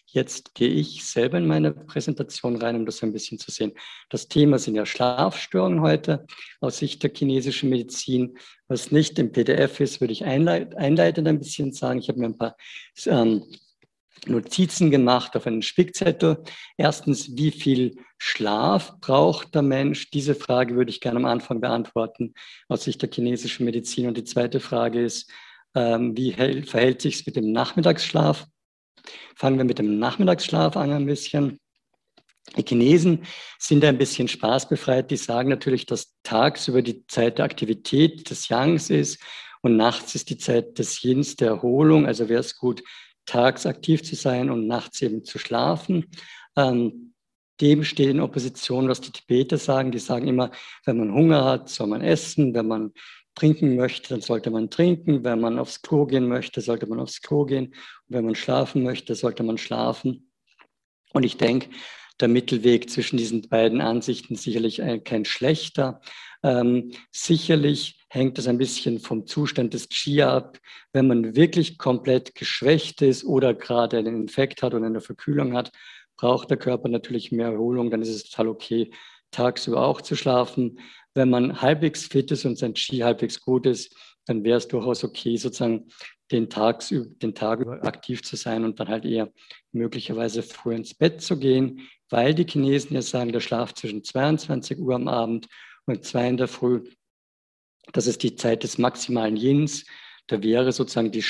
Jetzt gehe ich selber in meine Präsentation rein, um das ein bisschen zu sehen. Das Thema sind ja Schlafstörungen heute aus Sicht der chinesischen Medizin. Was nicht im PDF ist, würde ich einleitend ein bisschen sagen. Ich habe mir ein paar Notizen gemacht auf einen Spickzettel. Erstens, wie viel Schlaf braucht der Mensch? Diese Frage würde ich gerne am Anfang beantworten aus Sicht der chinesischen Medizin. Und die zweite Frage ist, wie verhält sich es mit dem Nachmittagsschlaf? Fangen wir mit dem Nachmittagsschlaf an ein bisschen. Die Chinesen sind ein bisschen spaßbefreit. Die sagen natürlich, dass tagsüber die Zeit der Aktivität des Yangs ist und nachts ist die Zeit des Yins, der Erholung. Also wäre es gut, tags aktiv zu sein und nachts eben zu schlafen. Dem steht in Opposition, was die Tibeter sagen. Die sagen immer, wenn man Hunger hat, soll man essen. Wenn man trinken möchte, dann sollte man trinken. Wenn man aufs Klo gehen möchte, sollte man aufs Klo gehen. Und wenn man schlafen möchte, sollte man schlafen. Und ich denke, der Mittelweg zwischen diesen beiden Ansichten sicherlich kein schlechter. Sicherlich hängt es ein bisschen vom Zustand des Qi ab. Wenn man wirklich komplett geschwächt ist oder gerade einen Infekt hat oder eine Verkühlung hat, braucht der Körper natürlich mehr Erholung. Dann ist es total okay, tagsüber auch zu schlafen. Wenn man halbwegs fit ist und sein Qi halbwegs gut ist, dann wäre es durchaus okay, sozusagen den Tag über aktiv zu sein und dann halt eher möglicherweise früh ins Bett zu gehen, weil die Chinesen ja sagen, der Schlaf zwischen 22 Uhr am Abend und 2 in der Früh, das ist die Zeit des maximalen Yins. Da wäre sozusagen die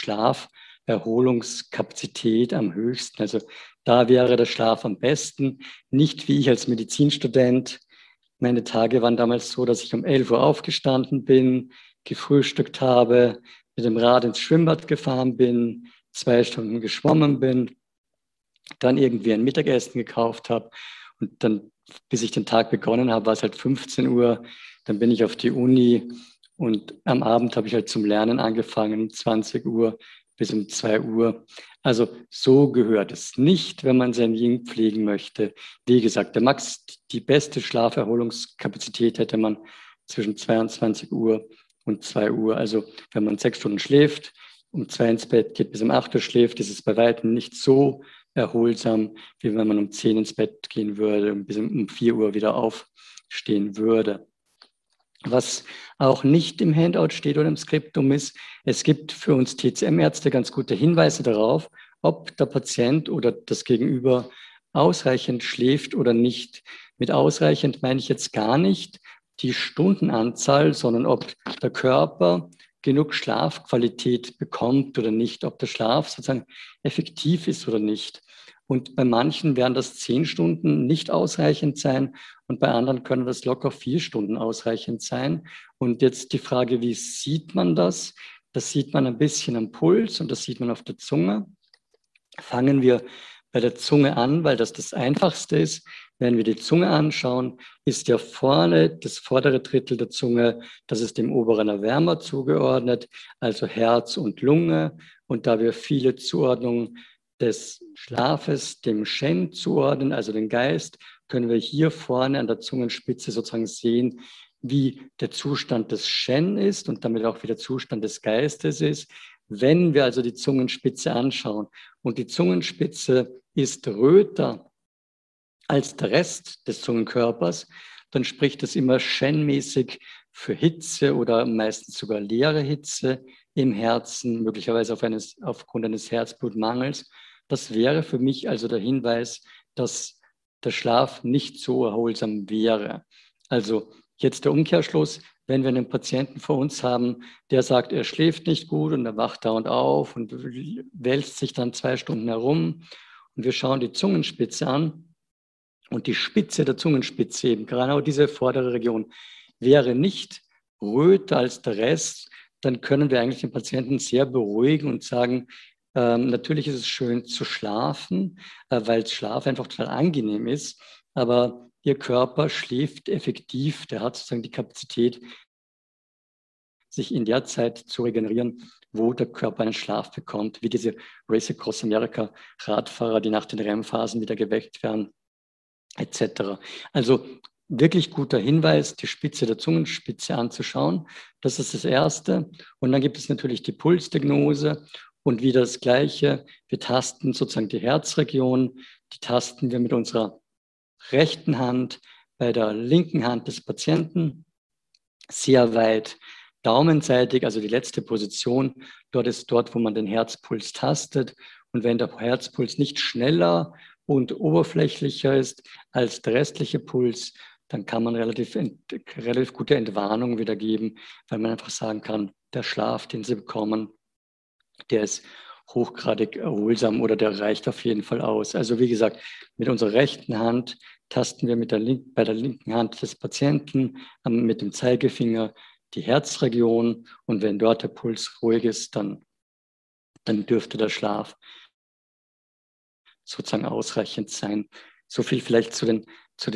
Schlaferholungskapazität am höchsten. Also da wäre der Schlaf am besten. Nicht wie ich als Medizinstudent. Meine Tage waren damals so, dass ich um 11 Uhr aufgestanden bin, gefrühstückt habe, mit dem Rad ins Schwimmbad gefahren bin, 2 Stunden geschwommen bin, dann irgendwie ein Mittagessen gekauft habe und dann, bis ich den Tag begonnen habe, war es halt 15 Uhr, dann bin ich auf die Uni und am Abend habe ich halt zum Lernen angefangen, 20 Uhr bis um 2 Uhr. Also so gehört es nicht, wenn man sein Yin pflegen möchte. Wie gesagt, die beste Schlaferholungskapazität hätte man zwischen 22 Uhr und 2 Uhr. Also wenn man 6 Stunden schläft, um 2 ins Bett geht, bis um 8 Uhr schläft, ist es bei weitem nicht so erholsam, wie wenn man um 10 ins Bett gehen würde und bis um 4 Uhr wieder aufstehen würde. Was auch nicht im Handout steht oder im Skriptum ist, es gibt für uns TCM-Ärzte ganz gute Hinweise darauf, ob der Patient oder das Gegenüber ausreichend schläft oder nicht. Mit ausreichend meine ich jetzt gar nicht die Stundenanzahl, sondern ob der Körper genug Schlafqualität bekommt oder nicht, ob der Schlaf sozusagen effektiv ist oder nicht. Und bei manchen werden das 10 Stunden nicht ausreichend sein und bei anderen können das locker 4 Stunden ausreichend sein. Und jetzt die Frage, wie sieht man das? Das sieht man ein bisschen am Puls und das sieht man auf der Zunge. Fangen wir bei der Zunge an, weil das Einfachste ist. Wenn wir die Zunge anschauen, ist ja vorne das vordere Drittel der Zunge, das ist dem oberen Erwärmer zugeordnet, also Herz und Lunge. Und da wir viele Zuordnungen des Schlafes dem Shen zuordnen, also den Geist, können wir hier vorne an der Zungenspitze sozusagen sehen, wie der Zustand des Shen ist und damit auch wie der Zustand des Geistes ist. Wenn wir also die Zungenspitze anschauen und die Zungenspitze ist röter als der Rest des Zungenkörpers, dann spricht das immer Shen-mäßig für Hitze oder meistens sogar leere Hitze im Herzen, möglicherweise aufgrund eines Herzblutmangels. Das wäre für mich also der Hinweis, dass der Schlaf nicht so erholsam wäre. Also jetzt der Umkehrschluss, wenn wir einen Patienten vor uns haben, der sagt, er schläft nicht gut und er wacht dauernd auf und wälzt sich dann 2 Stunden herum und wir schauen die Zungenspitze an und die Spitze der Zungenspitze, eben genau diese vordere Region, wäre nicht röter als der Rest, dann können wir eigentlich den Patienten sehr beruhigen und sagen, natürlich ist es schön zu schlafen, weil Schlaf einfach total angenehm ist, aber Ihr Körper schläft effektiv, der hat sozusagen die Kapazität, sich in der Zeit zu regenerieren, wo der Körper einen Schlaf bekommt, wie diese Race Across America Radfahrer, die nach den REM-Phasen wieder geweckt werden, etc. Also wirklich guter Hinweis, die Spitze der Zungenspitze anzuschauen. Das ist das Erste. Und dann gibt es natürlich die Pulsdiagnose. Und wieder das Gleiche. Wir tasten sozusagen die Herzregion, die tasten wir mit unserer rechten Hand bei der linken Hand des Patienten sehr weit daumenseitig, also die letzte Position. Dort ist dort, wo man den Herzpuls tastet. Und wenn der Herzpuls nicht schneller und oberflächlicher ist als der restliche Puls, dann kann man relativ gute Entwarnung wiedergeben, weil man einfach sagen kann, der Schlaf, den Sie bekommen, der ist hochgradig erholsam oder der reicht auf jeden Fall aus. Also wie gesagt, mit unserer rechten Hand tasten wir bei der linken Hand des Patienten mit dem Zeigefinger die Herzregion und wenn dort der Puls ruhig ist, dann dürfte der Schlaf sozusagen ausreichend sein. So viel vielleicht zu den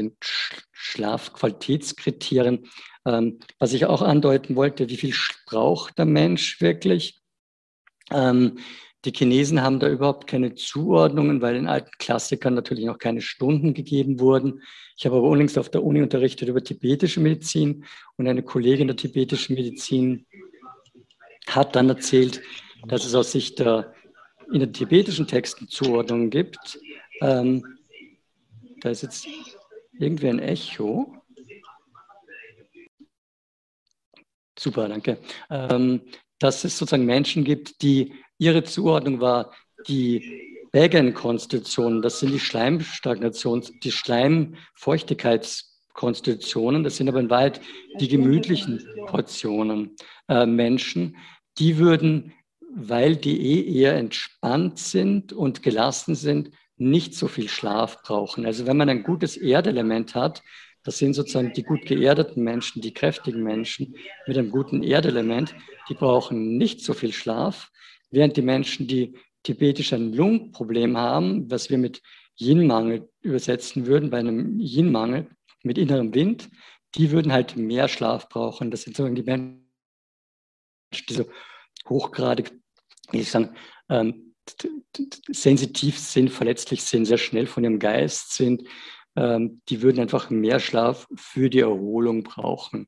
Schlafqualitätskriterien. Was ich auch andeuten wollte, wie viel braucht der Mensch wirklich? Die Chinesen haben da überhaupt keine Zuordnungen, weil in alten Klassikern natürlich noch keine Stunden gegeben wurden. Ich habe aber unlängst auf der Uni unterrichtet über tibetische Medizin und eine Kollegin der tibetischen Medizin hat dann erzählt, dass es aus Sicht in den tibetischen Texten Zuordnungen gibt. Da ist jetzt irgendwie ein Echo. Super, danke. Dass es sozusagen Menschen gibt, die ihre Zuordnung war, die Bagan-Konstitutionen, das sind die Schleimstagnations-, die Schleimfeuchtigkeitskonstitutionen, das sind aber in Wahrheit die gemütlichen Portionen. Menschen, die würden, weil die eher entspannt sind und gelassen sind, nicht so viel Schlaf brauchen. Also wenn man ein gutes Erdelement hat, das sind sozusagen die gut geerdeten Menschen, die kräftigen Menschen mit einem guten Erdelement, die brauchen nicht so viel Schlaf, während die Menschen, die tibetisch ein Lungenproblem haben, was wir mit Yin-Mangel übersetzen würden, bei einem Yin-Mangel mit innerem Wind, die würden halt mehr Schlaf brauchen. Das sind sozusagen die Menschen, die so hochgradig, wie ich sagen, sensitiv sind, verletzlich sind, sehr schnell von ihrem Geist sind, die würden einfach mehr Schlaf für die Erholung brauchen.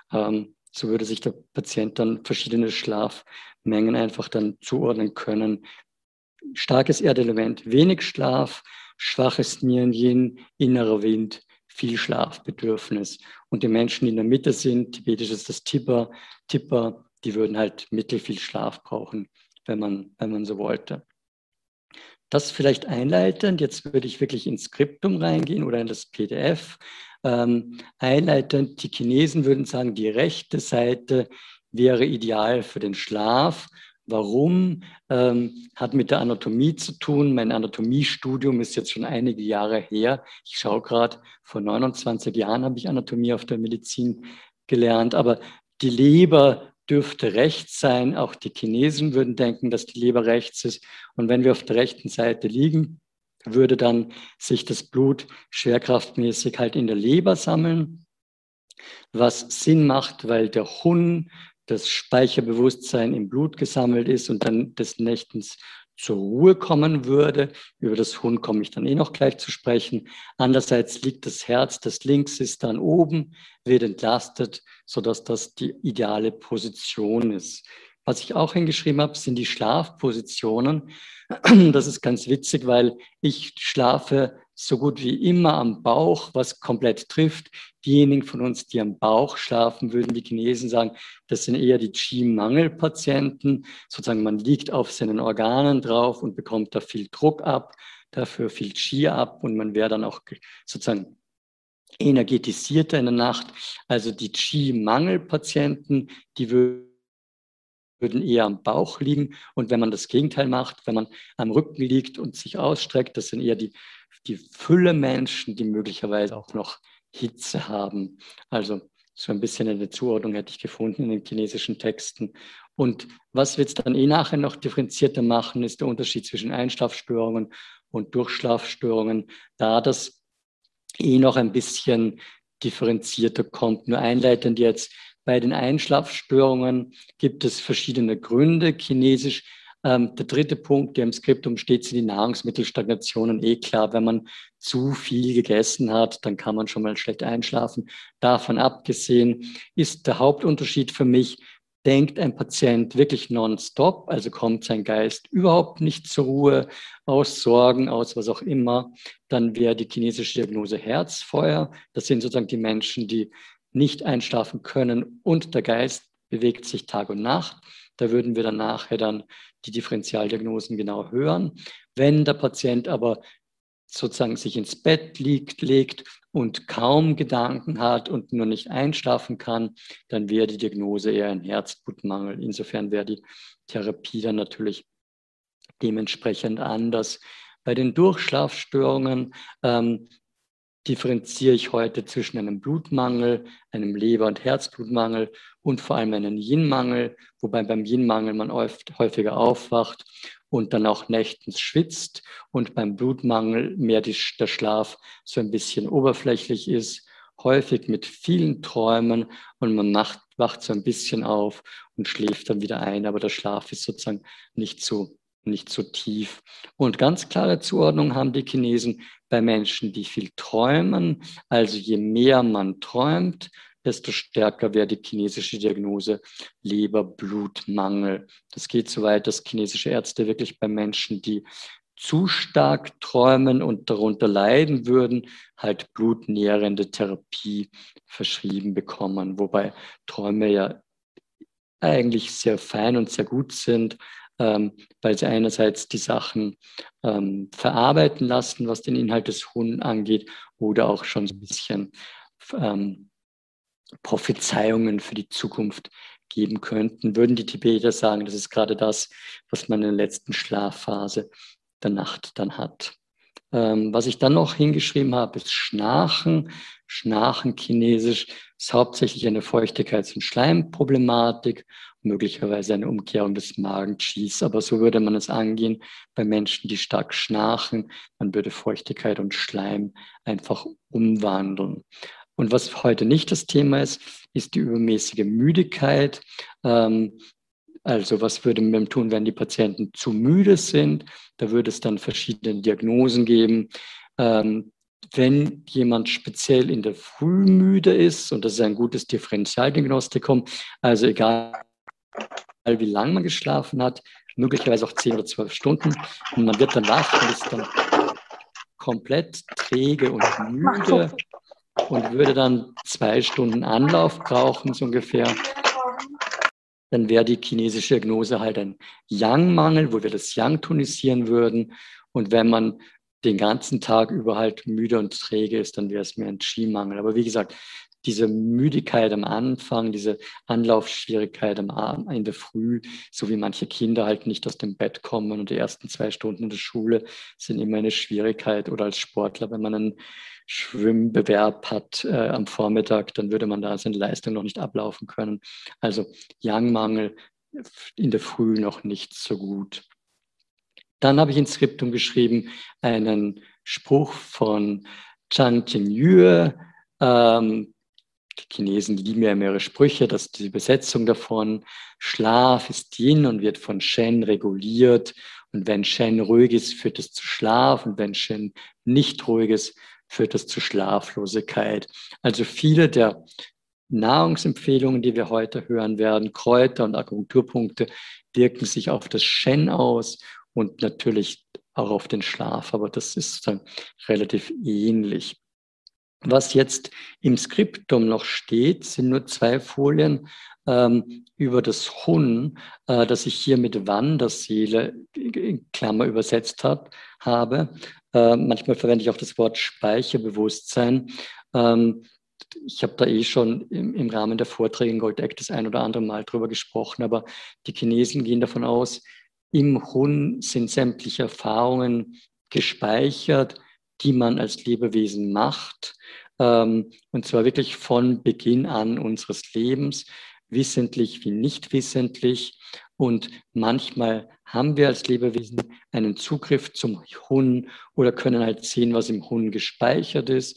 So würde sich der Patient dann verschiedene Schlafmengen einfach dann zuordnen können. Starkes Erdelement, wenig Schlaf, schwaches Nieren-Yin, innerer Wind, viel Schlafbedürfnis. Und die Menschen, die in der Mitte sind, tibetisch ist das Tipper, die würden halt mittelfiel Schlaf brauchen, wenn man so wollte. Das vielleicht einleitend. Jetzt würde ich wirklich ins Skriptum reingehen oder in das PDF. Einleitend, die Chinesen würden sagen, die rechte Seite wäre ideal für den Schlaf. Warum? Hat mit der Anatomie zu tun. Mein Anatomiestudium ist jetzt schon einige Jahre her. Ich schaue gerade, vor 29 Jahren habe ich Anatomie auf der Medizin gelernt. Aber die Leber dürfte rechts sein. Auch die Chinesen würden denken, dass die Leber rechts ist. Und wenn wir auf der rechten Seite liegen, würde dann sich das Blut schwerkraftmäßig halt in der Leber sammeln, was Sinn macht, weil der Hun, das Speicherbewusstsein im Blut gesammelt ist und dann des Nächtens zur Ruhe kommen würde. Über das Hun komme ich dann noch gleich zu sprechen. Andererseits liegt das Herz, das links ist, dann oben, wird entlastet, sodass das die ideale Position ist. Was ich auch hingeschrieben habe, sind die Schlafpositionen. Das ist ganz witzig, weil ich schlafe so gut wie immer am Bauch, was komplett trifft. Diejenigen von uns, die am Bauch schlafen, würden die Chinesen sagen, das sind eher die Qi-Mangel-Patienten. Sozusagen man liegt auf seinen Organen drauf und bekommt da viel Druck ab, dafür viel Qi ab und man wäre dann auch sozusagen energetisierter in der Nacht. Also die Qi-Mangel-Patienten, die würden eher am Bauch liegen. Und wenn man das Gegenteil macht, wenn man am Rücken liegt und sich ausstreckt, das sind eher die Fülle-Menschen, die möglicherweise auch noch Hitze haben. Also so ein bisschen eine Zuordnung hätte ich gefunden in den chinesischen Texten. Und was wir jetzt dann nachher noch differenzierter machen, ist der Unterschied zwischen Einschlafstörungen und Durchschlafstörungen, da das noch ein bisschen differenzierter kommt. Nur einleitend jetzt, bei den Einschlafstörungen gibt es verschiedene Gründe. Chinesisch, der dritte Punkt, der im Skriptum steht, sind die Nahrungsmittelstagnationen. Klar, wenn man zu viel gegessen hat, dann kann man schon mal schlecht einschlafen. Davon abgesehen ist der Hauptunterschied für mich, denkt ein Patient wirklich nonstop, also kommt sein Geist überhaupt nicht zur Ruhe, aus Sorgen, aus was auch immer, dann wäre die chinesische Diagnose Herzfeuer. Das sind sozusagen die Menschen, die nicht einschlafen können und der Geist bewegt sich Tag und Nacht. Da würden wir dann nachher dann die Differentialdiagnosen genau hören. Wenn der Patient aber sozusagen sich ins Bett legt und kaum Gedanken hat und nur nicht einschlafen kann, dann wäre die Diagnose eher ein Herzblutmangel. Insofern wäre die Therapie dann natürlich dementsprechend anders. Bei den Durchschlafstörungen differenziere ich heute zwischen einem Blutmangel, einem Leber- und Herzblutmangel und vor allem einem Yin-Mangel, wobei beim Yin-Mangel man oft häufiger aufwacht und dann auch nächtens schwitzt und beim Blutmangel mehr der Schlaf so ein bisschen oberflächlich ist, häufig mit vielen Träumen und man wacht so ein bisschen auf und schläft dann wieder ein, aber der Schlaf ist sozusagen nicht so tief. Und ganz klare Zuordnung haben die Chinesen bei Menschen, die viel träumen. Also je mehr man träumt, desto stärker wäre die chinesische Diagnose Leber-Blutmangel. Das geht so weit, dass chinesische Ärzte wirklich bei Menschen, die zu stark träumen und darunter leiden würden, halt blutnährende Therapie verschrieben bekommen. Wobei Träume ja eigentlich sehr fein und sehr gut sind, weil sie einerseits die Sachen verarbeiten lassen, was den Inhalt des Hun angeht, oder auch schon so ein bisschen Prophezeiungen für die Zukunft geben könnten. Würden die Tibeter sagen, das ist gerade das, was man in der letzten Schlafphase der Nacht dann hat. Was ich dann noch hingeschrieben habe, ist Schnarchen. Schnarchen chinesisch ist hauptsächlich eine Feuchtigkeits- und Schleimproblematik, möglicherweise eine Umkehrung des Magen-Qis. Aber so würde man es angehen bei Menschen, die stark schnarchen. Man würde Feuchtigkeit und Schleim einfach umwandeln. Und was heute nicht das Thema ist, ist die übermäßige Müdigkeit. Also was würde man tun, wenn die Patienten zu müde sind? Da würde es dann verschiedene Diagnosen geben. Wenn jemand speziell in der Früh müde ist, und das ist ein gutes Differentialdiagnostikum, also egal wie lange man geschlafen hat, möglicherweise auch 10 oder 12 Stunden, und man wird dann wach und ist dann komplett träge und müde und würde dann 2 Stunden Anlauf brauchen, so ungefähr, dann wäre die chinesische Diagnose halt ein Yang-Mangel, wo wir das Yang tonisieren würden. Und wenn man den ganzen Tag über halt müde und träge ist, dann wäre es mehr ein Qi-Mangel. Aber wie gesagt, diese Müdigkeit am Anfang, diese Anlaufschwierigkeit am Abend, in der Früh, so wie manche Kinder halt nicht aus dem Bett kommen und die ersten 2 Stunden in der Schule sind immer eine Schwierigkeit. Oder als Sportler, wenn man einen Schwimmbewerb hat am Vormittag, dann würde man da seine Leistung noch nicht ablaufen können. Also Yang-Mangel in der Früh noch nicht so gut. Dann habe ich ins Skriptum geschrieben einen Spruch von Zhang Jingyue. Die Chinesen lieben ja mehrere Sprüche, das ist die Übersetzung davon. Schlaf ist Yin und wird von Shen reguliert. Und wenn Shen ruhig ist, führt es zu Schlaf. Und wenn Shen nicht ruhig ist, führt es zu Schlaflosigkeit. Also viele der Nahrungsempfehlungen, die wir heute hören werden, Kräuter und Akupunkturpunkte, wirken sich auf das Shen aus und natürlich auch auf den Schlaf, aber das ist dann relativ ähnlich. Was jetzt im Skriptum noch steht, sind nur 2 Folien über das Hun, das ich hier mit Wanderseele in Klammer übersetzt habe. Manchmal verwende ich auch das Wort Speicherbewusstsein. Ich habe da schon im Rahmen der Vorträge in Goldeck das ein oder andere Mal drüber gesprochen, aber die Chinesen gehen davon aus, im Hun sind sämtliche Erfahrungen gespeichert, die man als Lebewesen macht. Und zwar wirklich von Beginn an unseres Lebens, wissentlich wie nicht wissentlich. Und manchmal haben wir als Lebewesen einen Zugriff zum Hun oder können halt sehen, was im Hun gespeichert ist.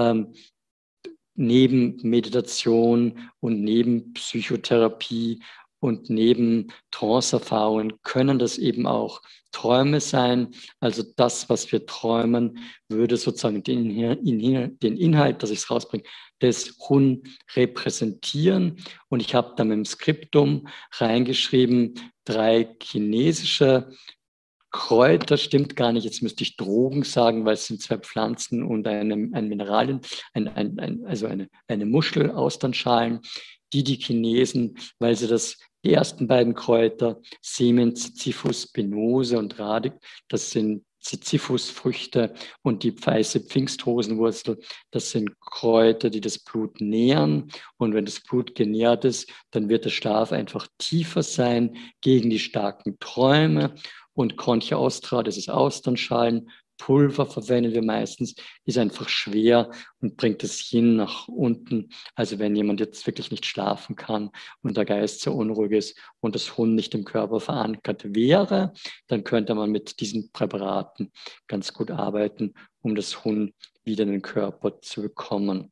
Neben Meditation und neben Psychotherapie Und neben Trance-Erfahrungen können das eben auch Träume sein. Also das, was wir träumen, würde sozusagen den Inhalt, dass ich es rausbringe, des Hun repräsentieren. Und ich habe da mit dem Skriptum reingeschrieben, 3 chinesische Kräuter, stimmt gar nicht, jetzt müsste ich Drogen sagen, weil es sind 2 Pflanzen und ein Mineralien, also eine Muschel, Austernschalen, die Chinesen, weil sie die ersten beiden Kräuter, Semen, Ziziphus spinose und Radix, das sind Ziziphusfrüchte, und die weiße Pfingsthosenwurzel, das sind Kräuter, die das Blut nähren. Und wenn das Blut genährt ist, dann wird der Schlaf einfach tiefer sein gegen die starken Träume. Und Concha Ostra, das ist Austernschalen, Pulver verwenden wir meistens, ist einfach schwer und bringt das Yin nach unten. Also wenn jemand jetzt wirklich nicht schlafen kann und der Geist sehr unruhig ist und das Hun nicht im Körper verankert wäre, dann könnte man mit diesen Präparaten ganz gut arbeiten, um das Hun wieder in den Körper zu bekommen.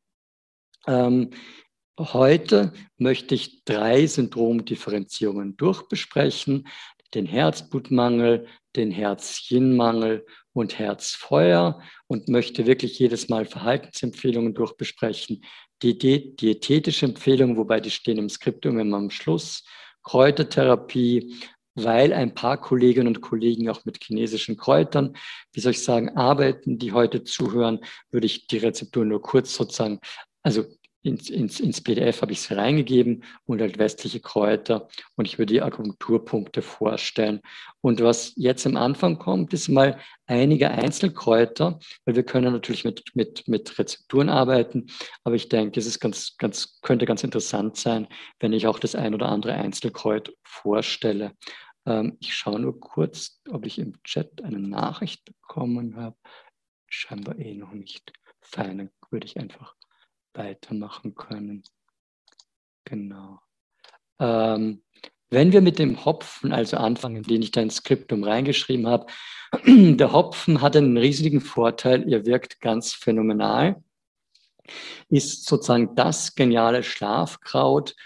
Heute möchte ich 3 Syndromdifferenzierungen durchbesprechen: den Herzblutmangel, den Herz-Yin-Mangel und Herzfeuer, und möchte wirklich jedes Mal Verhaltensempfehlungen durchbesprechen. Die diätetische Empfehlung, wobei die stehen im Skriptum immer am Schluss, Kräutertherapie, weil ein paar Kolleginnen und Kollegen auch mit chinesischen Kräutern, wie soll ich sagen, arbeiten, die heute zuhören, würde ich die Rezeptur nur kurz sozusagen, also ins PDF habe ich es reingegeben und halt westliche Kräuter, und ich würde die Akupunkturpunkte vorstellen. Und was jetzt am Anfang kommt, ist mal einige Einzelkräuter, weil wir können natürlich mit Rezepturen arbeiten, aber ich denke, es ist könnte ganz interessant sein, wenn ich auch das ein oder andere Einzelkräuter vorstelle. Ich schaue nur kurz, ob ich im Chat eine Nachricht bekommen habe. Scheinbar noch nicht. Fein, dann würde ich einfach weitermachen können. Genau. Wenn wir mit dem Hopfen also anfangen, den ich da ins Skriptum reingeschrieben habe, der Hopfen hat einen riesigen Vorteil, er wirkt ganz phänomenal, ist sozusagen das geniale Schlafkraut,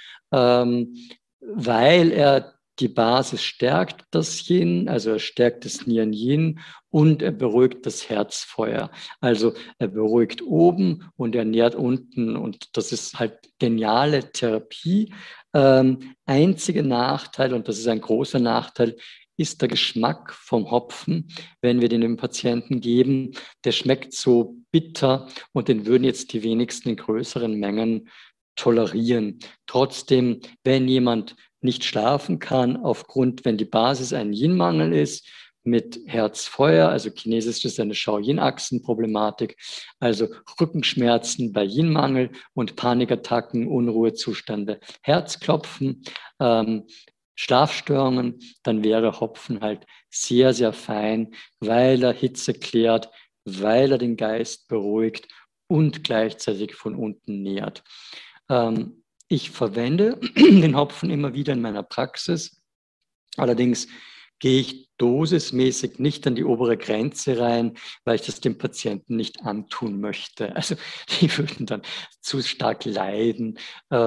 weil er die Basis stärkt, das Yin, also er stärkt das Nian Yin, und er beruhigt das Herzfeuer. Also er beruhigt oben und er nährt unten, und das ist halt geniale Therapie. Einziger Nachteil, und das ist ein großer Nachteil, ist der Geschmack vom Hopfen, wenn wir den dem Patienten geben. Der schmeckt so bitter, und den würden jetzt die wenigsten in größeren Mengen tolerieren. Trotzdem, wenn jemand nicht schlafen kann, wenn die Basis ein Yin-Mangel ist, mit Herzfeuer, also chinesisch ist eine Shao-Yin-Achsen-Problematik, also Rückenschmerzen bei Yin-Mangel und Panikattacken, Unruhezustände, Herzklopfen, Schlafstörungen, dann wäre Hopfen halt sehr, sehr fein, weil er Hitze klärt, weil er den Geist beruhigt und gleichzeitig von unten nährt. Ich verwende den Hopfen immer wieder in meiner Praxis. Allerdings gehe ich dosismäßig nicht an die obere Grenze rein, weil ich das dem Patienten nicht antun möchte. Also die würden dann zu stark leiden.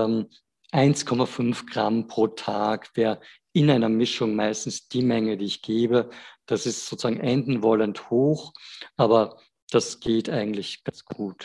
1,5 Gramm pro Tag wäre in einer Mischung meistens die Menge, die ich gebe. Das ist sozusagen endenwollend hoch, aber das geht eigentlich ganz gut.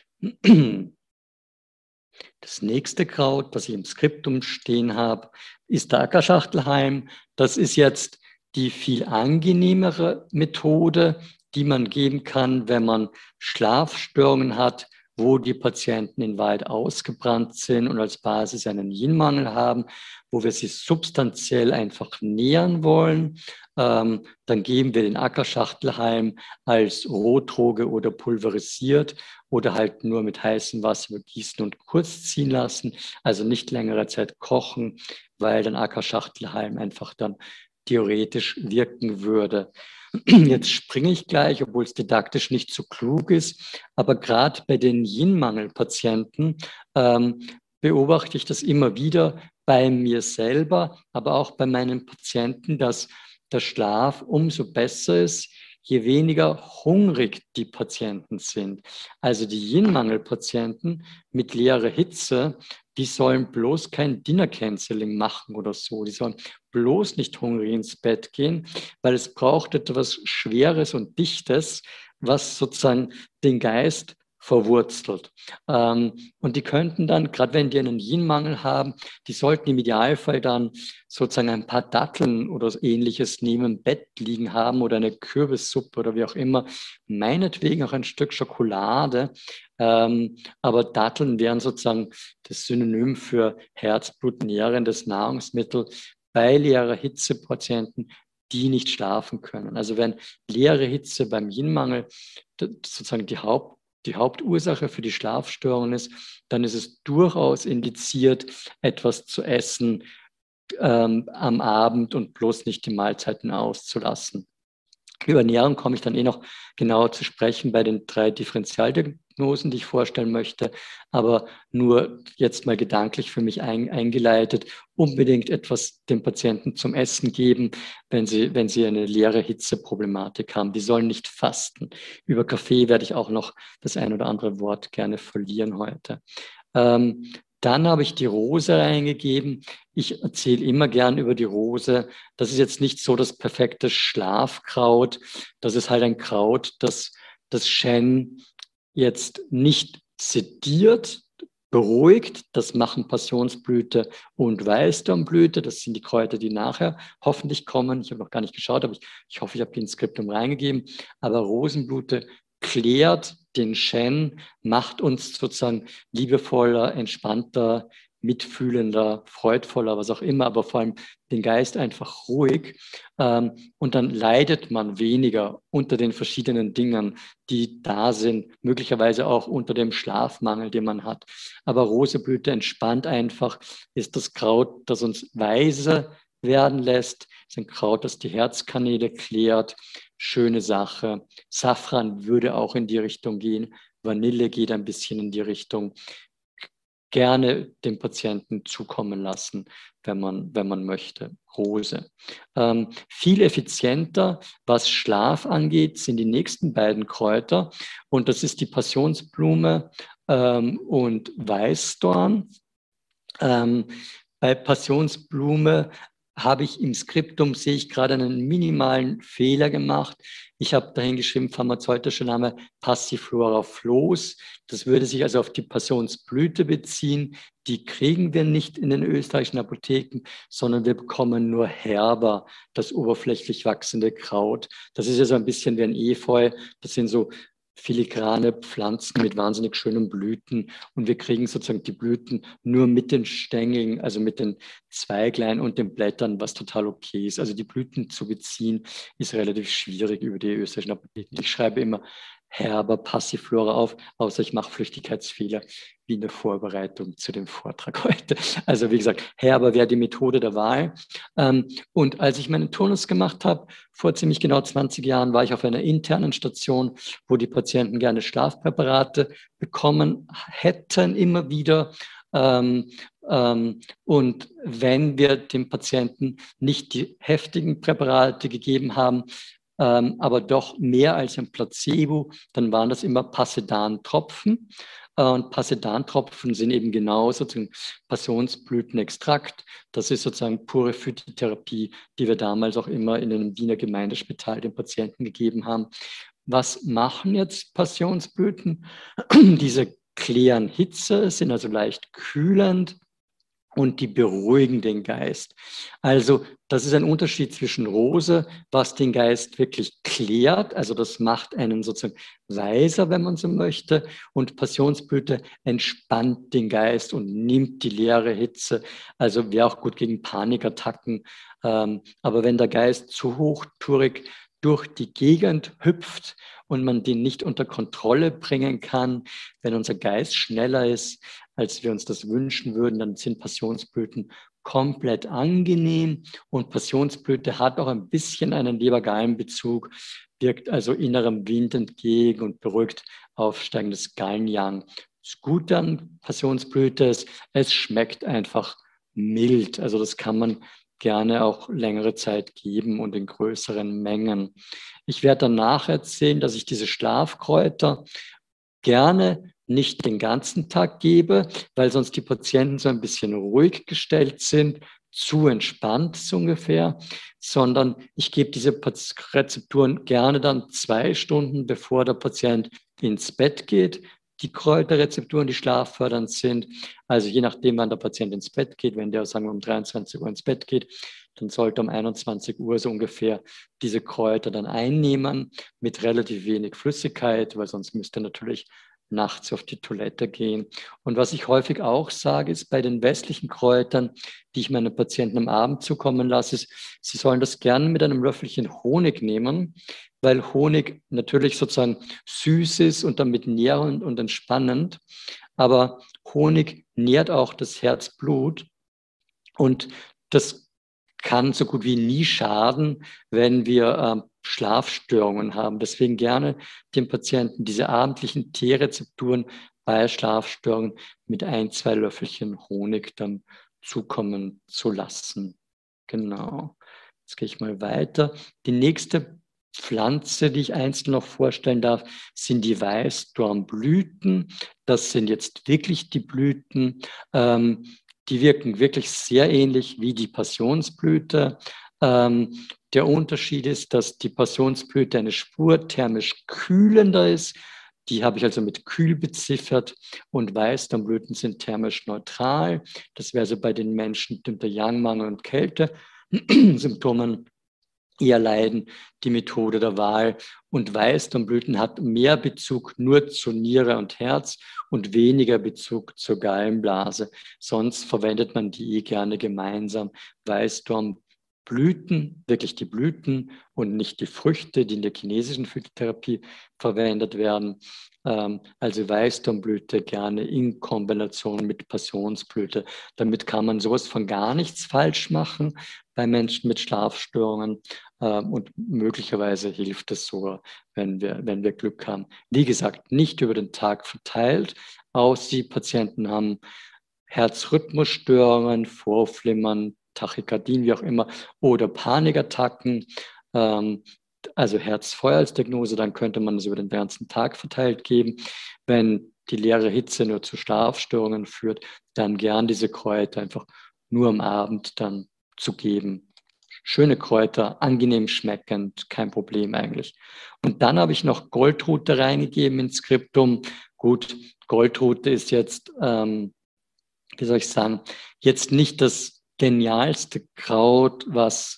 Das nächste Kraut, was ich im Skriptum stehen habe, ist der Ackerschachtelhalm. Das ist jetzt die viel angenehmere Methode, die man geben kann, wenn man Schlafstörungen hat, wo die Patienten in Wahrheit ausgebrannt sind und als Basis einen Yin-Mangel haben, wo wir sie substanziell einfach nähern wollen. Dann geben wir den Ackerschachtelhalm als Rohdroge oder pulverisiert oder halt nur mit heißem Wasser begießen und kurz ziehen lassen, also nicht längere Zeit kochen, weil dann Ackerschachtelhalm einfach dann theoretisch wirken würde. Jetzt springe ich gleich, obwohl es didaktisch nicht so klug ist, aber gerade bei den Yin-Mangel-Patienten beobachte ich das immer wieder bei mir selber, aber auch bei meinen Patienten, dass der Schlaf umso besser ist, je weniger hungrig die Patienten sind. Also die Yin-Mangel-Patienten mit leerer Hitze, die sollen bloß kein Dinner-Canceling machen oder so. Die sollen bloß nicht hungrig ins Bett gehen, weil es braucht etwas Schweres und Dichtes, was sozusagen den Geist verwurzelt. Und die könnten dann, gerade wenn die einen Yin-Mangel haben, die sollten im Idealfall dann sozusagen ein paar Datteln oder Ähnliches neben dem Bett liegen haben oder eine Kürbissuppe oder wie auch immer. Meinetwegen auch ein Stück Schokolade. Aber Datteln wären sozusagen das Synonym für herzblutnährendes Nahrungsmittel bei leerer Hitzepatienten, die nicht schlafen können. Also wenn leere Hitze beim Yin-Mangel sozusagen die Hauptursache für die Schlafstörung ist, dann ist es durchaus indiziert, etwas zu essen am Abend und bloß nicht die Mahlzeiten auszulassen. Über Ernährung komme ich dann noch genauer zu sprechen bei den 3 Differentialdiagnosen, die ich vorstellen möchte. Aber nur jetzt mal gedanklich für mich eingeleitet, unbedingt etwas den Patienten zum Essen geben, wenn sie eine leere Hitzeproblematik haben. Die sollen nicht fasten. Über Kaffee werde ich auch noch das ein oder andere Wort gerne verlieren heute. Dann habe ich die Rose reingegeben. Ich erzähle immer gern über die Rose. Das ist jetzt nicht so das perfekte Schlafkraut. Das ist halt ein Kraut, das das Shen jetzt nicht sediert, beruhigt. Das machen Passionsblüte und Weißdornblüte. Das sind die Kräuter, die nachher hoffentlich kommen. Ich habe noch gar nicht geschaut, aber ich hoffe, ich habe die ins Skriptum reingegeben. Aber Rosenblüte klärt den Shen, macht uns sozusagen liebevoller, entspannter, mitfühlender, freudvoller, was auch immer, aber vor allem den Geist einfach ruhig. Und dann leidet man weniger unter den verschiedenen Dingen, die da sind, möglicherweise auch unter dem Schlafmangel, den man hat. Aber Roseblüte entspannt einfach, ist das Kraut, das uns weise werden lässt, ist ein Kraut, das die Herzkanäle klärt. Schöne Sache. Safran würde auch in die Richtung gehen. Vanille geht ein bisschen in die Richtung. Gerne dem Patienten zukommen lassen, wenn man möchte. Rose. Viel effizienter, was Schlaf angeht, sind die nächsten beiden Kräuter. Und das ist die Passionsblume und Weißdorn. Bei Passionsblume habe ich im Skriptum, sehe ich gerade einen minimalen Fehler gemacht. Ich habe dahin geschrieben, pharmazeutischer Name Passiflora Flos. Das würde sich also auf die Passionsblüte beziehen. Die kriegen wir nicht in den österreichischen Apotheken, sondern wir bekommen nur Herber, das oberflächlich wachsende Kraut. Das ist ja so ein bisschen wie ein Efeu. Das sind so filigrane Pflanzen mit wahnsinnig schönen Blüten und wir kriegen sozusagen die Blüten nur mit den Stängeln, also mit den Zweiglein und den Blättern, was total okay ist. Also die Blüten zu beziehen ist relativ schwierig über die österreichischen Apotheken. Ich schreibe immer Herber Passiflora auf, außer ich mache Flüchtigkeitsfehler wie in der Vorbereitung zu dem Vortrag heute. Also wie gesagt, Herber wäre die Methode der Wahl. Und als ich meinen Turnus gemacht habe, vor ziemlich genau 20 Jahren, war ich auf einer internen Station, wo die Patienten gerne Schlafpräparate bekommen hätten, immer wieder. Und wenn wir dem Patienten nicht die heftigen Präparate gegeben haben, aber doch mehr als ein Placebo, dann waren das immer Passedan-Tropfen. Und Passedan-Tropfen sind eben genau sozusagen Passionsblütenextrakt. Das ist sozusagen pure Phytotherapie, die wir damals auch immer in einem Wiener Gemeindespital den Patienten gegeben haben. Was machen jetzt Passionsblüten? Diese klären Hitze, sind also leicht kühlend und die beruhigen den Geist. Also das ist ein Unterschied zwischen Rose, was den Geist wirklich klärt, also das macht einen sozusagen weiser, wenn man so möchte, und Passionsblüte entspannt den Geist und nimmt die leere Hitze, also wäre auch gut gegen Panikattacken. Aber wenn der Geist zu hochtourig durch die Gegend hüpft und man den nicht unter Kontrolle bringen kann, wenn unser Geist schneller ist, als wir uns das wünschen würden, dann sind Passionsblüten komplett angenehm und Passionsblüte hat auch ein bisschen einen Leber-Gallen-Bezug, wirkt also innerem Wind entgegen und beruhigt aufsteigendes Gallenjang. Das Gute an Passionsblüte ist, es schmeckt einfach mild, also das kann man gerne auch längere Zeit geben und in größeren Mengen. Ich werde danach erzählen, dass ich diese Schlafkräuter gerne nicht den ganzen Tag gebe, weil sonst die Patienten so ein bisschen ruhig gestellt sind, zu entspannt so ungefähr, sondern ich gebe diese Rezepturen gerne dann 2 Stunden, bevor der Patient ins Bett geht. Die Kräuterrezepturen, die schlaffördernd sind, also je nachdem, wann der Patient ins Bett geht, wenn der, sagen wir, um 23 Uhr ins Bett geht, dann sollte um 21 Uhr so ungefähr diese Kräuter dann einnehmen mit relativ wenig Flüssigkeit, weil sonst müsste natürlich nachts auf die Toilette gehen. Und was ich häufig auch sage, ist bei den westlichen Kräutern, die ich meinen Patienten am Abend zukommen lasse, ist, sie sollen das gerne mit einem Löffelchen Honig nehmen, weil Honig natürlich sozusagen süß ist und damit nährend und entspannend. Aber Honig nährt auch das Herzblut und das kann so gut wie nie schaden, wenn wir Schlafstörungen haben. Deswegen gerne den Patienten diese abendlichen Teerezepturen bei Schlafstörungen mit 1, 2 Löffelchen Honig dann zukommen zu lassen. Genau. Jetzt gehe ich mal weiter. Die nächste Pflanze, die ich einzeln noch vorstellen darf, sind die Weißdornblüten. Das sind jetzt wirklich die Blüten. Die wirken wirklich sehr ähnlich wie die Passionsblüte. Der Unterschied ist, dass die Passionsblüte eine Spur thermisch kühlender ist. Die habe ich also mit kühl beziffert und Weißdornblüten sind thermisch neutral. Das wäre also bei den Menschen unter Yang-Mangel und Kälte-Symptomen eher leiden, die Methode der Wahl. Und Weißdornblüten hat mehr Bezug nur zu Niere und Herz und weniger Bezug zur Gallenblase. Sonst verwendet man die gerne gemeinsam. Weißdornblüten, wirklich die Blüten und nicht die Früchte, die in der chinesischen Phytotherapie verwendet werden. Also Weißdornblüte gerne in Kombination mit Passionsblüte. Damit kann man sowas von gar nichts falsch machen bei Menschen mit Schlafstörungen. Und möglicherweise hilft es sogar, wenn wir Glück haben. Wie gesagt, nicht über den Tag verteilt, außer die Patienten haben Herzrhythmusstörungen, Vorflimmern, Tachykardien, wie auch immer, oder Panikattacken, also Herzfeuer als Diagnose, dann könnte man es über den ganzen Tag verteilt geben. Wenn die leere Hitze nur zu Schlafstörungen führt, dann gern diese Kräuter einfach nur am Abend dann zu geben. Schöne Kräuter, angenehm schmeckend, kein Problem eigentlich. Und dann habe ich noch Goldrute reingegeben ins Skriptum. Gut, Goldrute ist jetzt, wie soll ich sagen, jetzt nicht das genialste Kraut, was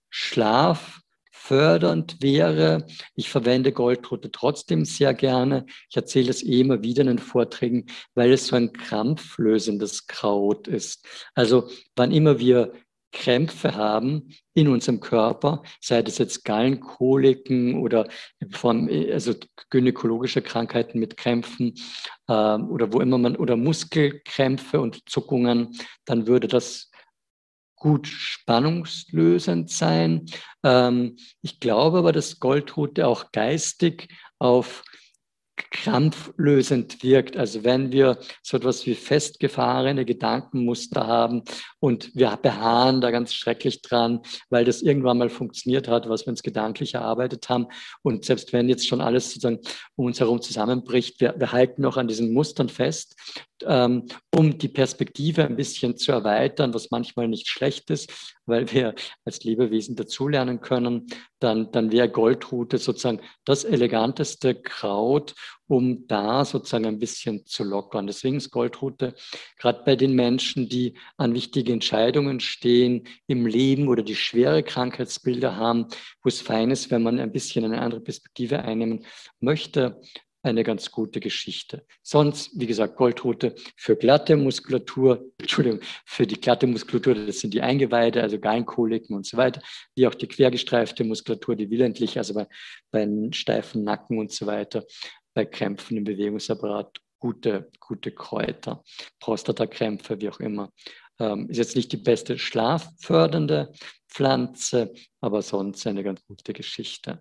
schlaffördernd wäre. Ich verwende Goldrute trotzdem sehr gerne. Ich erzähle es immer wieder in den Vorträgen, weil es so ein krampflösendes Kraut ist. Also wann immer wir Krämpfe haben in unserem Körper, sei das jetzt Gallenkoliken oder also gynäkologische Krankheiten mit Krämpfen oder wo immer man, oder Muskelkrämpfe und Zuckungen, dann würde das gut spannungslösend sein. Ich glaube aber, dass Goldrute auch geistig auf krampflösend wirkt. Also wenn wir so etwas wie festgefahrene Gedankenmuster haben und wir beharren da ganz schrecklich dran, weil das irgendwann mal funktioniert hat, was wir uns gedanklich erarbeitet haben. Und selbst wenn jetzt schon alles sozusagen um uns herum zusammenbricht, wir halten noch an diesen Mustern fest, um die Perspektive ein bisschen zu erweitern, was manchmal nicht schlecht ist, weil wir als Lebewesen dazulernen können, dann wäre Goldrute sozusagen das eleganteste Kraut, um da sozusagen ein bisschen zu lockern. Deswegen ist Goldrute gerade bei den Menschen, die an wichtige Entscheidungen stehen im Leben oder die schwere Krankheitsbilder haben, wo es fein ist, wenn man ein bisschen eine andere Perspektive einnehmen möchte, eine ganz gute Geschichte. Sonst, wie gesagt, Goldrute für glatte Muskulatur, Entschuldigung, für die glatte Muskulatur, das sind die Eingeweide, also Gallenkoliken und so weiter, wie auch die quergestreifte Muskulatur, die willentlich, also bei einem steifen Nacken und so weiter, bei Krämpfen im Bewegungsapparat, gute Kräuter, Prostatakrämpfe, wie auch immer. Ist jetzt nicht die beste schlaffördernde Pflanze, aber sonst eine ganz gute Geschichte.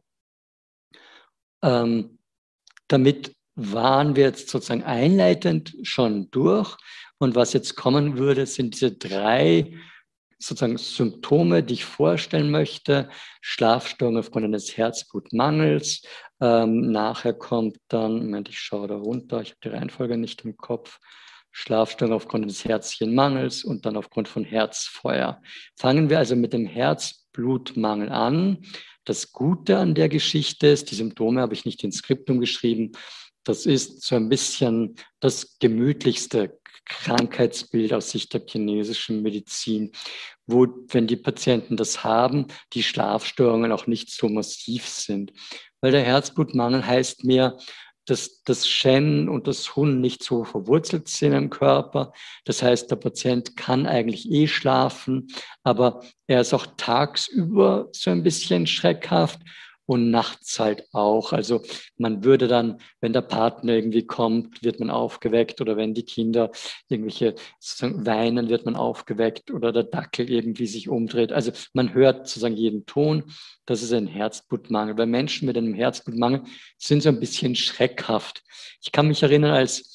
Damit waren wir jetzt sozusagen einleitend schon durch. Und was jetzt kommen würde, sind diese 3 sozusagen Symptome, die ich vorstellen möchte. Schlafstörungen aufgrund eines Herzblutmangels. Nachher kommt dann, Moment, ich schaue da runter, ich habe die Reihenfolge nicht im Kopf. Schlafstörungen aufgrund des Herzchenmangels und dann aufgrund von Herzfeuer. Fangen wir also mit dem Herzblutmangel an. Das Gute an der Geschichte ist, die Symptome habe ich nicht ins Skriptum geschrieben, das ist so ein bisschen das gemütlichste Krankheitsbild aus Sicht der chinesischen Medizin, wo, wenn die Patienten das haben, die Schlafstörungen auch nicht so massiv sind. Weil der Herzblutmangel heißt mehr, dass das Shen und das Hun nicht so verwurzelt sind im Körper. Das heißt, der Patient kann eigentlich eh schlafen, aber er ist auch tagsüber so ein bisschen schreckhaft und nachts halt auch. Also man würde dann, wenn der Partner irgendwie kommt, wird man aufgeweckt, oder wenn die Kinder irgendwelche sozusagen weinen, wird man aufgeweckt, oder der Dackel irgendwie sich umdreht. Also man hört sozusagen jeden Ton. Das ist ein Herzblutmangel. Weil Menschen mit einem Herzblutmangel sind so ein bisschen schreckhaft. Ich kann mich erinnern,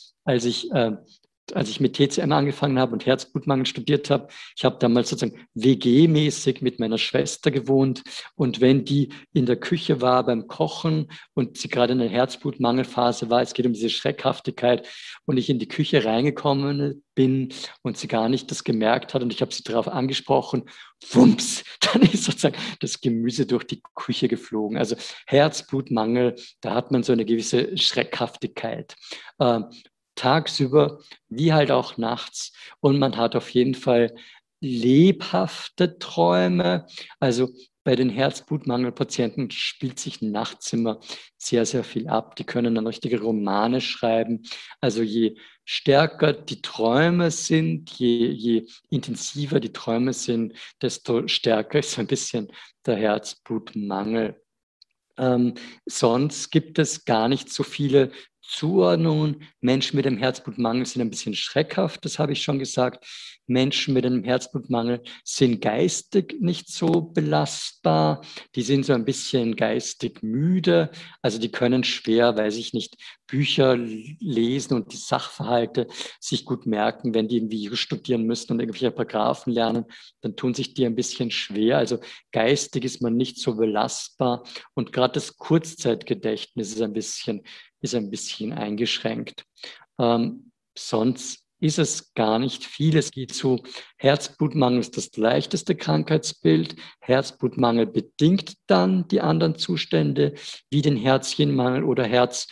als ich mit TCM angefangen habe und Herzblutmangel studiert habe, ich habe damals sozusagen WG-mäßig mit meiner Schwester gewohnt, und wenn die in der Küche war beim Kochen und sie gerade in der Herzblutmangelphase war, es geht um diese Schreckhaftigkeit, und ich in die Küche reingekommen bin und sie gar nicht das gemerkt hat und ich habe sie darauf angesprochen, wumps, dann ist sozusagen das Gemüse durch die Küche geflogen. Also Herzblutmangel, da hat man so eine gewisse Schreckhaftigkeit. Tagsüber wie halt auch nachts. Und man hat auf jeden Fall lebhafte Träume. Also bei den Herzblutmangelpatienten spielt sich nachts immer sehr, sehr viel ab. Die können dann richtige Romane schreiben. Also je stärker die Träume sind, je intensiver die Träume sind, desto stärker ist so ein bisschen der Herzblutmangel. Sonst gibt es gar nicht so viele Zuordnungen. Menschen mit einem Herzblutmangel sind ein bisschen schreckhaft, das habe ich schon gesagt. Menschen mit einem Herzblutmangel sind geistig nicht so belastbar. Die sind so ein bisschen geistig müde. Also die können schwer, weiß ich nicht, Bücher lesen und die Sachverhalte sich gut merken. Wenn die irgendwie studieren müssen und irgendwelche Paragraphen lernen, dann tun sich die ein bisschen schwer. Also geistig ist man nicht so belastbar. Und gerade das Kurzzeitgedächtnis ist ein bisschen eingeschränkt. Sonst ist es gar nicht viel. Es geht so, Herzblutmangel ist das leichteste Krankheitsbild. Herzblutmangel bedingt dann die anderen Zustände, wie den Herzchenmangel oder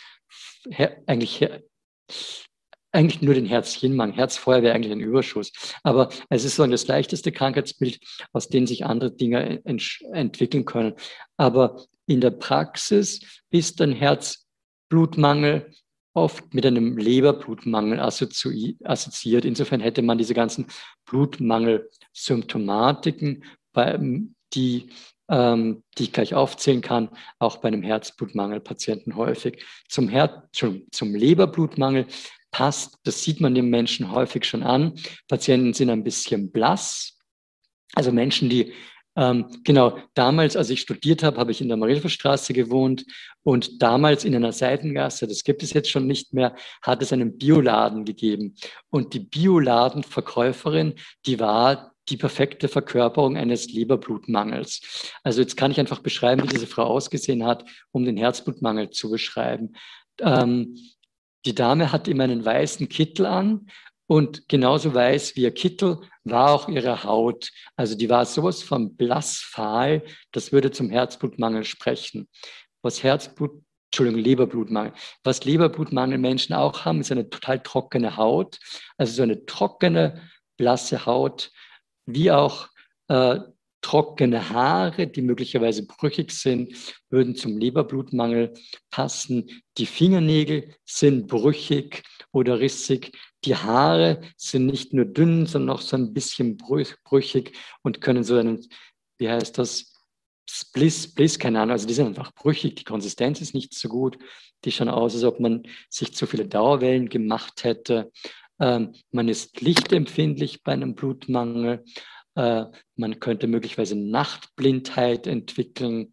eigentlich nur den Herzchenmangel. Herzfeuer wäre eigentlich ein Überschuss. Aber es ist so das leichteste Krankheitsbild, aus dem sich andere Dinge entwickeln können. Aber in der Praxis ist ein Herzblutmangel oft mit einem Leberblutmangel assoziiert. Insofern hätte man diese ganzen Blutmangelsymptomatiken, die ich gleich aufzählen kann, auch bei einem Herzblutmangelpatienten häufig. Zum Leberblutmangel passt, das sieht man dem Menschen häufig schon an. Patienten sind ein bisschen blass. Also Menschen, die genau, damals, als ich studiert habe, habe ich in der Marilferstraße gewohnt, und damals in einer Seitengasse, das gibt es jetzt schon nicht mehr, hat es einen Bioladen gegeben. Und die Bioladenverkäuferin, die war die perfekte Verkörperung eines Leberblutmangels. Also jetzt kann ich einfach beschreiben, wie diese Frau ausgesehen hat, um den Herzblutmangel zu beschreiben. Die Dame hatte immer einen weißen Kittel an, und genauso weiß wie ihr Kittel war auch ihre Haut. Also die war sowas von blassfahl, das würde zum Herzblutmangel sprechen. Leberblutmangel. Was Leberblutmangelmenschen auch haben, ist eine total trockene Haut. Also so eine trockene, blasse Haut, wie auch trockene Haare, die möglicherweise brüchig sind, würden zum Leberblutmangel passen. Die Fingernägel sind brüchig oder rissig. Die Haare sind nicht nur dünn, sondern auch so ein bisschen brüchig und können so einen, wie heißt das, Spliss, keine Ahnung, also die sind einfach brüchig, die Konsistenz ist nicht so gut, die schauen aus, als ob man sich zu viele Dauerwellen gemacht hätte. Man ist lichtempfindlich bei einem Blutmangel. Man könnte möglicherweise Nachtblindheit entwickeln.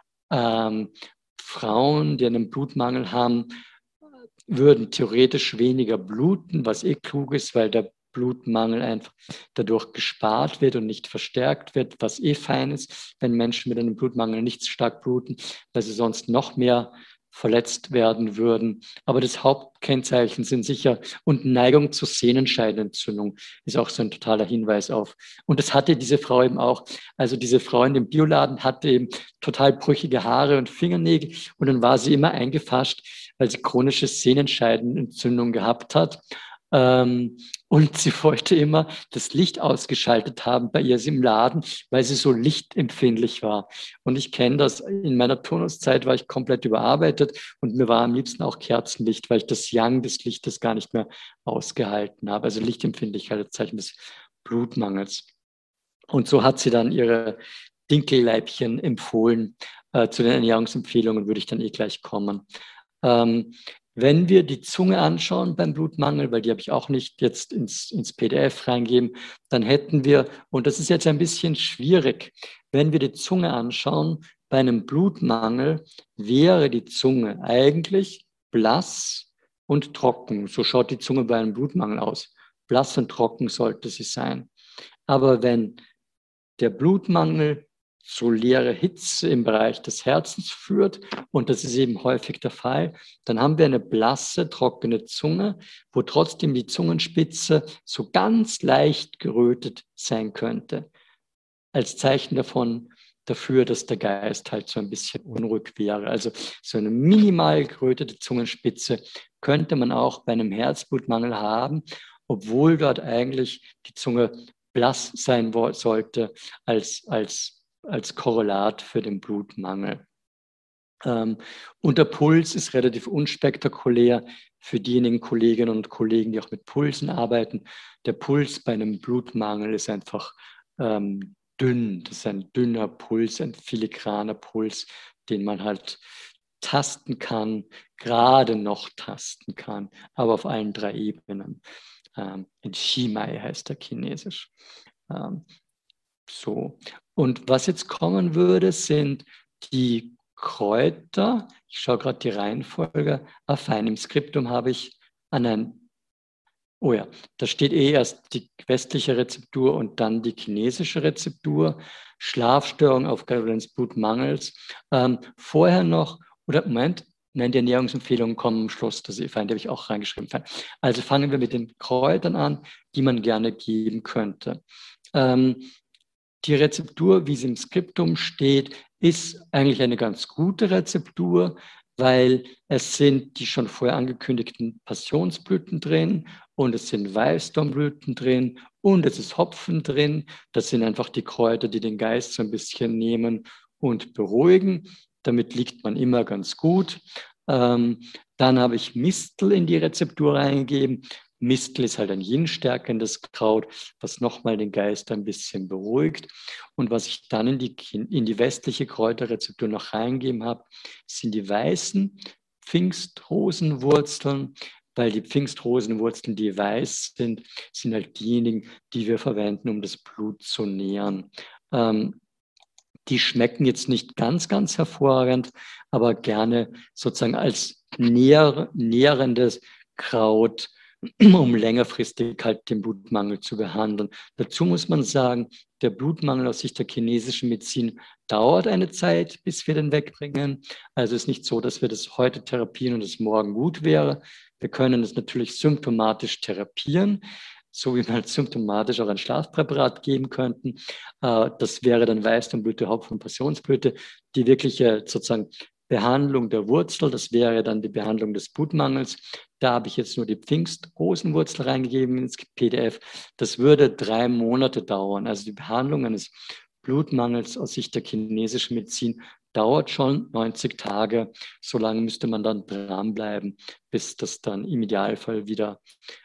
Frauen, die einen Blutmangel haben, würden theoretisch weniger bluten, was klug ist, weil der Blutmangel einfach dadurch gespart wird und nicht verstärkt wird, was fein ist, wenn Menschen mit einem Blutmangel nicht so stark bluten, weil sie sonst noch mehr verletzt werden würden. Aber das Hauptkennzeichen sind sicher, und Neigung zur Sehnenscheidenentzündung ist auch so ein totaler Hinweis auf. Und das hatte diese Frau eben auch. Also diese Frau in dem Bioladen hatte eben total brüchige Haare und Fingernägel und dann war sie immer eingefasst, weil sie chronische Sehnenscheidenentzündung gehabt hat. Und sie wollte immer das Licht ausgeschaltet haben bei ihr im Laden, weil sie so lichtempfindlich war. Und ich kenne das, in meiner Turnuszeit war ich komplett überarbeitet und mir war am liebsten auch Kerzenlicht, weil ich das Yang des Lichtes gar nicht mehr ausgehalten habe. Also Lichtempfindlichkeit als Zeichen des Blutmangels. Und so hat sie dann ihre Dinkelleibchen empfohlen. Zu den Ernährungsempfehlungen würde ich dann gleich kommen. Wenn wir die Zunge anschauen beim Blutmangel, weil die habe ich auch nicht jetzt ins PDF reingeben, dann hätten wir, und das ist jetzt ein bisschen schwierig, wenn wir die Zunge anschauen, bei einem Blutmangel wäre die Zunge eigentlich blass und trocken. So schaut die Zunge bei einem Blutmangel aus. Blass und trocken sollte sie sein. Aber wenn der Blutmangel zu leere Hitze im Bereich des Herzens führt, und das ist eben häufig der Fall, dann haben wir eine blasse, trockene Zunge, wo trotzdem die Zungenspitze so ganz leicht gerötet sein könnte, als Zeichen dafür, dass der Geist halt so ein bisschen unruhig wäre. Also so eine minimal gerötete Zungenspitze könnte man auch bei einem Herzblutmangel haben, obwohl dort eigentlich die Zunge blass sein sollte als Korrelat für den Blutmangel. Und der Puls ist relativ unspektakulär für diejenigen Kolleginnen und Kollegen, die auch mit Pulsen arbeiten. Der Puls bei einem Blutmangel ist einfach dünn. Das ist ein dünner Puls, ein filigraner Puls, den man halt tasten kann, gerade noch tasten kann, aber auf allen 3 Ebenen. In Shimai heißt der Chinesisch. So. Und was jetzt kommen würde, sind die Kräuter. Ich schaue gerade die Reihenfolge. Fein, im Skriptum habe ich oh ja, da steht erst die westliche Rezeptur und dann die chinesische Rezeptur. Schlafstörung aufgrund des Blutmangels. Vorher noch, oder Moment, nein, die Ernährungsempfehlungen kommen am Schluss, das fein, die habe ich auch reingeschrieben. Fein. Also fangen wir mit den Kräutern an, die man gerne geben könnte. Die Rezeptur, wie sie im Skriptum steht, ist eigentlich eine ganz gute Rezeptur, weil es sind die schon vorher angekündigten Passionsblüten drin und es sind Weißdornblüten drin und es ist Hopfen drin. Das sind einfach die Kräuter, die den Geist so ein bisschen nehmen und beruhigen. Damit liegt man immer ganz gut. Dann habe ich Mistel in die Rezeptur reingegeben. Mistel ist halt ein yin-stärkendes Kraut, was nochmal den Geist ein bisschen beruhigt. Und was ich dann in die westliche Kräuterrezeptur noch reingegeben habe, sind die weißen Pfingstrosenwurzeln, weil die Pfingstrosenwurzeln, die weiß sind, sind halt diejenigen, die wir verwenden, um das Blut zu nähren. Die schmecken jetzt nicht ganz, ganz hervorragend, aber gerne sozusagen als nährendes Kraut, um längerfristig halt den Blutmangel zu behandeln. Dazu muss man sagen, der Blutmangel aus Sicht der chinesischen Medizin dauert eine Zeit, bis wir den wegbringen. Also es ist nicht so, dass wir das heute therapieren und es morgen gut wäre. Wir können es natürlich symptomatisch therapieren, so wie wir halt symptomatisch auch ein Schlafpräparat geben könnten. Das wäre dann Weißdornblüte, Hopfen, Passionsblüte, die wirkliche sozusagen Behandlung der Wurzel, das wäre dann die Behandlung des Blutmangels. Da habe ich jetzt nur die Pfingstrosenwurzel reingegeben ins PDF. Das würde 3 Monate dauern. Also die Behandlung eines Blutmangels aus Sicht der chinesischen Medizin dauert schon 90 Tage. So lange müsste man dann dranbleiben, bis das dann im Idealfall wieder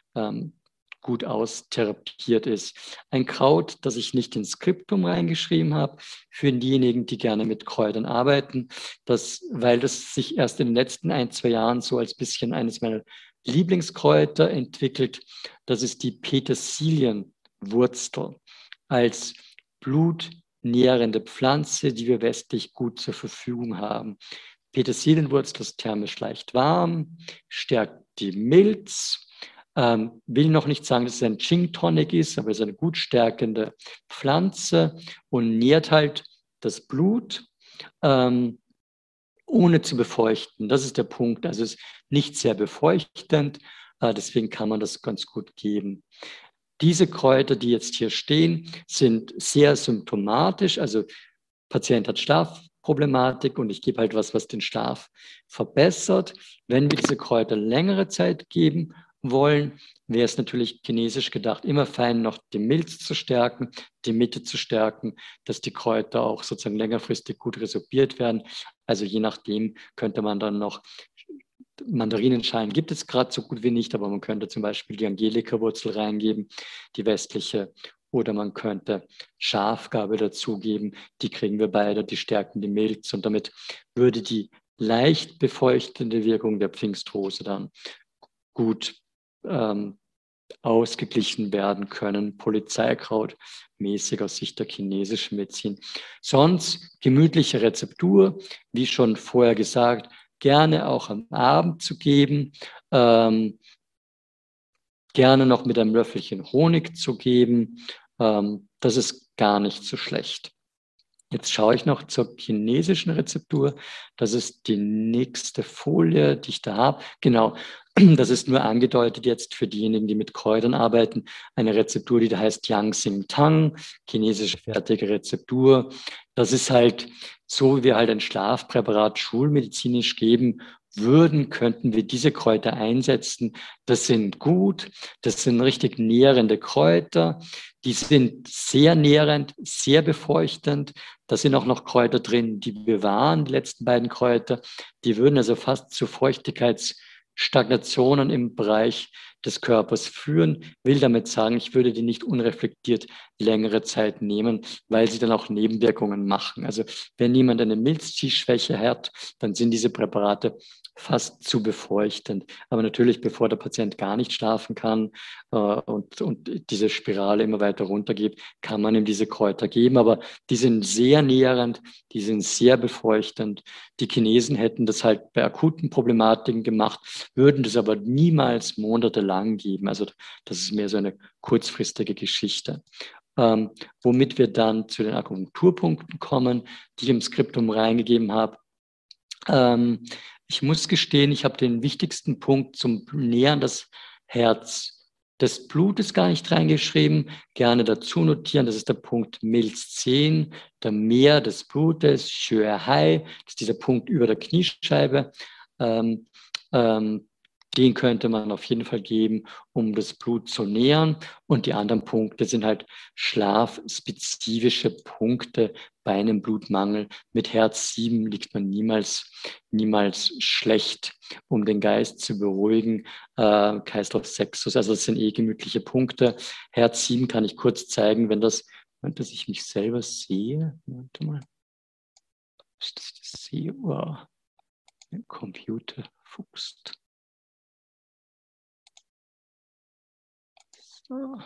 gut austherapiert ist. Ein Kraut, das ich nicht ins Skriptum reingeschrieben habe, für diejenigen, die gerne mit Kräutern arbeiten, weil das sich erst in den letzten 1, 2 Jahren so als bisschen eines meiner Lieblingskräuter entwickelt, das ist die Petersilienwurzel als blutnährende Pflanze, die wir westlich gut zur Verfügung haben. Petersilienwurzel ist thermisch leicht warm, stärkt die Milz, Will noch nicht sagen, dass es ein Gin Tonic ist, aber es ist eine gut stärkende Pflanze und nährt halt das Blut, ohne zu befeuchten. Das ist der Punkt. Also es ist nicht sehr befeuchtend, deswegen kann man das ganz gut geben. Diese Kräuter, die jetzt hier stehen, sind sehr symptomatisch. Also Patient hat Schlafproblematik und ich gebe halt was den Schlaf verbessert. Wenn wir diese Kräuter längere Zeit geben wollen, wäre es natürlich chinesisch gedacht, immer fein noch die Milz zu stärken, die Mitte zu stärken, dass die Kräuter auch sozusagen längerfristig gut resorbiert werden. Also je nachdem könnte man dann noch, Mandarinenschalen gibt es gerade so gut wie nicht, aber man könnte zum Beispiel die Angelika-Wurzel reingeben, die westliche, oder man könnte Schafgarbe dazugeben. Die kriegen wir beide, die stärken die Milz und damit würde die leicht befeuchtende Wirkung der Pfingstrose dann gut ausgeglichen werden können, Polizeikraut mäßig aus Sicht der chinesischen Medizin. Sonst gemütliche Rezeptur, wie schon vorher gesagt, gerne auch am Abend zu geben, gerne noch mit einem Löffelchen Honig zu geben. Das ist gar nicht so schlecht. Jetzt schaue ich noch zur chinesischen Rezeptur. Das ist die nächste Folie, die ich da habe. Genau, das ist nur angedeutet jetzt für diejenigen, die mit Kräutern arbeiten. Eine Rezeptur, die da heißt Yang Xing Tang, chinesische fertige Rezeptur. Das ist halt so, wie wir halt ein Schlafpräparat schulmedizinisch geben würden, könnten wir diese Kräuter einsetzen. Das sind gut, das sind richtig nährende Kräuter. Die sind sehr nährend, sehr befeuchtend. Da sind auch noch Kräuter drin, die bewahren, die letzten beiden Kräuter. Die würden also fast zu Feuchtigkeitsstagnationen im Bereich des Körpers führen. Will damit sagen, ich würde die nicht unreflektiert längere Zeit nehmen, weil sie dann auch Nebenwirkungen machen. Also wenn jemand eine Milzschwäche hat, dann sind diese Präparate fast zu befeuchtend. Aber natürlich, bevor der Patient gar nicht schlafen kann und diese Spirale immer weiter runtergeht, kann man ihm diese Kräuter geben. Aber die sind sehr nährend, die sind sehr befeuchtend. Die Chinesen hätten das halt bei akuten Problematiken gemacht, würden das aber niemals monatelang geben. Also das ist mehr so eine kurzfristige Geschichte. Womit wir dann zu den Akupunkturpunkten kommen, die ich im Skriptum reingegeben habe. Ich muss gestehen, ich habe den wichtigsten Punkt zum Nähern des Herz des Blutes gar nicht reingeschrieben. Gerne dazu notieren, das ist der Punkt Milz 10, der Meer des Blutes, Xue Hai, das ist dieser Punkt über der Kniescheibe. Den könnte man auf jeden Fall geben, um das Blut zu nähern. Und die anderen Punkte sind halt schlafspezifische Punkte bei einem Blutmangel. Mit Herz 7 liegt man niemals schlecht, um den Geist zu beruhigen. Kreislauf 6, also das sind gemütliche Punkte. Herz 7 kann ich kurz zeigen, dass ich mich selber sehe. Warte mal. Dass ich das sehe. Wow. Der Computer fuchst. So.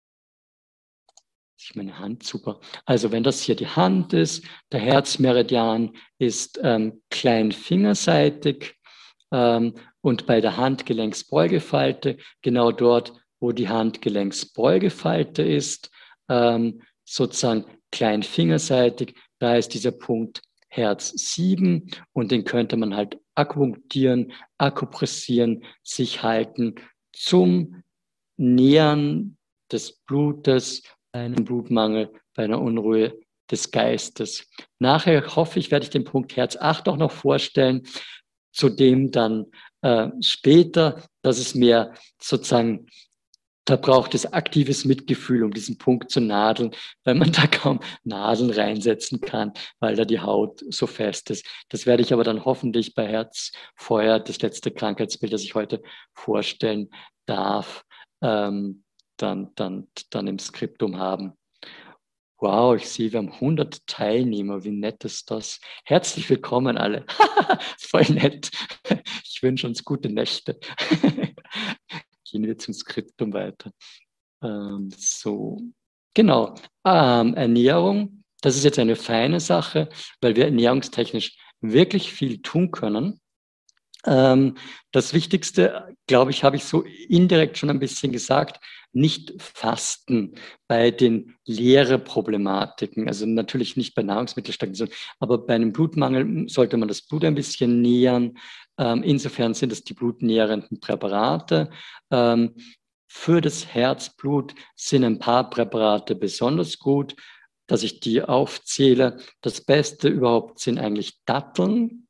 Ich meine Hand, super. Also wenn das hier die Hand ist, der Herzmeridian ist kleinfingerseitig und bei der Handgelenksbeugefalte, genau dort, wo die Handgelenksbeugefalte ist, sozusagen kleinfingerseitig, da ist dieser Punkt Herz 7 und den könnte man halt akupunktieren, akupressieren, sich halten zum Nähern des Blutes bei einem Blutmangel, bei einer Unruhe des Geistes. Nachher hoffe ich, werde ich den Punkt Herz 8 auch noch vorstellen, zudem dann später, dass es mehr sozusagen, da braucht es aktives Mitgefühl, um diesen Punkt zu nadeln, weil man da kaum Nadeln reinsetzen kann, weil da die Haut so fest ist. Das werde ich aber dann hoffentlich bei Herzfeuer, das letzte Krankheitsbild, das ich heute vorstellen darf, dann im Skriptum haben. Wow, ich sehe, wir haben 100 Teilnehmer. Wie nett ist das? Herzlich willkommen alle. Voll nett. Ich wünsche uns gute Nächte. Gehen wir zum Skriptum weiter. So, genau. Ernährung, das ist jetzt eine feine Sache, weil wir ernährungstechnisch wirklich viel tun können. Das Wichtigste, glaube ich, habe ich so indirekt schon ein bisschen gesagt, nicht fasten bei den Leere-Problematiken, also natürlich nicht bei Nahrungsmittelstagnation, aber bei einem Blutmangel sollte man das Blut ein bisschen nähren. Insofern sind es die blutnährenden Präparate. Für das Herzblut sind ein paar Präparate besonders gut, dass ich die aufzähle. Das Beste überhaupt sind eigentlich Datteln.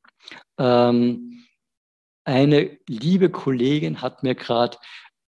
Eine liebe Kollegin hat mir gerade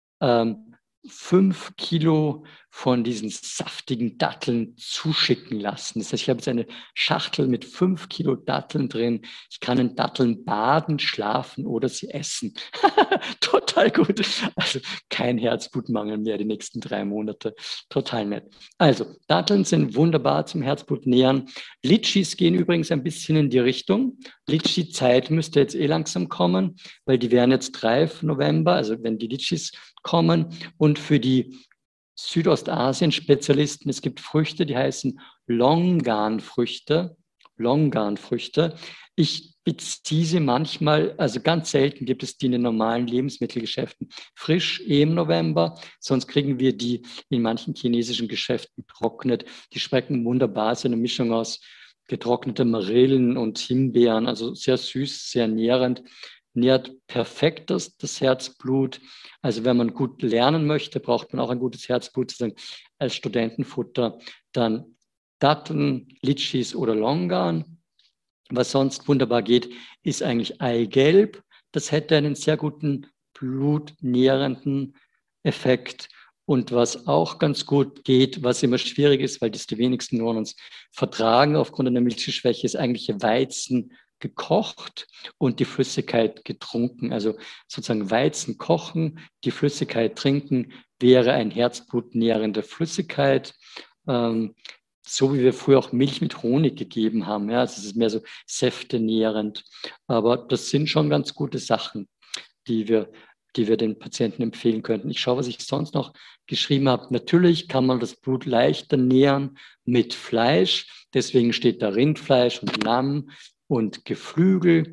5 Kilo von diesen saftigen Datteln zuschicken lassen. Das heißt, ich habe jetzt eine Schachtel mit 5 Kilo Datteln drin. Ich kann in Datteln baden, schlafen oder sie essen. Total gut. Also kein Herzblutmangel mehr die nächsten 3 Monate. Total nett. Also Datteln sind wunderbar zum Herzblut nähern. Litschis gehen übrigens ein bisschen in die Richtung. Litschi-Zeit müsste jetzt langsam kommen, weil die wären jetzt reif November, also wenn die Litschis kommen. Und für die Südostasien-Spezialisten, es gibt Früchte, die heißen Longan-Früchte. Longan-Früchte. Ich beziehe sie manchmal, also ganz selten gibt es die in den normalen Lebensmittelgeschäften frisch im November, sonst kriegen wir die in manchen chinesischen Geschäften trocknet. Die schmecken wunderbar, so eine Mischung aus getrocknete Marillen und Himbeeren, also sehr süß, sehr nährend, nährt perfekt das Herzblut. Also wenn man gut lernen möchte, braucht man auch ein gutes Herzblut, als Studentenfutter dann Datteln, Litschis oder Longan. Was sonst wunderbar geht, ist eigentlich Eigelb. Das hätte einen sehr guten blutnährenden Effekt. Und was auch ganz gut geht, was immer schwierig ist, weil das die wenigsten nur uns vertragen aufgrund einer Milchschwäche, ist eigentlich Weizen gekocht und die Flüssigkeit getrunken. Also sozusagen Weizen kochen, die Flüssigkeit trinken, wäre ein herzblutnährende Flüssigkeit. So wie wir früher auch Milch mit Honig gegeben haben. Ja, also es ist mehr so säftenährend. Aber das sind schon ganz gute Sachen, die wir den Patienten empfehlen könnten. Ich schaue, was ich sonst noch geschrieben habe. Natürlich kann man das Blut leichter nähren mit Fleisch. Deswegen steht da Rindfleisch und Lamm und Geflügel.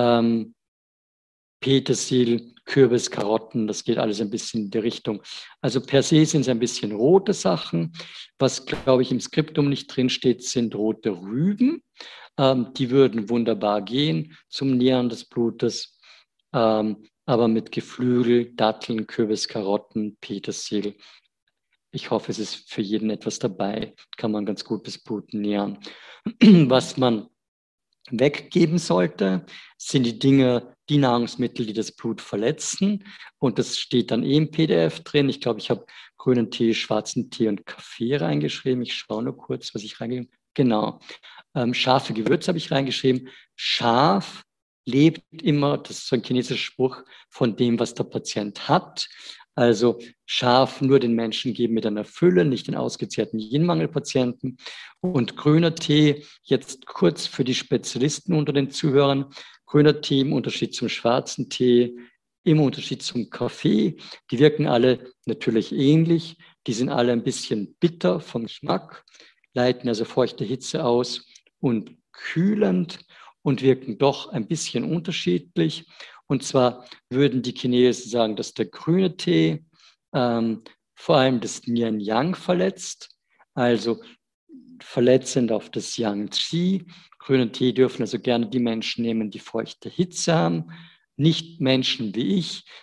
Petersil, Kürbis, Karotten, das geht alles ein bisschen in die Richtung. Also per se sind es ein bisschen rote Sachen. Was, glaube ich, im Skriptum nicht drinsteht, sind rote Rüben. Die würden wunderbar gehen zum Nähren des Blutes. Aber mit Geflügel, Datteln, Kürbis, Karotten, Petersil. Ich hoffe, es ist für jeden etwas dabei. Kann man ganz gut das Blut nähren. Was man weggeben sollte, sind die Dinge, die Nahrungsmittel, die das Blut verletzen. Und das steht dann im PDF drin. Ich glaube, ich habe grünen Tee, schwarzen Tee und Kaffee reingeschrieben. Ich schaue nur kurz, was ich reingegeben habe. Genau. Scharfe Gewürze habe ich reingeschrieben. Scharf lebt immer, das ist so ein chinesischer Spruch, von dem, was der Patient hat. Also scharf nur den Menschen geben mit einer Fülle, nicht den ausgezehrten Yin-Mangel-Patienten. Und grüner Tee, jetzt kurz für die Spezialisten unter den Zuhörern, grüner Tee im Unterschied zum schwarzen Tee, im Unterschied zum Kaffee, die wirken alle natürlich ähnlich. Die sind alle ein bisschen bitter vom Geschmack, leiten also feuchte Hitze aus und kühlend und wirken doch ein bisschen unterschiedlich. Und zwar würden die Chinesen sagen, dass der grüne Tee vor allem das Yin-Yang verletzt, also verletzend auf das Yang-Qi. Grünen Tee dürfen also gerne die Menschen nehmen, die feuchte Hitze haben, nicht Menschen wie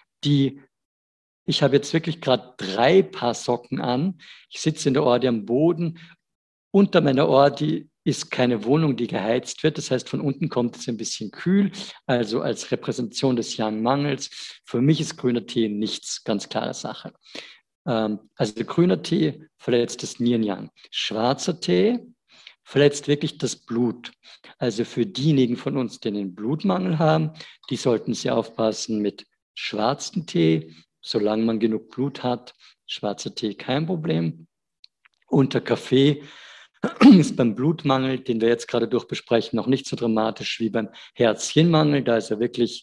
ich habe jetzt wirklich gerade 3 Paar Socken an. Ich sitze in der Ordi am Boden. Unter meiner Ordi ist keine Wohnung, die geheizt wird. Das heißt, von unten kommt es ein bisschen kühl, also als Repräsentation des Yang-Mangels. Für mich ist grüner Tee nichts, ganz klare Sache. Also grüner Tee verletzt das Yin-Yang. Schwarzer Tee verletzt wirklich das Blut. Also für diejenigen von uns, die einen Blutmangel haben, die sollten sehr aufpassen mit schwarzem Tee, solange man genug Blut hat. Schwarzer Tee kein Problem. Und der Kaffee ist beim Blutmangel, den wir jetzt gerade durchbesprechen, noch nicht so dramatisch wie beim Herzchenmangel. Da ist er wirklich,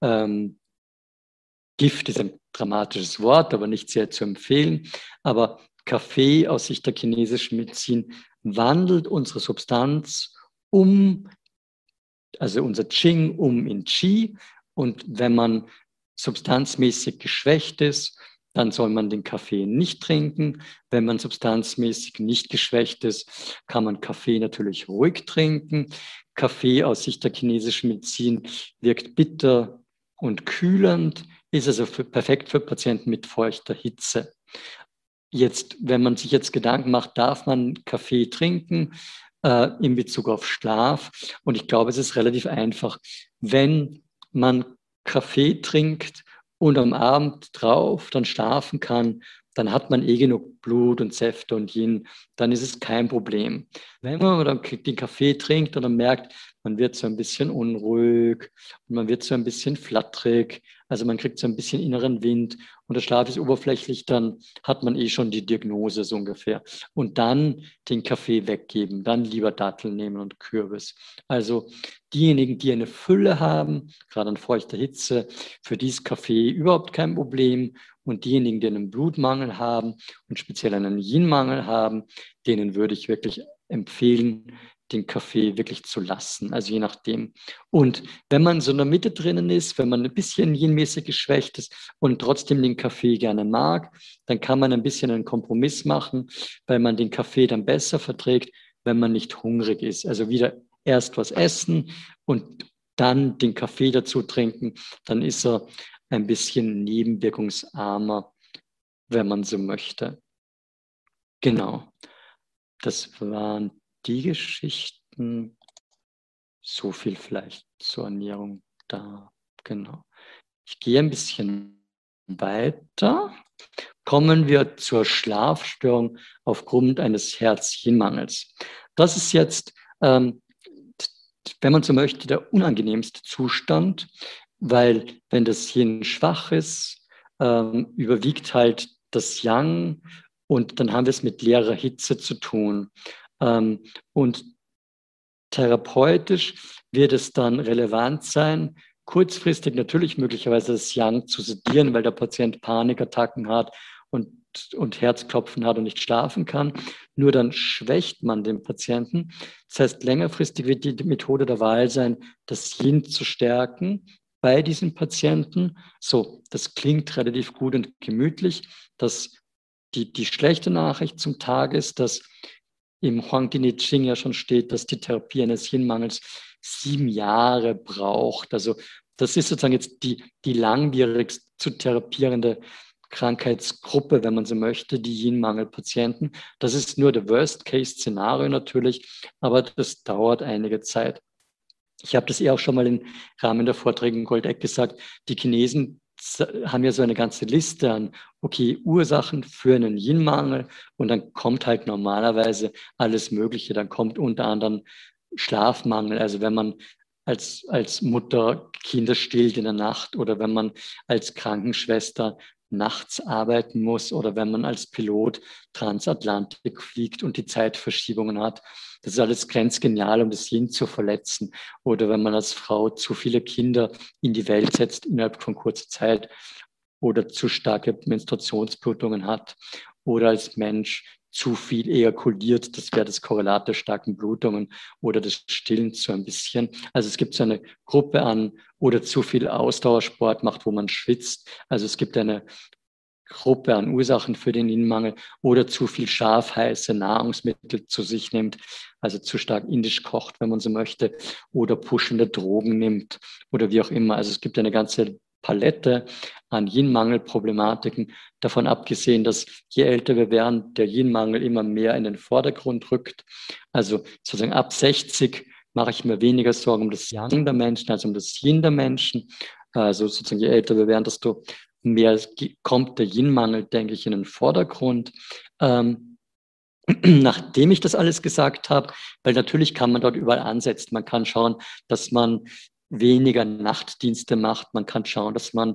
Gift ist ein dramatisches Wort, aber nicht sehr zu empfehlen. Aber Kaffee aus Sicht der chinesischen Medizin wandelt unsere Substanz also unser Qing in Qi Und wenn man substanzmäßig geschwächt ist, dann soll man den Kaffee nicht trinken. Wenn man substanzmäßig nicht geschwächt ist, kann man Kaffee natürlich ruhig trinken. Kaffee aus Sicht der chinesischen Medizin wirkt bitter und kühlend, ist also perfekt für Patienten mit feuchter Hitze. Jetzt, wenn man sich jetzt Gedanken macht, darf man Kaffee trinken in Bezug auf Schlaf? Und ich glaube, es ist relativ einfach. Wenn man Kaffee trinkt und am Abend drauf dann schlafen kann, dann hat man genug Blut und Säfte und Yin, dann ist es kein Problem. Wenn man dann den Kaffee trinkt und dann merkt, man wird so ein bisschen unruhig und man wird so ein bisschen flatterig, also man kriegt so ein bisschen inneren Wind und der Schlaf ist oberflächlich, dann hat man schon die Diagnose so ungefähr. Und dann den Kaffee weggeben, dann lieber Datteln nehmen und Kürbis. Also diejenigen, die eine Fülle haben, gerade an feuchter Hitze, für die ist Kaffee überhaupt kein Problem. Und diejenigen, die einen Blutmangel haben und speziell einen Yin-Mangel haben, denen würde ich wirklich empfehlen, den Kaffee wirklich zu lassen, also je nachdem. Und wenn man so in der Mitte drinnen ist, wenn man ein bisschen yin-mäßig geschwächt ist und trotzdem den Kaffee gerne mag, dann kann man ein bisschen einen Kompromiss machen, weil man den Kaffee dann besser verträgt, wenn man nicht hungrig ist. Also wieder erst was essen und dann den Kaffee dazu trinken, dann ist er ein bisschen nebenwirkungsarmer, wenn man so möchte. Genau, das waren die Geschichten. So viel vielleicht zur Ernährung da. Genau. Ich gehe ein bisschen weiter. Kommen wir zur Schlafstörung aufgrund eines Herz-Hirn-Mangels. Das ist jetzt, wenn man so möchte, der unangenehmste Zustand, weil wenn das Hirn schwach ist, überwiegt halt das Yang und dann haben wir es mit leerer Hitze zu tun. Und therapeutisch wird es dann relevant sein, kurzfristig natürlich möglicherweise das Yang zu sedieren, weil der Patient Panikattacken hat und Herzklopfen hat und nicht schlafen kann. Nur dann schwächt man den Patienten. Das heißt, längerfristig wird die Methode der Wahl sein, das Yin zu stärken bei diesen Patienten. So, das klingt relativ gut und gemütlich. Die schlechte Nachricht zum Tag ist, dass im Huangdi I Ching ja schon steht, dass die Therapie eines Yin-Mangels 7 Jahre braucht. Also das ist sozusagen jetzt die langwierigst zu therapierende Krankheitsgruppe, wenn man so möchte, die Yin-Mangel-Patienten. Das ist nur der Worst-Case-Szenario natürlich, aber das dauert einige Zeit. Ich habe das auch schon mal im Rahmen der Vorträge in Goldeck gesagt, die Chinesen haben ja so eine ganze Liste an, okay, Ursachen für einen Yin-Mangel und dann kommt halt normalerweise alles Mögliche. Dann kommt unter anderem Schlafmangel, also wenn man als Mutter Kinder stillt in der Nacht oder wenn man als Krankenschwester nachts arbeiten muss oder wenn man als Pilot Transatlantik fliegt und die Zeitverschiebungen hat. Das ist alles grenzgenial, um das Yin zu verletzen. Oder wenn man als Frau zu viele Kinder in die Welt setzt innerhalb von kurzer Zeit oder zu starke Menstruationsblutungen hat oder als Mensch zu viel ejakuliert, das wäre das Korrelat der starken Blutungen oder des Stillens so ein bisschen. Also es gibt so eine Gruppe an oder zu viel Ausdauersport macht, wo man schwitzt. Also es gibt eine Gruppe an Ursachen für den Yin-Mangel oder zu viel scharf heiße Nahrungsmittel zu sich nimmt, also zu stark indisch kocht, wenn man so möchte, oder pushende Drogen nimmt oder wie auch immer. Also es gibt eine ganze Palette an Yin-Mangel-Problematiken, davon abgesehen, dass je älter wir werden, der Yin-Mangel immer mehr in den Vordergrund rückt. Also sozusagen ab 60 mache ich mir weniger Sorgen um das Yang der Menschen als um das Yin der Menschen. Also sozusagen je älter wir werden, desto mehr kommt der Yin-Mangel, denke ich, in den Vordergrund. Nachdem ich das alles gesagt habe, weil natürlich kann man dort überall ansetzen. Man kann schauen, dass man weniger Nachtdienste macht. Man kann schauen, dass man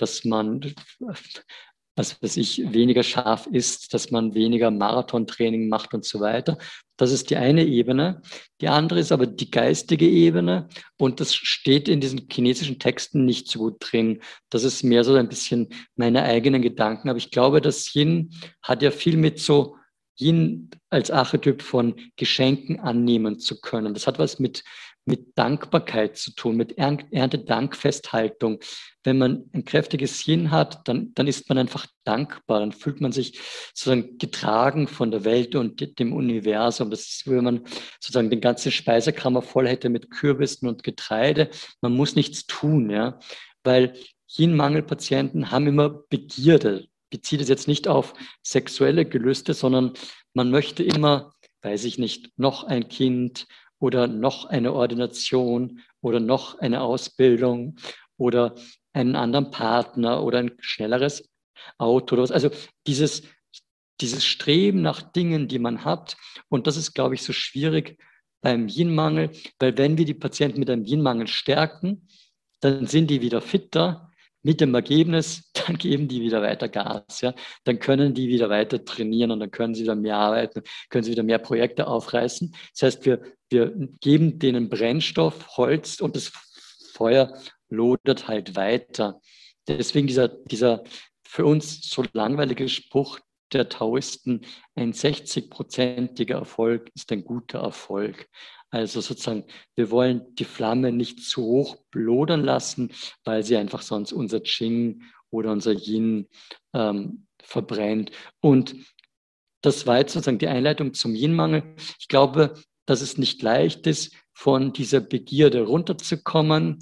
was weiß ich, weniger scharf isst, dass man weniger Marathontraining macht und so weiter. Das ist die eine Ebene. Die andere ist aber die geistige Ebene und das steht in diesen chinesischen Texten nicht so gut drin. Das ist mehr so ein bisschen meine eigenen Gedanken. Aber ich glaube, das Yin hat ja viel mit so Yin als Archetyp von Geschenken annehmen zu können. Das hat was mit mit Dankbarkeit zu tun, mit Erntedankfesthaltung. Wenn man ein kräftiges Yin hat, dann ist man einfach dankbar, dann fühlt man sich sozusagen getragen von der Welt und dem Universum. Das ist, wenn man sozusagen den ganzen Speisekammer voll hätte mit Kürbissen und Getreide. Man muss nichts tun, ja, weil Yin-Mangel-Patienten haben immer Begierde. Bezieht es jetzt nicht auf sexuelle Gelüste, sondern man möchte immer, weiß ich nicht, noch ein Kind oder noch eine Ordination oder noch eine Ausbildung oder einen anderen Partner oder ein schnelleres Auto oder was. Also dieses Streben nach Dingen, die man hat. Und das ist, glaube ich, so schwierig beim Yin-Mangel, weil wenn wir die Patienten mit einem Yin-Mangel stärken, dann sind die wieder fitter. Mit dem Ergebnis, dann geben die wieder weiter Gas. Ja? Dann können die wieder weiter trainieren und dann können sie wieder mehr arbeiten, können sie wieder mehr Projekte aufreißen. Das heißt, wir geben denen Brennstoff, Holz und das Feuer lodert halt weiter. Deswegen dieser für uns so langweilige Spruch der Taoisten, ein 60-prozentiger Erfolg ist ein guter Erfolg. Also sozusagen, wir wollen die Flamme nicht zu hoch lodern lassen, weil sie einfach sonst unser Qing oder unser Yin verbrennt. Und das war jetzt sozusagen die Einleitung zum Yin-Mangel. Ich glaube, dass es nicht leicht ist, von dieser Begierde runterzukommen,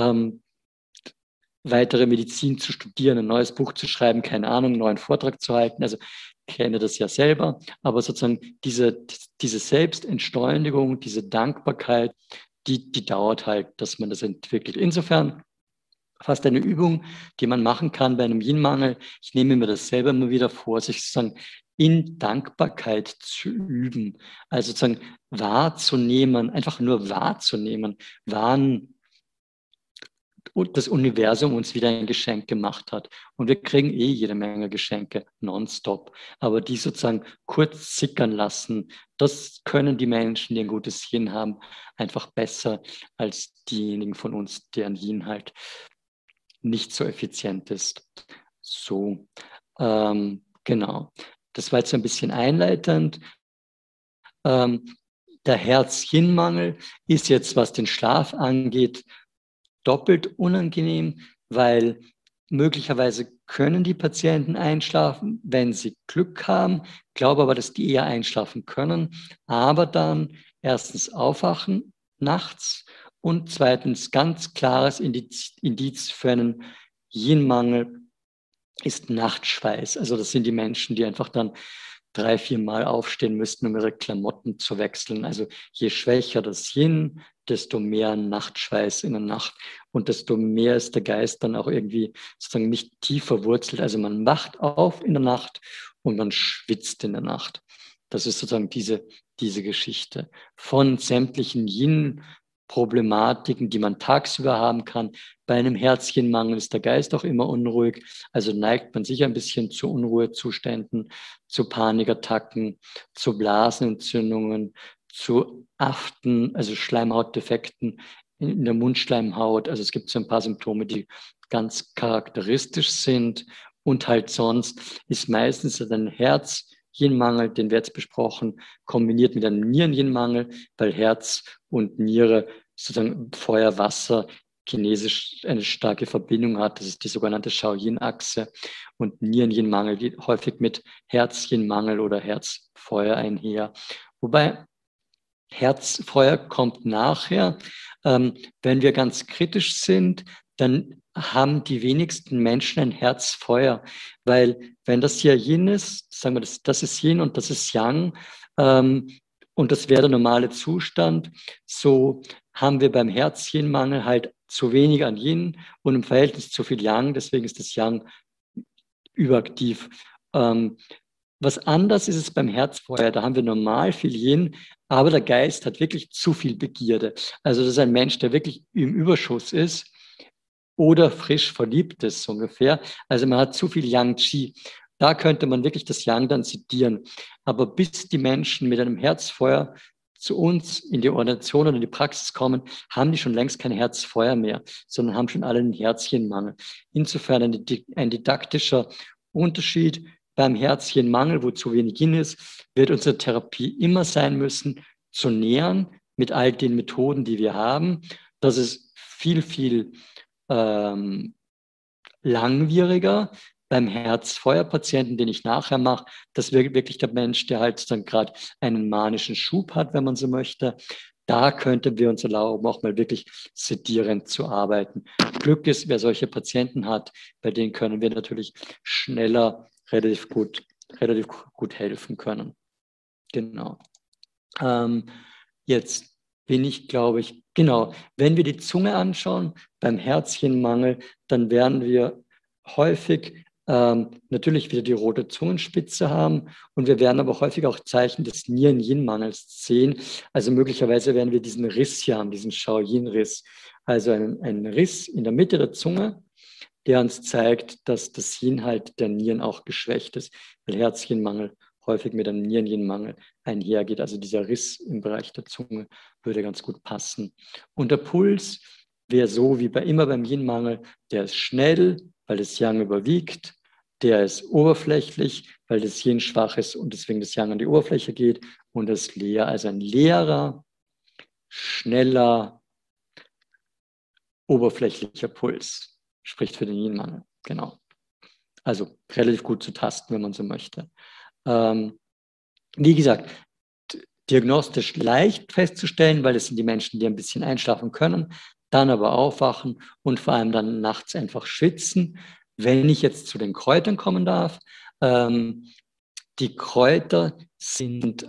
weitere Medizin zu studieren, ein neues Buch zu schreiben, keine Ahnung, einen neuen Vortrag zu halten. Also ich kenne das ja selber, aber sozusagen diese Selbstentstaudigung, diese Dankbarkeit, die dauert halt, dass man das entwickelt. Insofern fast eine Übung, die man machen kann bei einem Yin-Mangel. Ich nehme mir das selber immer wieder vor, sich sozusagen in Dankbarkeit zu üben. Also sozusagen wahrzunehmen, einfach nur wahrzunehmen, wann das Universum uns wieder ein Geschenk gemacht hat. Und wir kriegen jede Menge Geschenke nonstop. Aber die sozusagen kurz sickern lassen, das können die Menschen, die ein gutes Yin haben, einfach besser als diejenigen von uns, deren Yin halt nicht so effizient ist. So, genau. Das war jetzt ein bisschen einleitend. Der Herz-Yin-Mangel ist jetzt, was den Schlaf angeht, doppelt unangenehm, weil möglicherweise können die Patienten einschlafen, wenn sie Glück haben. Ich glaube aber, dass die eher einschlafen können, aber dann erstens aufwachen nachts und zweitens ganz klares Indiz für einen Yin-Mangel ist Nachtschweiß. Also das sind die Menschen, die einfach dann 3, 4 Mal aufstehen müssten, um ihre Klamotten zu wechseln. Also je schwächer das Yin, desto mehr Nachtschweiß in der Nacht und desto mehr ist der Geist dann auch irgendwie sozusagen nicht tief verwurzelt. Also man wacht auf in der Nacht und man schwitzt in der Nacht. Das ist sozusagen diese Geschichte von sämtlichen Yin-Problematiken, die man tagsüber haben kann. Bei einem Herzchenmangel ist der Geist auch immer unruhig, also neigt man sich ein bisschen zu Unruhezuständen, zu Panikattacken, zu Blasenentzündungen, zu Aften, also Schleimhautdefekten in der Mundschleimhaut. Also es gibt so ein paar Symptome, die ganz charakteristisch sind. Und halt sonst ist meistens ein Herz-Yin-Mangel, den wir jetzt besprochen, kombiniert mit einem Nieren-Yin-Mangel, weil Herz und Niere sozusagen Feuer, Wasser, chinesisch eine starke Verbindung hat. Das ist die sogenannte Shao-Yin-Achse. Und Nieren-Yin-Mangel geht häufig mit Herz-Yin-Mangel oder Herzfeuer einher. Wobei Herzfeuer kommt nachher. Wenn wir ganz kritisch sind, dann haben die wenigsten Menschen ein Herzfeuer, weil wenn das hier Yin ist, sagen wir, das ist Yin und das ist Yang, und das wäre der normale Zustand, so haben wir beim Herz-Yin-Mangel halt zu wenig an Yin und im Verhältnis zu viel Yang, deswegen ist das Yang überaktiv. Was anders ist es beim Herzfeuer, da haben wir normal viel Yin, aber der Geist hat wirklich zu viel Begierde. Also das ist ein Mensch, der wirklich im Überschuss ist oder frisch verliebt ist, so ungefähr. Also man hat zu viel Yang-Qi. Da könnte man wirklich das Yang dann zitieren. Aber bis die Menschen mit einem Herzfeuer zu uns in die Ordination oder in die Praxis kommen, haben die schon längst kein Herzfeuer mehr, sondern haben schon alle einen Herzchenmangel. Insofern ein didaktischer Unterschied. Beim Herzchenmangel, wo zu wenig Yin ist, wird unsere Therapie immer sein müssen, zu nähren mit all den Methoden, die wir haben. Das ist viel, viel langwieriger. Beim Herzfeuerpatienten, den ich nachher mache, das wäre wirklich der Mensch, der halt dann gerade einen manischen Schub hat, wenn man so möchte. Da könnten wir uns erlauben, auch mal wirklich sedierend zu arbeiten. Glück ist, wer solche Patienten hat, bei denen können wir natürlich schneller relativ gut helfen können. Genau. Jetzt bin ich, glaube ich, genau, wenn wir die Zunge anschauen, beim Herzchenmangel, dann werden wir häufig natürlich wieder die rote Zungenspitze haben und wir werden aber häufig auch Zeichen des Nieren-Yin-Mangels sehen. Also möglicherweise werden wir diesen Riss hier haben, diesen Shao-Yin-Riss, also einen Riss in der Mitte der Zunge, der uns zeigt, dass das Yin halt der Nieren auch geschwächt ist, weil Herzchenmangel häufig mit einem Nieren-Yin-Mangel einhergeht. Also dieser Riss im Bereich der Zunge würde ganz gut passen. Und der Puls wäre so wie immer beim Yin-Mangel, der ist schnell, weil das Yang überwiegt. Der ist oberflächlich, weil das Yin schwach ist und deswegen das Yang an die Oberfläche geht. Und das leer, also ein leerer, schneller, oberflächlicher Puls. Spricht für den Yin-Mangel, genau. Also relativ gut zu tasten, wenn man so möchte. Wie gesagt, diagnostisch leicht festzustellen, weil es sind die Menschen, die ein bisschen einschlafen können, dann aber aufwachen und vor allem dann nachts einfach schwitzen. Wenn ich jetzt zu den Kräutern kommen darf, die Kräuter sind,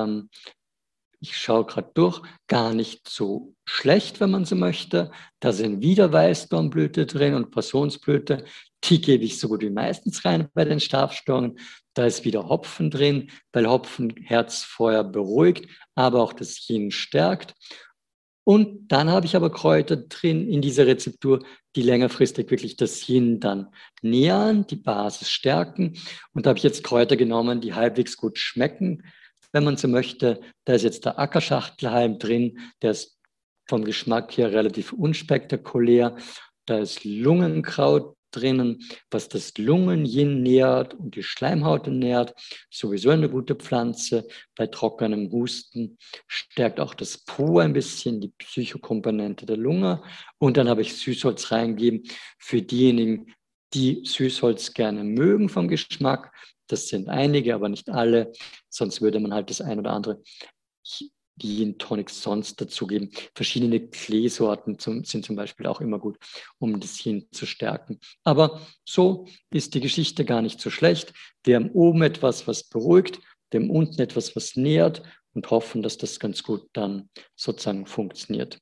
ich schaue gerade durch, gar nicht so schlecht, wenn man so möchte. Da sind wieder Weißdornblüte drin und Passionsblüte. Die gebe ich so gut wie meistens rein bei den Schlafstörungen. Da ist wieder Hopfen drin, weil Hopfen Herzfeuer beruhigt, aber auch das Yin stärkt. Und dann habe ich aber Kräuter drin in dieser Rezeptur, die längerfristig wirklich das Yin dann nähern, die Basis stärken. Und da habe ich jetzt Kräuter genommen, die halbwegs gut schmecken, wenn man so möchte. Da ist jetzt der Ackerschachtelhalm drin, der ist vom Geschmack her relativ unspektakulär. Da ist Lungenkraut drinnen, was das Lungen-Yin nährt und die Schleimhaut nährt. Sowieso eine gute Pflanze. Bei trockenem Husten stärkt auch das Po ein bisschen, die Psychokomponente der Lunge. Und dann habe ich Süßholz reingegeben für diejenigen, die Süßholz gerne mögen vom Geschmack. Das sind einige, aber nicht alle. Sonst würde man halt das ein oder andere Gin Tonic sonst dazugeben. Verschiedene Kleesorten sind zum Beispiel auch immer gut, um das Yin zu stärken. Aber so ist die Geschichte gar nicht so schlecht. Wir haben oben etwas, was beruhigt, wir haben unten etwas, was nährt und hoffen, dass das ganz gut dann sozusagen funktioniert.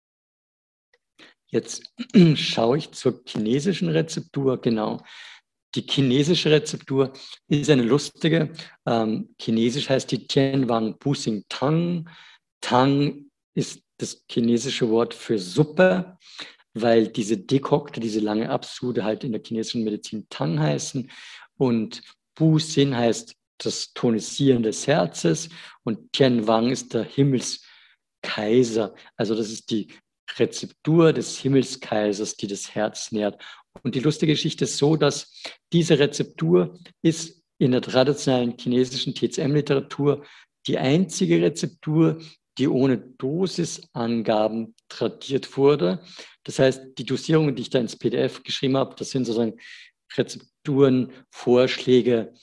Jetzt schaue ich zur chinesischen Rezeptur, genau. Die chinesische Rezeptur ist eine lustige. Chinesisch heißt die Tianwang Busing Tang. Tang ist das chinesische Wort für Suppe, weil diese Dekokte, diese lange Absude halt in der chinesischen Medizin Tang heißen. Und Bu-Sin heißt das Tonisieren des Herzes und Tianwang ist der Himmelskaiser. Also das ist die Rezeptur des Himmelskaisers, die das Herz nährt. Und die lustige Geschichte ist so, dass diese Rezeptur ist in der traditionellen chinesischen TCM-Literatur die einzige Rezeptur, die ohne Dosisangaben tradiert wurde. Das heißt, die Dosierungen, die ich da ins PDF geschrieben habe, das sind sozusagen Rezepturen, Vorschläge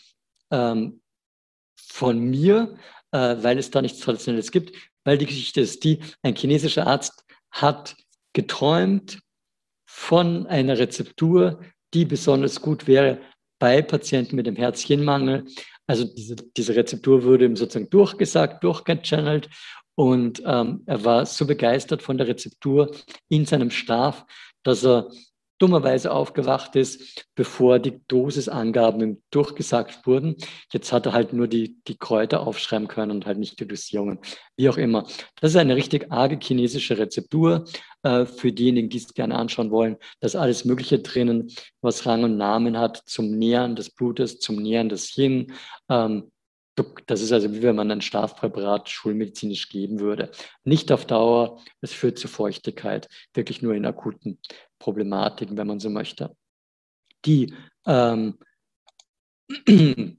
von mir, weil es da nichts Traditionelles gibt, weil die Geschichte ist die, ein chinesischer Arzt hat geträumt von einer Rezeptur, die besonders gut wäre bei Patienten mit dem Herz-Yin-Mangel. Also diese Rezeptur wurde ihm sozusagen durchgesagt, durchgechannelt und er war so begeistert von der Rezeptur in seinem Schlaf, dass er dummerweise aufgewacht ist, bevor die Dosisangaben ihm durchgesagt wurden. Jetzt hat er halt nur die Kräuter aufschreiben können und halt nicht die Dosierungen, wie auch immer. Das ist eine richtig arge chinesische Rezeptur. Für diejenigen, die es gerne anschauen wollen, da ist alles Mögliche drinnen, was Rang und Namen hat zum Nähren des Blutes, zum Nähren des Yin. Das ist also wie wenn man ein Schlafpräparat schulmedizinisch geben würde. Nicht auf Dauer, es führt zu Feuchtigkeit, wirklich nur in akuten Problematiken, wenn man so möchte. Die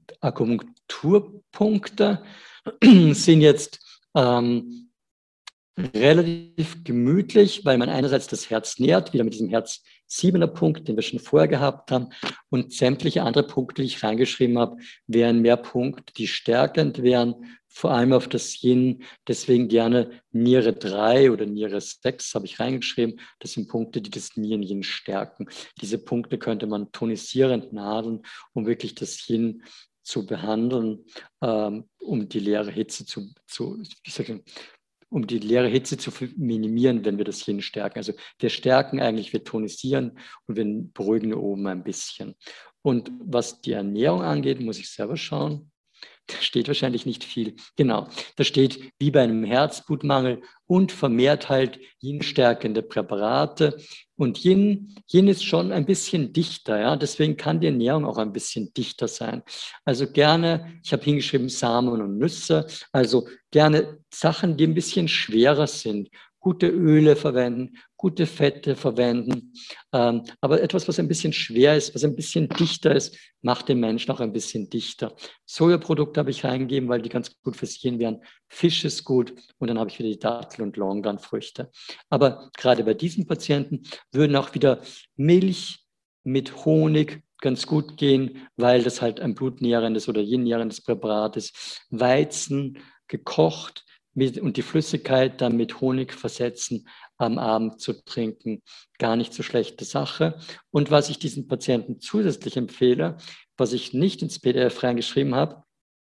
Akupunkturpunkte sind jetzt relativ gemütlich, weil man einerseits das Herz nährt, wieder mit diesem Herz 7er Punkt, den wir schon vorher gehabt haben, und sämtliche andere Punkte, die ich reingeschrieben habe, wären mehr Punkte, die stärkend wären, vor allem auf das Yin. Deswegen gerne Niere 3 oder Niere 6 habe ich reingeschrieben. Das sind Punkte, die das Nieren-Yin stärken. Diese Punkte könnte man tonisierend nadeln, um wirklich das Yin zu behandeln, um die leere Hitze um die leere Hitze zu minimieren, wenn wir das Yin stärken. Also wir stärken eigentlich, wir tonisieren und wir beruhigen hier oben ein bisschen. Und was die Ernährung angeht, muss ich selber schauen. Da steht wahrscheinlich nicht viel. Genau, da steht wie bei einem Herzblutmangel und vermehrt halt Yin-stärkende Präparate. Und Yin ist schon ein bisschen dichter, ja, deswegen kann die Ernährung auch ein bisschen dichter sein. Also gerne, ich habe hingeschrieben Samen und Nüsse, also gerne Sachen, die ein bisschen schwerer sind. Gute Öle verwenden, gute Fette verwenden, aber etwas, was ein bisschen schwer ist, was ein bisschen dichter ist, macht den Menschen auch ein bisschen dichter. Sojaprodukte habe ich reingegeben, weil die ganz gut fürs Hirn wären. Fisch ist gut und dann habe ich wieder die Dattel- und Longanfrüchte. Aber gerade bei diesen Patienten würden auch wieder Milch mit Honig ganz gut gehen, weil das halt ein blutnährendes oder yin-nährendes Präparat ist. Weizen gekocht und die Flüssigkeit dann mit Honig versetzen, am Abend zu trinken. Gar nicht so schlechte Sache. Und was ich diesen Patienten zusätzlich empfehle, was ich nicht ins PDF reingeschrieben habe,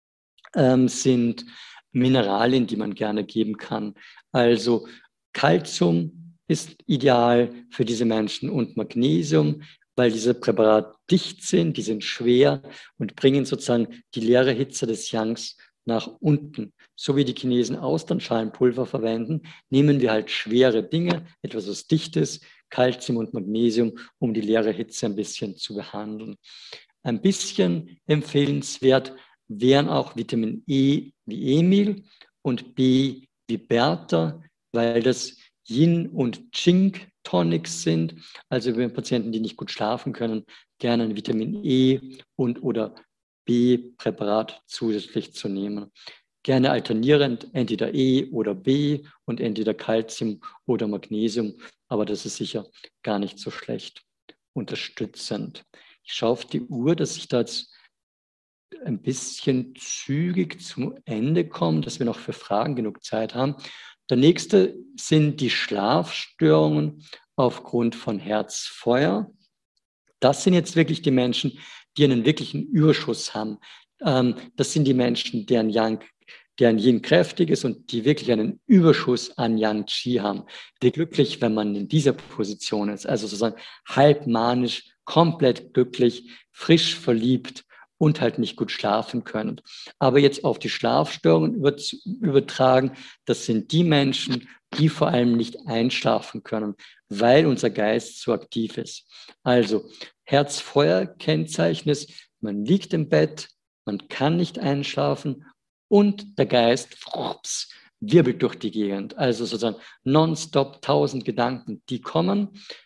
sind Mineralien, die man gerne geben kann. Also Calcium ist ideal für diese Menschen und Magnesium, weil diese Präparate dicht sind, die sind schwer und bringen sozusagen die leere Hitze des Yangs nach unten. So wie die Chinesen Austernschalenpulver verwenden, nehmen wir halt schwere Dinge, etwas was dicht ist, Calcium und Magnesium, um die leere Hitze ein bisschen zu behandeln. Ein bisschen empfehlenswert wären auch Vitamin E wie Emil und B wie Bertha, weil das Yin- und Qing-Tonics sind. Also wenn Patienten, die nicht gut schlafen können, gerne ein Vitamin E und oder B-Präparat zusätzlich zu nehmen. Gerne alternierend entweder E oder B und entweder Calcium oder Magnesium, aber das ist sicher gar nicht so schlecht unterstützend. Ich schaue auf die Uhr, dass ich da jetzt ein bisschen zügig zum Ende komme, dass wir noch für Fragen genug Zeit haben. Der nächste sind die Schlafstörungen aufgrund von Herzfeuer. Das sind jetzt wirklich die Menschen, die einen wirklichen Überschuss haben. Das sind die Menschen, deren Yin kräftig ist und die wirklich einen Überschuss an Yang Qi haben. Wie glücklich, wenn man in dieser Position ist, also sozusagen halb manisch, komplett glücklich, frisch verliebt und halt nicht gut schlafen können. Aber jetzt auf die Schlafstörungen übertragen, das sind die Menschen, die vor allem nicht einschlafen können, weil unser Geist so aktiv ist. Also Herzfeuer-Kennzeichen ist, man liegt im Bett, man kann nicht einschlafen und der Geist wirbelt durch die Gegend. Also sozusagen nonstop 1000 Gedanken, die kommen.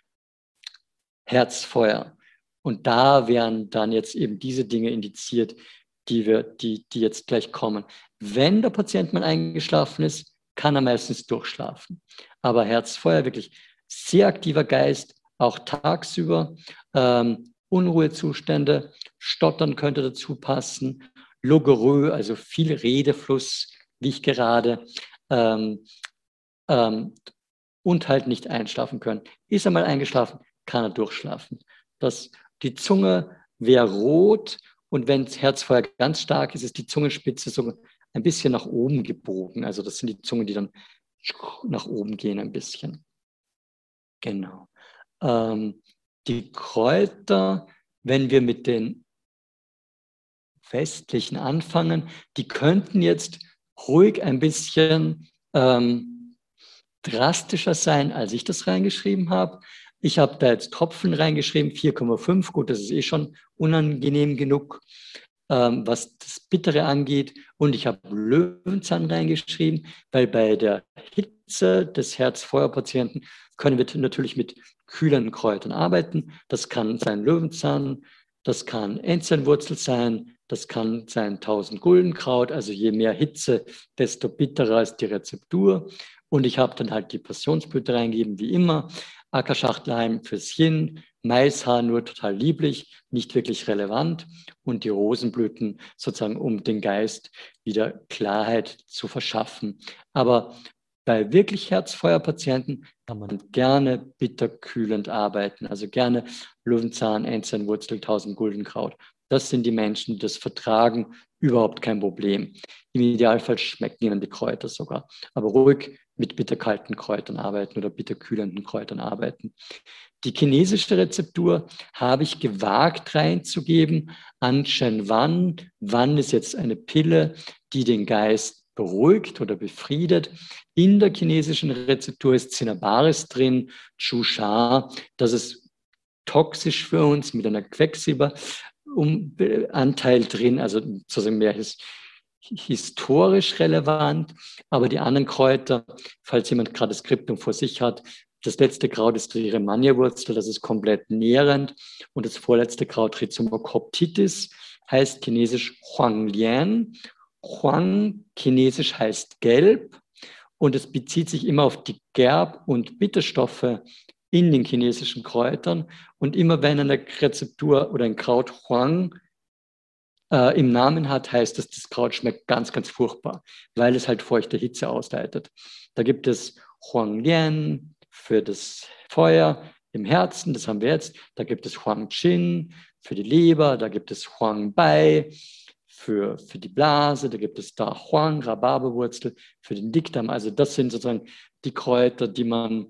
Herzfeuer. Und da wären dann jetzt eben diese Dinge indiziert, die jetzt gleich kommen. Wenn der Patient mal eingeschlafen ist, kann er meistens durchschlafen. Aber Herzfeuer, wirklich sehr aktiver Geist, auch tagsüber. Unruhezustände, Stottern könnte dazu passen, Logorö, also viel Redefluss, wie ich gerade, und halt nicht einschlafen können. Ist er mal eingeschlafen, kann er durchschlafen. Die Zunge wäre rot und wenn das Herzfeuer ganz stark ist, ist die Zungenspitze so ein bisschen nach oben gebogen. Also das sind die Zungen, die dann nach oben gehen ein bisschen. Genau. Die Kräuter, wenn wir mit den westlichen anfangen, die könnten jetzt ruhig ein bisschen drastischer sein, als ich das reingeschrieben habe. Ich habe da jetzt Tropfen reingeschrieben, 4,5. Gut, das ist eh schon unangenehm genug, was das Bittere angeht. Und ich habe Löwenzahn reingeschrieben, weil bei der Hitze des Herzfeuerpatienten können wir natürlich mit kühlen Kräutern arbeiten. Das kann sein Löwenzahn, das kann Enzianwurzel sein, das kann sein 1000 Guldenkraut. Also je mehr Hitze, desto bitterer ist die Rezeptur. Und ich habe dann halt die Passionsblüte reingegeben, wie immer. Ackerschachtelhalm fürs Yin, Maishaar nur total lieblich, nicht wirklich relevant. Und die Rosenblüten sozusagen, um den Geist wieder Klarheit zu verschaffen. Aber bei wirklich Herzfeuerpatienten kann man gerne bitterkühlend arbeiten, also gerne Löwenzahn, Enzianwurzel, 1000 Guldenkraut. Das sind die Menschen, die das vertragen, überhaupt kein Problem. Im Idealfall schmecken ihnen die Kräuter sogar. Aber ruhig mit bitterkalten Kräutern arbeiten oder bitterkühlenden Kräutern arbeiten. Die chinesische Rezeptur habe ich gewagt reinzugeben an Shen Wan. Wan ist jetzt eine Pille, die den Geist beruhigt oder befriedet. In der chinesischen Rezeptur ist Cinnabaris drin, Chu Sha. Das ist toxisch für uns mit einer Quecksilberanteil drin, also sozusagen mehr historisch relevant. Aber die anderen Kräuter, falls jemand gerade das Skriptum vor sich hat, das letzte Kraut ist die Rehmannia-Wurzel, das ist komplett nährend. Und das vorletzte Kraut, Rhizomocoptitis, heißt chinesisch Huanglian. Huang chinesisch heißt gelb und es bezieht sich immer auf die Gerb- und Bitterstoffe in den chinesischen Kräutern. Und immer wenn eine Rezeptur oder ein Kraut Huang im Namen hat, heißt das, das Kraut schmeckt ganz, ganz furchtbar, weil es halt feuchte Hitze ausleitet. Da gibt es Huanglian für das Feuer im Herzen, das haben wir jetzt. Da gibt es Huangqin für die Leber, da gibt es Huangbai für die Blase, da gibt es da Huang, Rhabarberwurzel für den Dickdarm. Also das sind sozusagen die Kräuter, die man,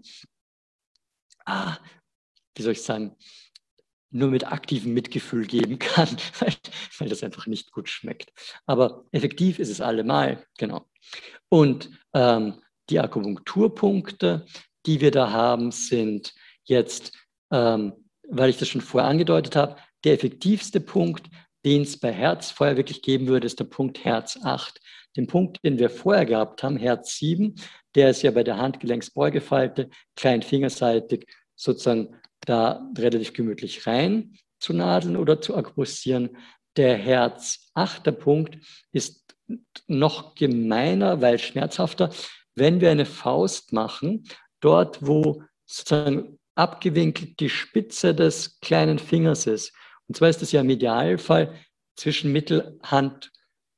wie soll ich sagen, nur mit aktivem Mitgefühl geben kann, weil das einfach nicht gut schmeckt. Aber effektiv ist es allemal, genau. Und die Akupunkturpunkte, die wir da haben, sind jetzt, weil ich das schon vorher angedeutet habe, der effektivste Punkt, den es bei Herzfeuer wirklich geben würde, ist der Punkt Herz 8. Den Punkt, den wir vorher gehabt haben, Herz 7, der ist ja bei der Handgelenksbeugefalte, kleinfingerseitig, sozusagen da relativ gemütlich rein zu nadeln oder zu akupunktieren. Der Herz 8. Punkt ist noch gemeiner, weil schmerzhafter, wenn wir eine Faust machen, dort wo sozusagen abgewinkelt die Spitze des kleinen Fingers ist. Und zwar ist das ja im Idealfall zwischen Mittelhand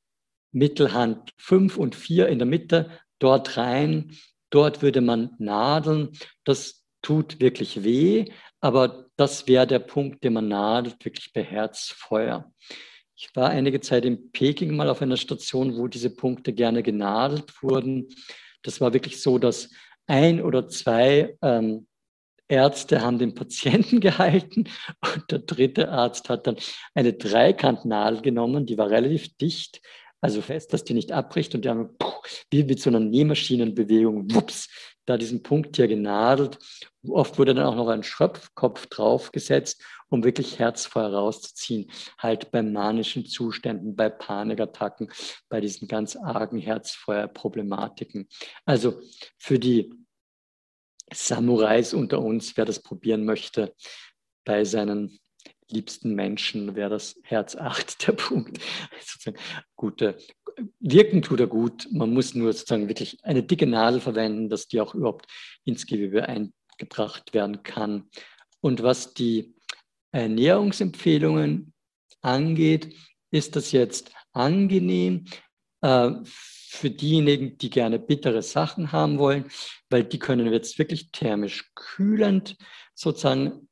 5 und 4 in der Mitte, dort rein, dort würde man nadeln. Das tut wirklich weh, aber das wäre der Punkt, den man nadelt, wirklich bei Herzfeuer. Ich war einige Zeit in Peking mal auf einer Station, wo diese Punkte gerne genadelt wurden. Das war wirklich so, dass 1 oder 2 Ärzte haben den Patienten gehalten und der 3. Arzt hat dann eine Dreikantnadel genommen, die war relativ dicht, also fest, dass die nicht abbricht und die haben wie mit so einer Nähmaschinenbewegung, wups, da diesen Punkt hier genadelt. Oft wurde dann auch noch ein Schröpfkopf draufgesetzt, um wirklich Herzfeuer rauszuziehen, halt bei manischen Zuständen, bei Panikattacken, bei diesen ganz argen Herzfeuerproblematiken. Also für die Samurais unter uns, wer das probieren möchte, bei seinen liebsten Menschen wäre das Herz 8 der Punkt. Sozusagen wirken tut er gut. Man muss nur sozusagen wirklich eine dicke Nadel verwenden, dass die auch überhaupt ins Gewebe eingebracht werden kann. Und was die Ernährungsempfehlungen angeht, ist das jetzt angenehm für diejenigen, die gerne bittere Sachen haben wollen, weil die können wir jetzt wirklich thermisch kühlend sozusagen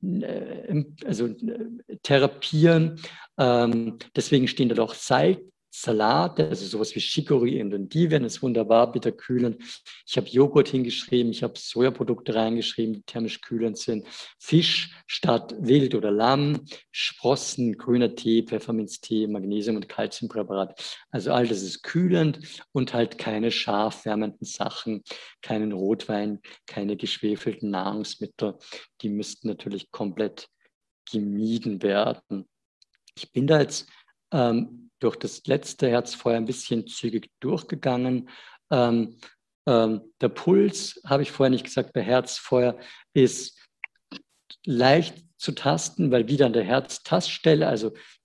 therapieren. Deswegen stehen da auch Salate, also sowas wie Chicorée und Endiven ist wunderbar, bitter kühlend. Ich habe Joghurt hingeschrieben, ich habe Sojaprodukte reingeschrieben, die thermisch kühlend sind. Fisch statt Wild oder Lamm, Sprossen, grüner Tee, Pfefferminztee, Magnesium- und Calciumpräparat. Also all das ist kühlend und halt keine scharf wärmenden Sachen, keinen Rotwein, keine geschwefelten Nahrungsmittel. Die müssten natürlich komplett gemieden werden. Ich bin da jetzt durch das letzte Herzfeuer ein bisschen zügig durchgegangen. Der Puls, habe ich vorher nicht gesagt, bei Herzfeuer ist leicht zu tasten, weil wieder an der Herztaststelle, also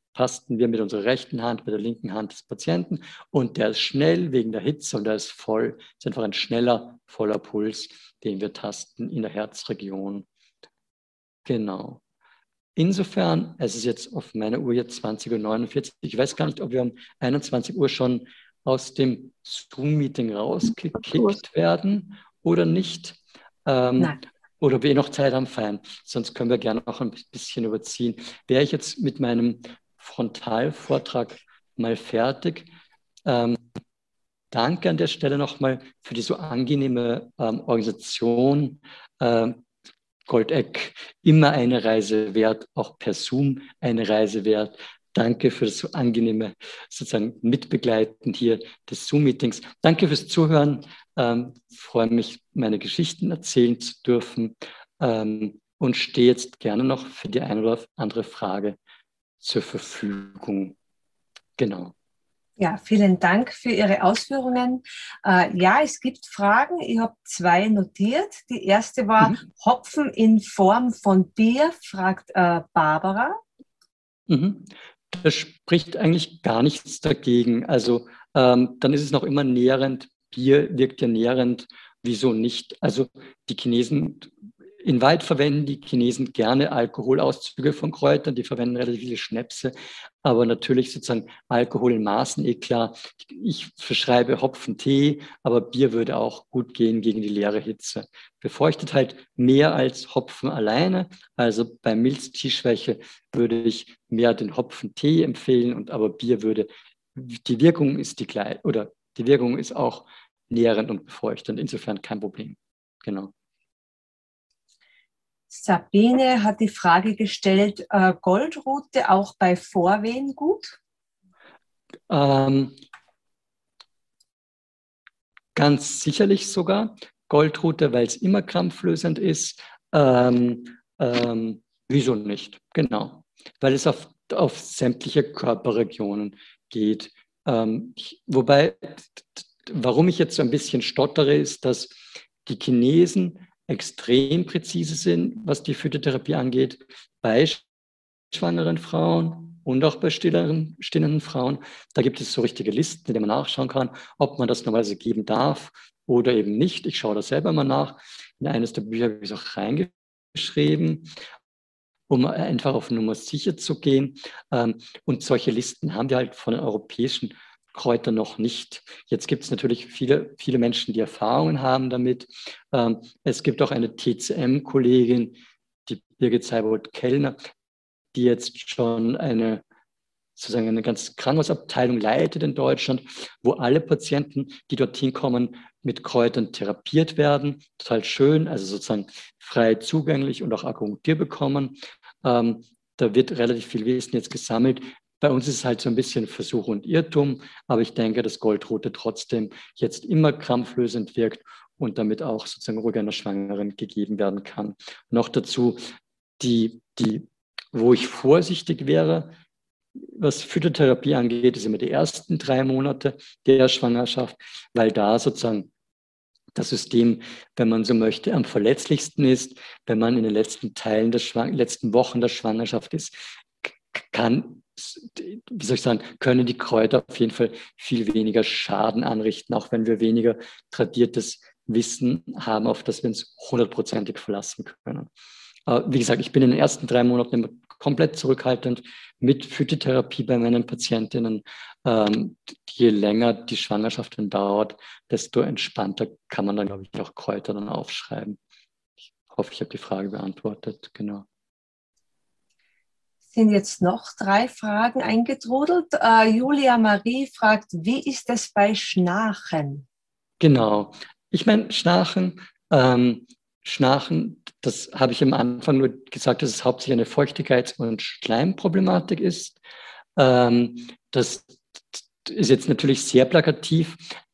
tasten wir mit unserer rechten Hand, mit der linken Hand des Patienten und der ist schnell wegen der Hitze und der ist voll. Das ist einfach ein schneller, voller Puls, den wir tasten in der Herzregion. Genau. Insofern, es ist jetzt auf meiner Uhr jetzt 20:49 Uhr. Ich weiß gar nicht, ob wir um 21 Uhr schon aus dem Zoom-Meeting rausgekickt werden oder nicht. Oder ob wir noch Zeit haben, fein. Sonst können wir gerne noch ein bisschen überziehen. Wäre ich jetzt mit meinem Frontalvortrag mal fertig. Danke an der Stelle nochmal für die so angenehme Organisation. Goldeck, immer eine Reise wert, auch per Zoom eine Reise wert. Danke für das so angenehme sozusagen Mitbegleiten hier des Zoom-Meetings. Danke fürs Zuhören. Freue mich, meine Geschichten erzählen zu dürfen und stehe jetzt gerne noch für die eine oder andere Frage zur Verfügung. Genau. Ja, vielen Dank für Ihre Ausführungen. Ja, es gibt Fragen. Ich habe 2 notiert. Die erste war Hopfen in Form von Bier, fragt Barbara. Das spricht eigentlich gar nichts dagegen. Also dann ist es noch immer nährend. Bier wirkt ja nährend. Wieso nicht? Also die Chinesen, in Wahrheit verwenden die Chinesen gerne Alkoholauszüge von Kräutern. Die verwenden relativ viele Schnäpse, aber natürlich sozusagen Alkohol in Maßen, klar. Ich verschreibe Hopfentee, aber Bier würde auch gut gehen gegen die leere Hitze. Befeuchtet halt mehr als Hopfen alleine. Also bei Milztischwäche würde ich mehr den Hopfentee empfehlen, aber Bier würde, die Wirkung ist die gleiche, oder die Wirkung ist auch nährend und befeuchtend. Insofern kein Problem. Genau. Sabine hat die Frage gestellt, Goldrute auch bei Vorwehen gut? Ganz sicherlich sogar. Goldrute, weil es immer krampflösend ist. Wieso nicht? Genau. Weil es auf sämtliche Körperregionen geht. Wobei, warum ich jetzt so ein bisschen stottere, ist, dass die Chinesen extrem präzise sind, was die Phytotherapie angeht, bei schwangeren Frauen und auch bei stillenden Frauen. Da gibt es so richtige Listen, in denen man nachschauen kann, ob man das normalerweise geben darf oder eben nicht. Ich schaue da selber mal nach. In eines der Bücher habe ich es auch reingeschrieben, um einfach auf Nummer sicher zu gehen. Und solche Listen haben wir halt von den europäischen Kräutern noch nicht. Jetzt gibt es natürlich viele, viele Menschen, die Erfahrungen haben damit. Es gibt auch eine TCM-Kollegin, die Birgit Seibold-Kellner, die jetzt schon sozusagen eine ganze Krankenhausabteilung leitet in Deutschland, wo alle Patienten, die dorthin kommen, mit Kräutern therapiert werden. Total schön, also sozusagen frei zugänglich und auch Akupunktur bekommen. Da wird relativ viel Wissen jetzt gesammelt. Bei uns ist es halt so ein bisschen Versuch und Irrtum, aber ich denke, dass Goldrute trotzdem jetzt immer krampflösend wirkt und damit auch sozusagen ruhig einer Schwangeren gegeben werden kann. Noch dazu, wo ich vorsichtig wäre, was Phytotherapie angeht, ist immer die ersten 3 Monate der Schwangerschaft, weil da sozusagen das System, wenn man so möchte, am verletzlichsten ist, wenn man in den letzten Teilen letzten Wochen der Schwangerschaft ist, können die Kräuter auf jeden Fall viel weniger Schaden anrichten, auch wenn wir weniger tradiertes Wissen haben, auf das wir uns 100%ig verlassen können. Wie gesagt, ich bin in den ersten 3 Monaten immer komplett zurückhaltend mit Phytotherapie bei meinen Patientinnen. Je länger die Schwangerschaft dann dauert, desto entspannter kann man dann, glaube ich, auch Kräuter dann aufschreiben. Ich hoffe, ich habe die Frage beantwortet. Genau. Sind jetzt noch 3 Fragen eingetrudelt. Julia Marie fragt, wie ist es bei Schnarchen? Genau. Ich meine, Schnarchen, das habe ich am Anfang nur gesagt, dass es hauptsächlich eine Feuchtigkeits- und Schleimproblematik ist. Das ist jetzt natürlich sehr plakativ,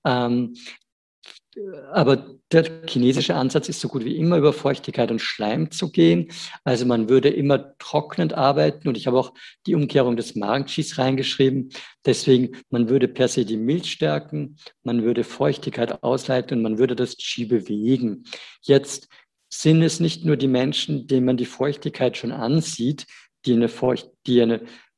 aber der chinesische Ansatz ist so gut wie immer über Feuchtigkeit und Schleim zu gehen. Also man würde immer trocknend arbeiten und ich habe auch die Umkehrung des Magen-Qis reingeschrieben. Deswegen, man würde per se die Milz stärken, man würde Feuchtigkeit ausleiten und man würde das Qi bewegen. Jetzt sind es nicht nur die Menschen, denen man die Feuchtigkeit schon ansieht, die eine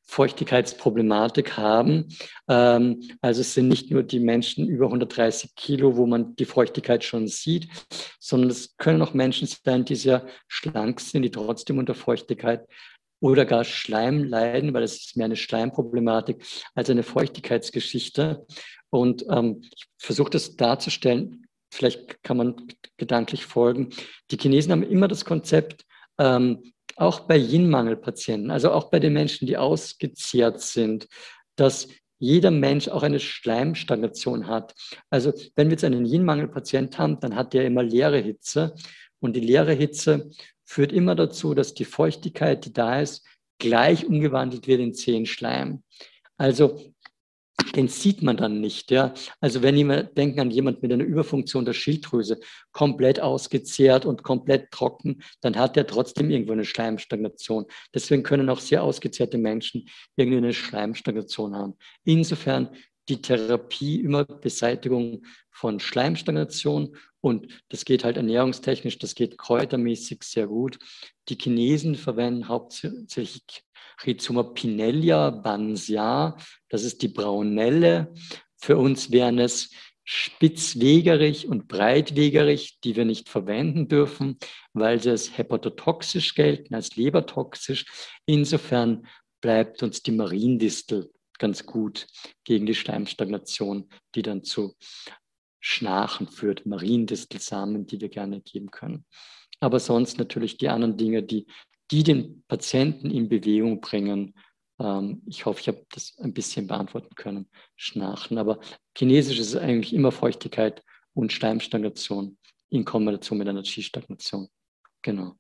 Feuchtigkeitsproblematik haben. Also es sind nicht nur die Menschen über 130 Kilo, wo man die Feuchtigkeit schon sieht, sondern es können auch Menschen sein, die sehr schlank sind, die trotzdem unter Feuchtigkeit oder gar Schleim leiden, weil es ist mehr eine Schleimproblematik als eine Feuchtigkeitsgeschichte. Und ich versuche das darzustellen, vielleicht kann man gedanklich folgen. Die Chinesen haben immer das Konzept, auch bei Yin-Mangel-Patienten, also auch bei den Menschen, die ausgezehrt sind, dass jeder Mensch auch eine Schleimstagnation hat. Also wenn wir jetzt einen Yin-Mangel-Patient haben, dann hat der immer leere Hitze. Und die leere Hitze führt immer dazu, dass die Feuchtigkeit, die da ist, gleich umgewandelt wird in zähen Schleim. Also den sieht man dann nicht. Ja? Also wenn wir denken an jemanden mit einer Überfunktion der Schilddrüse, komplett ausgezehrt und komplett trocken, dann hat er trotzdem irgendwo eine Schleimstagnation. Deswegen können auch sehr ausgezehrte Menschen irgendwie eine Schleimstagnation haben. Insofern die Therapie immer Beseitigung von Schleimstagnation und das geht halt ernährungstechnisch, das geht kräutermäßig sehr gut. Die Chinesen verwenden hauptsächlich Rhizoma pinellia, Bansia, das ist die Braunelle. Für uns wären es spitzwegerig und breitwegerig, die wir nicht verwenden dürfen, weil sie als hepatotoxisch gelten, als lebertoxisch. Insofern bleibt uns die Mariendistel ganz gut gegen die Schleimstagnation, die dann zu Schnarchen führt, Mariendistelsamen, die wir gerne geben können. Aber sonst natürlich die anderen Dinge, die den Patienten in Bewegung bringen. Ich hoffe, ich habe das ein bisschen beantworten können. Schnarchen. Aber Chinesisch ist eigentlich immer Feuchtigkeit und Schleimstagnation in Kombination mit einer Qi-Stagnation. Genau.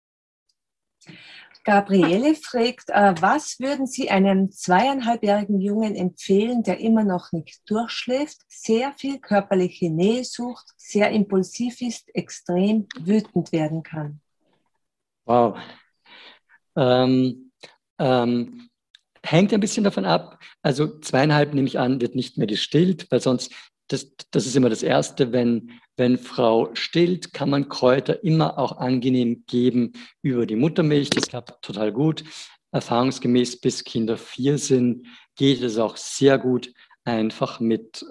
Gabriele fragt, was würden Sie einem 2,5-jährigen Jungen empfehlen, der immer noch nicht durchschläft, sehr viel körperliche Nähe sucht, sehr impulsiv ist, extrem wütend werden kann? Wow. Hängt ein bisschen davon ab. Also 2,5 nehme ich an, wird nicht mehr gestillt, weil sonst, das ist immer das Erste, wenn Frau stillt, kann man Kräuter immer auch angenehm geben über die Muttermilch. Das klappt total gut. Erfahrungsgemäß, bis Kinder 4 sind, geht es auch sehr gut einfach mit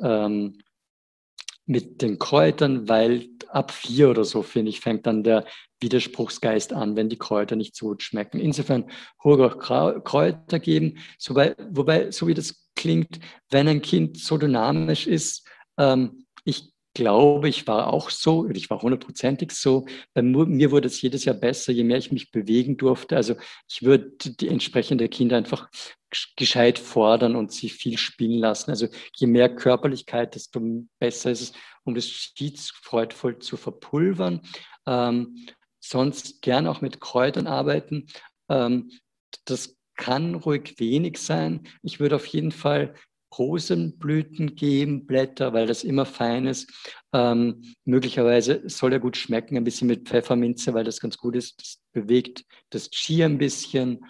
den Kräutern, weil ab 4 oder so, finde ich, fängt dann der Widerspruchsgeist an, wenn die Kräuter nicht so gut schmecken. Insofern ruhig auch Kräuter geben, wobei, so wie das klingt, wenn ein Kind so dynamisch ist, ich glaube, ich war auch so, ich war 100%ig so. Bei mir wurde es jedes Jahr besser, je mehr ich mich bewegen durfte. Also ich würde die entsprechenden Kinder einfach gescheit fordern und sie viel spielen lassen. Also je mehr Körperlichkeit, desto besser ist es, um das Schieds freudvoll zu verpulvern. Sonst gern auch mit Kräutern arbeiten. Das kann ruhig wenig sein. Ich würde auf jeden Fall Rosenblüten geben, Blätter, weil das immer fein ist. Möglicherweise soll er gut schmecken, ein bisschen mit Pfefferminze, weil das ganz gut ist. Das bewegt das Qi ein bisschen.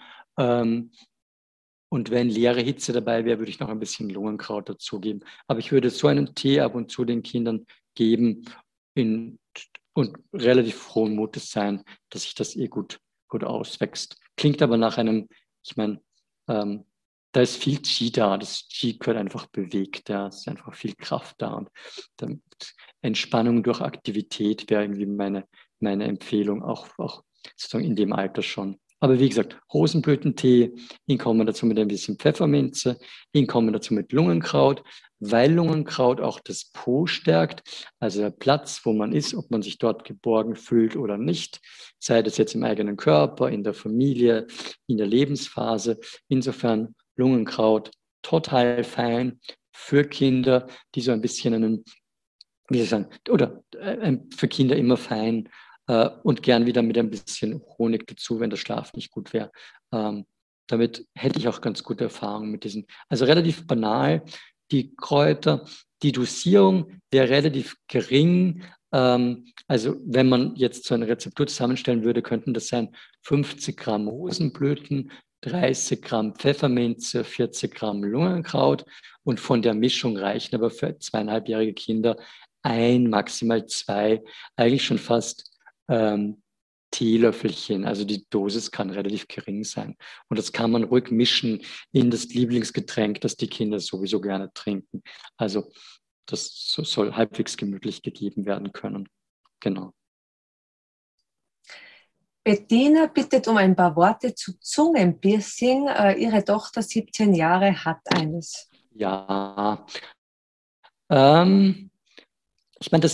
Und wenn leere Hitze dabei wäre, würde ich noch ein bisschen Lungenkraut dazugeben. Aber ich würde so einen Tee ab und zu den Kindern geben und relativ frohen Mutes sein, dass sich das gut auswächst. Klingt aber nach einem, ich meine, da ist viel Qi da. Das Qi gehört einfach bewegt. Da ist einfach viel Kraft da. Und Entspannung durch Aktivität wäre irgendwie meine Empfehlung, auch sozusagen in dem Alter schon. Aber wie gesagt, Rosenblütentee in Kombination mit ein bisschen Pfefferminze, in Kombination mit Lungenkraut, weil Lungenkraut auch das Po stärkt, also der Platz, wo man ist, ob man sich dort geborgen fühlt oder nicht, sei das jetzt im eigenen Körper, in der Familie, in der Lebensphase. Insofern Lungenkraut total fein für Kinder, die so ein bisschen einen, wie soll ich sagen, oder für Kinder immer fein, und gern wieder mit ein bisschen Honig dazu, wenn der Schlaf nicht gut wäre. Damit hätte ich auch ganz gute Erfahrungen mit diesen. Also relativ banal, die Kräuter, die Dosierung wäre relativ gering. Also wenn man jetzt so eine Rezeptur zusammenstellen würde, könnten das sein 50 Gramm Rosenblüten, 30 Gramm Pfefferminze, 40 Gramm Lungenkraut und von der Mischung reichen aber für 2,5-jährige Kinder maximal 2, eigentlich schon fast Teelöffelchen, also die Dosis kann relativ gering sein. Und das kann man ruhig mischen in das Lieblingsgetränk, das die Kinder sowieso gerne trinken. Also das soll halbwegs gemütlich gegeben werden können. Genau. Bettina bittet um ein paar Worte zu Zungenpiercing. Ihre Tochter 17 Jahre hat eines. Ja, ich meine,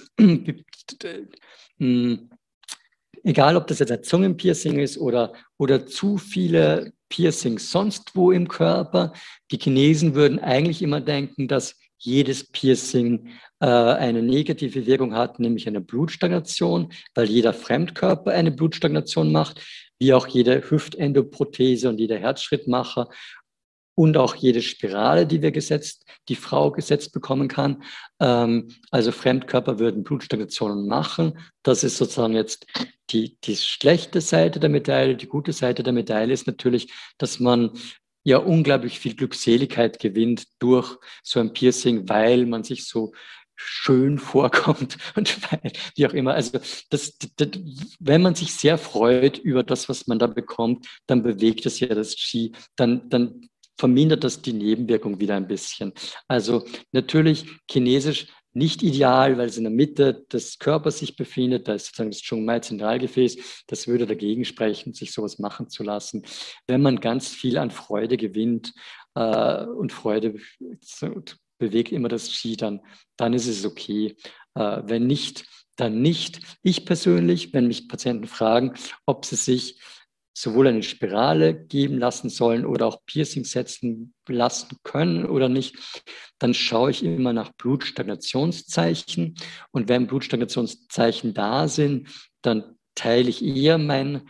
egal ob das jetzt ein Zungenpiercing ist oder zu viele Piercings sonst wo im Körper, die Chinesen würden eigentlich immer denken, dass jedes Piercing eine negative Wirkung hat, nämlich eine Blutstagnation, weil jeder Fremdkörper eine Blutstagnation macht, wie auch jede Hüftendoprothese und jeder Herzschrittmacher und auch jede Spirale, die Frau gesetzt bekommen kann. Also Fremdkörper würden Blutstagnationen machen. Das ist sozusagen jetzt die schlechte Seite der Medaille. Die gute Seite der Medaille ist natürlich, dass man ja unglaublich viel Glückseligkeit gewinnt durch so ein Piercing, weil man sich so schön vorkommt und weil, wie auch immer. Also wenn man sich sehr freut über das, was man da bekommt, dann bewegt es ja das Qi, dann vermindert das die Nebenwirkung wieder ein bisschen. Also natürlich chinesisch nicht ideal, weil es in der Mitte des Körpers sich befindet. Da ist sozusagen das Zhongmai-Zentralgefäß. Das würde dagegen sprechen, sich sowas machen zu lassen. Wenn man ganz viel an Freude gewinnt und Freude bewegt immer das Qi, dann ist es okay. Wenn nicht, dann nicht. Ich persönlich, wenn mich Patienten fragen, ob sie sich sowohl eine Spirale geben lassen sollen oder auch Piercing setzen lassen können oder nicht, dann schaue ich immer nach Blutstagnationszeichen. Und wenn Blutstagnationszeichen da sind, dann teile ich eher meine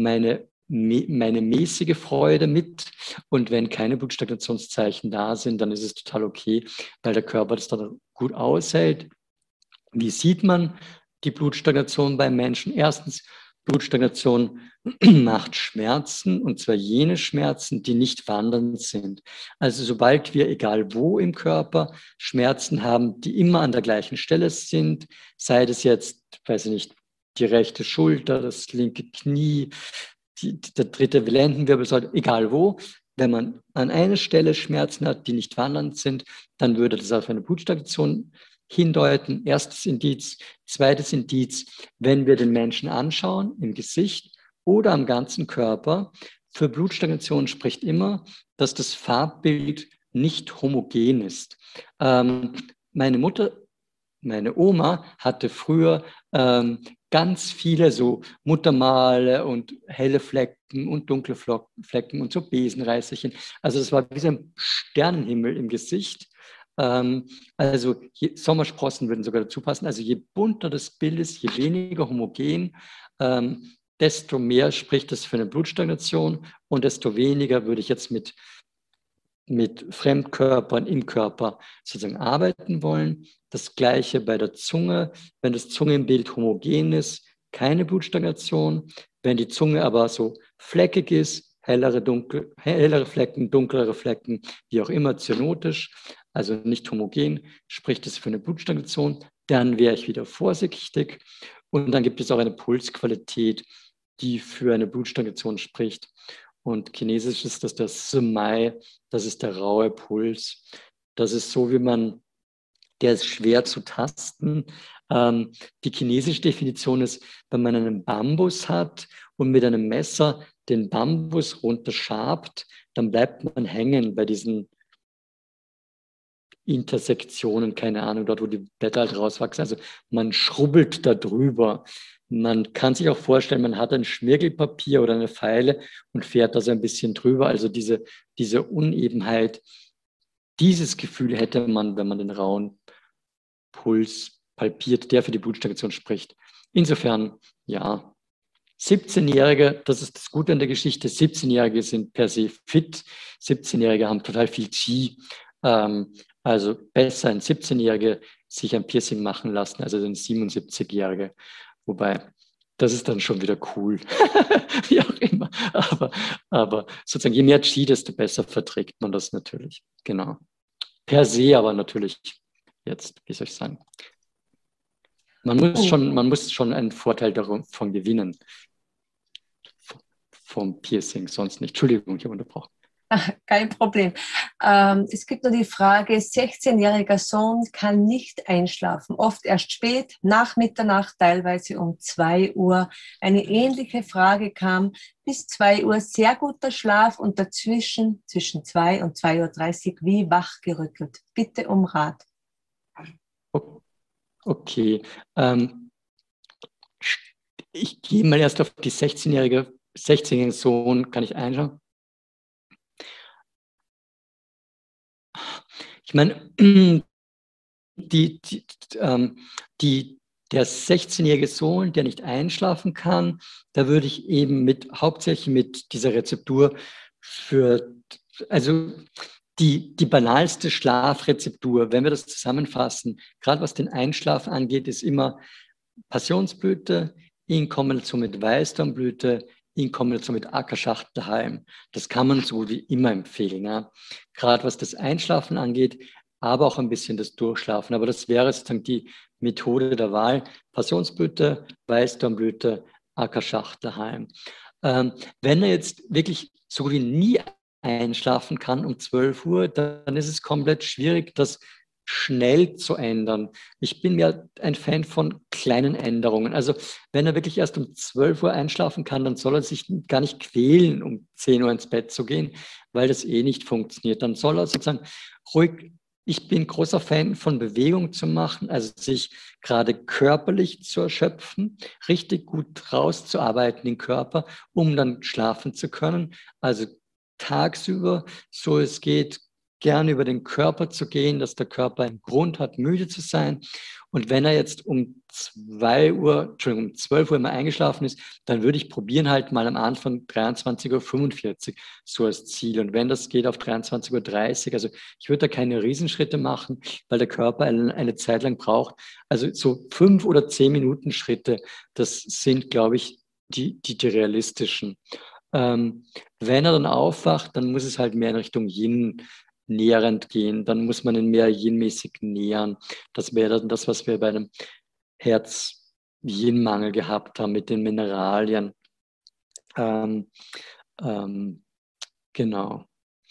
mäßige Freude mit. Und wenn keine Blutstagnationszeichen da sind, dann ist es total okay, weil der Körper das dann gut aushält. Wie sieht man die Blutstagnation beim Menschen? Erstens, Blutstagnation macht Schmerzen, und zwar jene Schmerzen, die nicht wandernd sind. Also sobald wir, egal wo im Körper, Schmerzen haben, die immer an der gleichen Stelle sind, sei das jetzt, weiß ich nicht, die rechte Schulter, das linke Knie, der dritte Lendenwirbelsäule, egal wo, wenn man an einer Stelle Schmerzen hat, die nicht wandernd sind, dann würde das auf eine Blutstagnation hindeuten. Erstes Indiz. Zweites Indiz, wenn wir den Menschen anschauen, im Gesicht oder am ganzen Körper, für Blutstagnation spricht immer, dass das Farbbild nicht homogen ist. Meine Oma hatte früher ganz viele so Muttermale und helle Flecken und dunkle Flecken und so Besenreißerchen. Also das war wie so ein Sternenhimmel im Gesicht. Also Sommersprossen würden sogar dazu passen. Also je bunter das Bild ist, je weniger homogen, desto mehr spricht das für eine Blutstagnation und desto weniger würde ich jetzt mit Fremdkörpern im Körper sozusagen arbeiten wollen. Das Gleiche bei der Zunge. Wenn das Zungenbild homogen ist, keine Blutstagnation. Wenn die Zunge aber so fleckig ist, hellere Flecken, dunklere Flecken, wie auch immer, zyanotisch, also nicht homogen, spricht es für eine Blutstagnation. Dann wäre ich wieder vorsichtig. Und dann gibt es auch eine Pulsqualität, die für eine Blutstagnation spricht. Und chinesisch ist das der Simai, das ist der raue Puls. Das ist so, der ist schwer zu tasten. Die chinesische Definition ist, wenn man einen Bambus hat und mit einem Messer den Bambus runterschabt, dann bleibt man hängen bei diesen Intersektionen, keine Ahnung, dort, wo die Blätter halt rauswachsen. Also man schrubbelt da drüber. Man kann sich auch vorstellen, man hat ein Schmirgelpapier oder eine Feile und fährt da so ein bisschen drüber. Also diese Unebenheit, dieses Gefühl hätte man, wenn man den rauen Puls palpiert, der für die Blutstagnation spricht. Insofern, ja, 17-Jährige, das ist das Gute an der Geschichte, 17-Jährige sind per se fit, 17-Jährige haben total viel Qi. Also besser ein 17-Jährige sich ein Piercing machen lassen, als ein 77-Jährige. Wobei, das ist dann schon wieder cool. Wie auch immer. Aber sozusagen, je mehr Qi, desto besser verträgt man das natürlich. Genau. Per se aber natürlich jetzt, wie soll ich sagen? Man muss schon einen Vorteil davon gewinnen, vom Piercing, sonst nicht. Entschuldigung, ich habe unterbrochen. Kein Problem. Es gibt nur die Frage, 16-jähriger Sohn kann nicht einschlafen, oft erst spät, nach Mitternacht, teilweise um 2 Uhr. Eine ähnliche Frage kam, bis 2 Uhr sehr guter Schlaf und dazwischen, zwischen 2 und 2:30 Uhr, wie wachgerüttelt. Bitte um Rat. Okay. Ich gehe mal erst auf die 16-jährigen Sohn, kann ich einschauen? Ich meine, der 16-jährige Sohn, der nicht einschlafen kann, da würde ich eben hauptsächlich mit dieser Rezeptur also die banalste Schlafrezeptur, wenn wir das zusammenfassen, gerade was den Einschlaf angeht, ist immer Passionsblüte in Kombination mit Weißdornblüte, in Kombination mit Ackerschachtelhalm. Das kann man so wie immer empfehlen. Ja. Gerade was das Einschlafen angeht, aber auch ein bisschen das Durchschlafen. Aber das wäre sozusagen die Methode der Wahl. Passionsblüte, Weißdornblüte, Ackerschachtelhalm. Wenn er jetzt wirklich so wie nie einschlafen kann um 12 Uhr, dann ist es komplett schwierig, das schnell zu ändern. Ich bin mir ein Fan von kleinen Änderungen. Also wenn er wirklich erst um 12 Uhr einschlafen kann, dann soll er sich gar nicht quälen, um 10 Uhr ins Bett zu gehen, weil das eh nicht funktioniert. Dann soll er sozusagen ruhig, ich bin großer Fan von Bewegung zu machen, also sich gerade körperlich zu erschöpfen, richtig gut rauszuarbeiten den Körper, um dann schlafen zu können. Also tagsüber, so es geht, gerne über den Körper zu gehen, dass der Körper einen Grund hat, müde zu sein. Und wenn er jetzt um 12 Uhr immer eingeschlafen ist, dann würde ich probieren halt mal am Anfang 23:45 Uhr so als Ziel. Und wenn das geht auf 23:30 Uhr, also ich würde da keine Riesenschritte machen, weil der Körper eine Zeit lang braucht. Also so 5 oder 10 Minuten Schritte, das sind, glaube ich, die realistischen. Wenn er dann aufwacht, dann muss es halt mehr in Richtung Yin näherend gehen. Dann muss man ihn mehr yin-mäßig nähern. Das wäre dann das, was wir bei einem Herz-Yin-Mangel gehabt haben mit den Mineralien. Genau.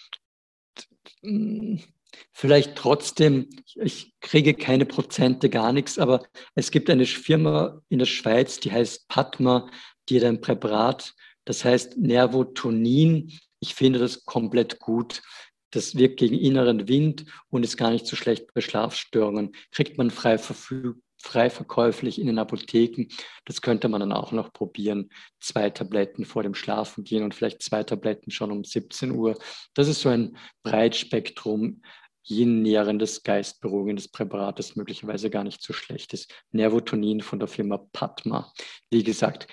Vielleicht trotzdem, ich kriege keine Prozente, gar nichts, aber es gibt eine Firma in der Schweiz, die heißt Padma, die hat ein Präparat, das heißt Nervotonin. Ich finde das komplett gut. Das wirkt gegen inneren Wind und ist gar nicht so schlecht bei Schlafstörungen. Kriegt man frei verkäuflich in den Apotheken. Das könnte man dann auch noch probieren. 2 Tabletten vor dem Schlafengehen und vielleicht 2 Tabletten schon um 17 Uhr. Das ist so ein Breitspektrum, yin-nährendes, geistberuhigendes Präparat, das möglicherweise gar nicht so schlecht ist. Nervotonin von der Firma Padma. Wie gesagt,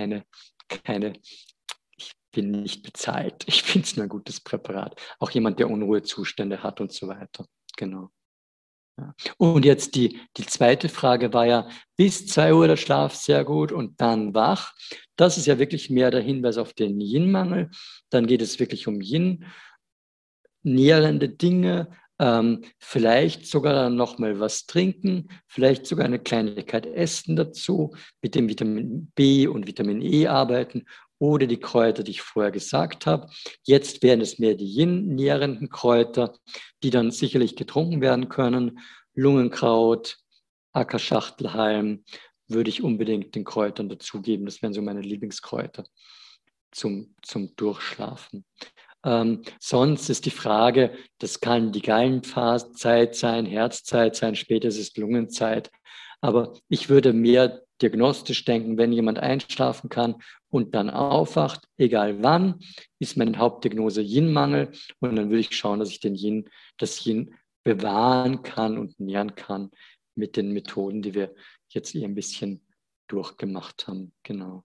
ich bin nicht bezahlt. Ich finde es nur ein gutes Präparat. Auch jemand, der Unruhezustände hat und so weiter. Genau. Ja. Und jetzt die zweite Frage war ja, bis 2 Uhr der Schlaf sehr gut und dann wach. Das ist ja wirklich mehr der Hinweis auf den Yin-Mangel. Dann geht es wirklich um Yin, nährende Dinge, vielleicht sogar dann nochmal was trinken, vielleicht sogar eine Kleinigkeit essen dazu, mit dem Vitamin B und Vitamin E arbeiten oder die Kräuter, die ich vorher gesagt habe. Jetzt wären es mehr die Yin-nährenden Kräuter, die dann sicherlich getrunken werden können. Lungenkraut, Ackerschachtelhalm würde ich unbedingt den Kräutern dazugeben. Das wären so meine Lieblingskräuter zum Durchschlafen. Sonst ist die Frage, das kann die Gallenphasenzeit sein, Herzzeit sein, später ist es Lungenzeit. Aber ich würde mehr diagnostisch denken, wenn jemand einschlafen kann und dann aufwacht, egal wann, ist meine Hauptdiagnose Yin-Mangel und dann würde ich schauen, dass ich das Yin bewahren kann und nähren kann mit den Methoden, die wir jetzt ein bisschen durchgemacht haben. Genau.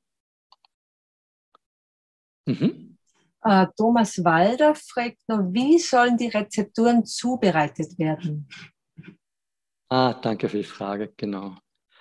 Thomas Walder fragt noch, wie sollen die Rezepturen zubereitet werden? Danke für die Frage, genau.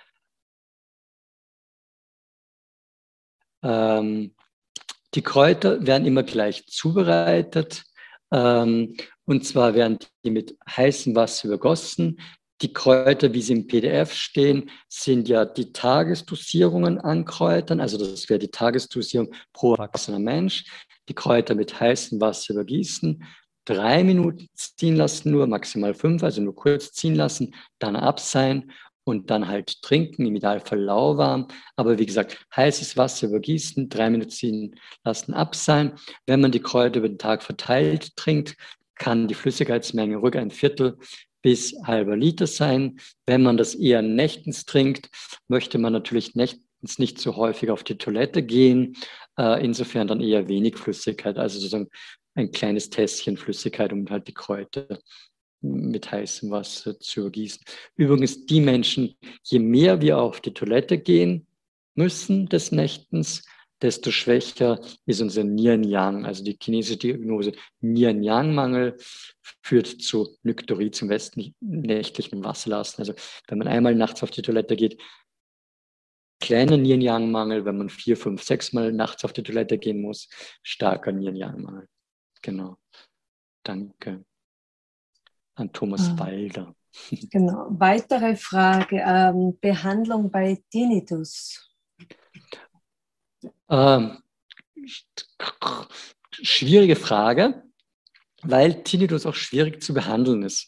Die Kräuter werden immer gleich zubereitet. Und zwar werden die mit heißem Wasser übergossen. Die Kräuter, wie sie im PDF stehen, sind ja die Tagesdosierungen an Kräutern. Also das wäre die Tagesdosierung pro erwachsener Mensch. Die Kräuter mit heißem Wasser übergießen, 3 Minuten ziehen lassen, nur maximal 5, also nur kurz ziehen lassen, dann abseihen und dann halt trinken, im Idealfall lauwarm. Aber wie gesagt, heißes Wasser übergießen, 3 Minuten ziehen lassen, abseihen. Wenn man die Kräuter über den Tag verteilt trinkt, kann die Flüssigkeitsmenge ruhig 1/4 bis halber Liter sein. Wenn man das eher nächtens trinkt, möchte man natürlich nächtens nicht so häufig auf die Toilette gehen. Insofern dann eher wenig Flüssigkeit, also sozusagen ein kleines Tässchen Flüssigkeit, um halt die Kräuter mit heißem Wasser zu übergießen. Übrigens, die Menschen, je mehr wir auf die Toilette gehen müssen des Nächtens, desto schwächer ist unser Nieren-Yang. Also die chinesische Diagnose Nieren-Yang-Mangel führt zu Nykturie, zum nächtlichen Wasserlassen. Also wenn man einmal nachts auf die Toilette geht, kleiner Nieren-Yang-Mangel, wenn man 4, 5, 6 Mal nachts auf die Toilette gehen muss, starker Nieren-Yang-Mangel. Genau. Danke. An Thomas Walder. Genau. Weitere Frage, Behandlung bei Tinnitus. Schwierige Frage, weil Tinnitus auch schwierig zu behandeln ist.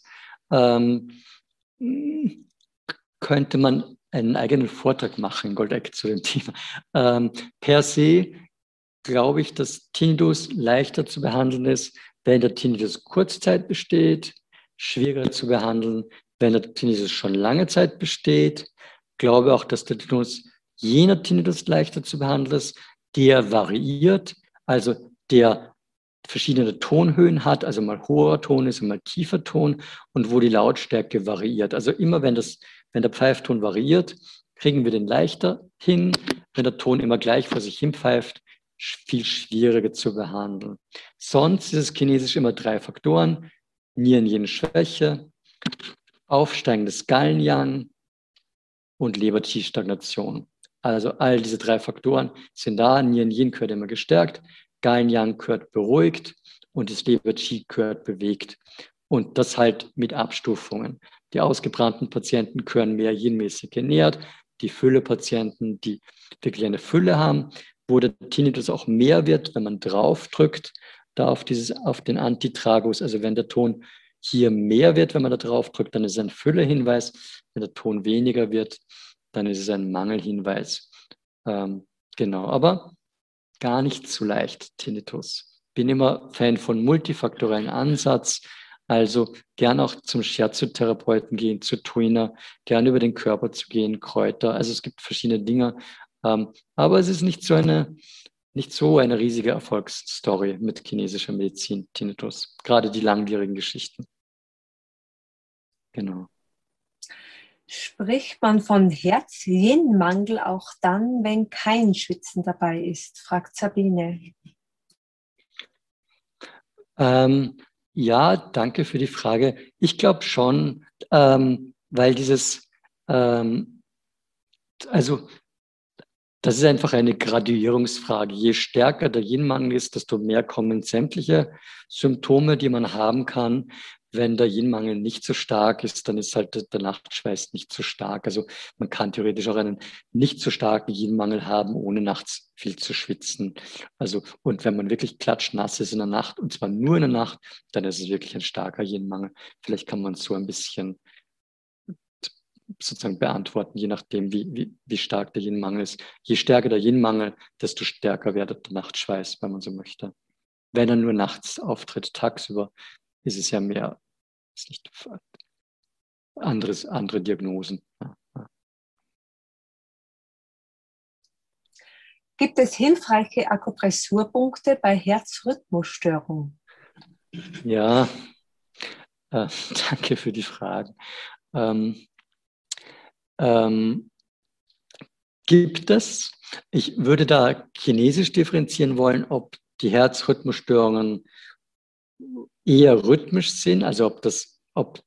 Könnte man einen eigenen Vortrag machen in Goldeck zu dem Thema. Per se glaube ich, dass Tinnitus leichter zu behandeln ist, wenn der Tinnitus Kurzzeit besteht, schwieriger zu behandeln, wenn der Tinnitus schon lange Zeit besteht. Ich glaube auch, dass der Tinnitus, jener Tinnitus leichter zu behandeln ist, der variiert, also der verschiedene Tonhöhen hat, also mal hoher Ton ist und mal tiefer Ton und wo die Lautstärke variiert. Also immer wenn der Pfeifton variiert, kriegen wir den leichter hin. Wenn der Ton immer gleich vor sich hin pfeift, viel schwieriger zu behandeln. Sonst ist es chinesisch immer 3 Faktoren: Nieren-Yin-Schwäche, aufsteigendes Gallen-Yang und Leber-Qi-Stagnation. Also all diese 3 Faktoren sind da. Nieren-Yin gehört immer gestärkt, Gallen-Yang gehört beruhigt und das Leber-Qi gehört bewegt. Und das halt mit Abstufungen. Die ausgebrannten Patienten gehören mehr yin-mäßig genährt. Die Fülle-Patienten, die wirklich eine Fülle haben, wo der Tinnitus auch mehr wird, wenn man draufdrückt, da auf den Antitragus. Also wenn der Ton hier mehr wird, wenn man da draufdrückt, dann ist es ein Fülle-Hinweis. Wenn der Ton weniger wird, dann ist es ein Mangelhinweis. Genau, aber gar nicht so leicht, Tinnitus. Bin immer Fan von multifaktoriellen Ansatz. Also gern auch zum Shiatsu-Therapeuten gehen, zu Trainer, gern über den Körper zu gehen, Kräuter. Also es gibt verschiedene Dinge. Aber es ist nicht so eine riesige Erfolgsstory mit chinesischer Medizin, Tinnitus. Gerade die langwierigen Geschichten. Genau. Spricht man von Herz-Yin-Mangel auch dann, wenn kein Schwitzen dabei ist? Fragt Sabine. Ja, danke für die Frage. Ich glaube schon, weil also das ist einfach eine Graduierungsfrage. Je stärker der Yin-Mangel ist, desto mehr kommen sämtliche Symptome, die man haben kann. Wenn der Yin-Mangel nicht so stark ist, dann ist halt der Nachtschweiß nicht so stark. Also man kann theoretisch auch einen nicht so starken Yin-Mangel haben, ohne nachts viel zu schwitzen. Also, und wenn man wirklich klatschnass ist in der Nacht, und zwar nur in der Nacht, dann ist es wirklich ein starker Yin-Mangel. Vielleicht kann man so ein bisschen sozusagen beantworten, je nachdem, wie stark der Yin-Mangel ist. Je stärker der Yin-Mangel, desto stärker wird der Nachtschweiß, wenn man so möchte. Wenn er nur nachts auftritt, tagsüber ist es ja mehr, ist nicht andere Diagnosen. Ja. Gibt es hilfreiche Akupressurpunkte bei Herzrhythmusstörungen? Ja, danke für die Fragen. Gibt es. Ich würde da chinesisch differenzieren wollen, ob die Herzrhythmusstörungen eher rhythmisch sind, also ob das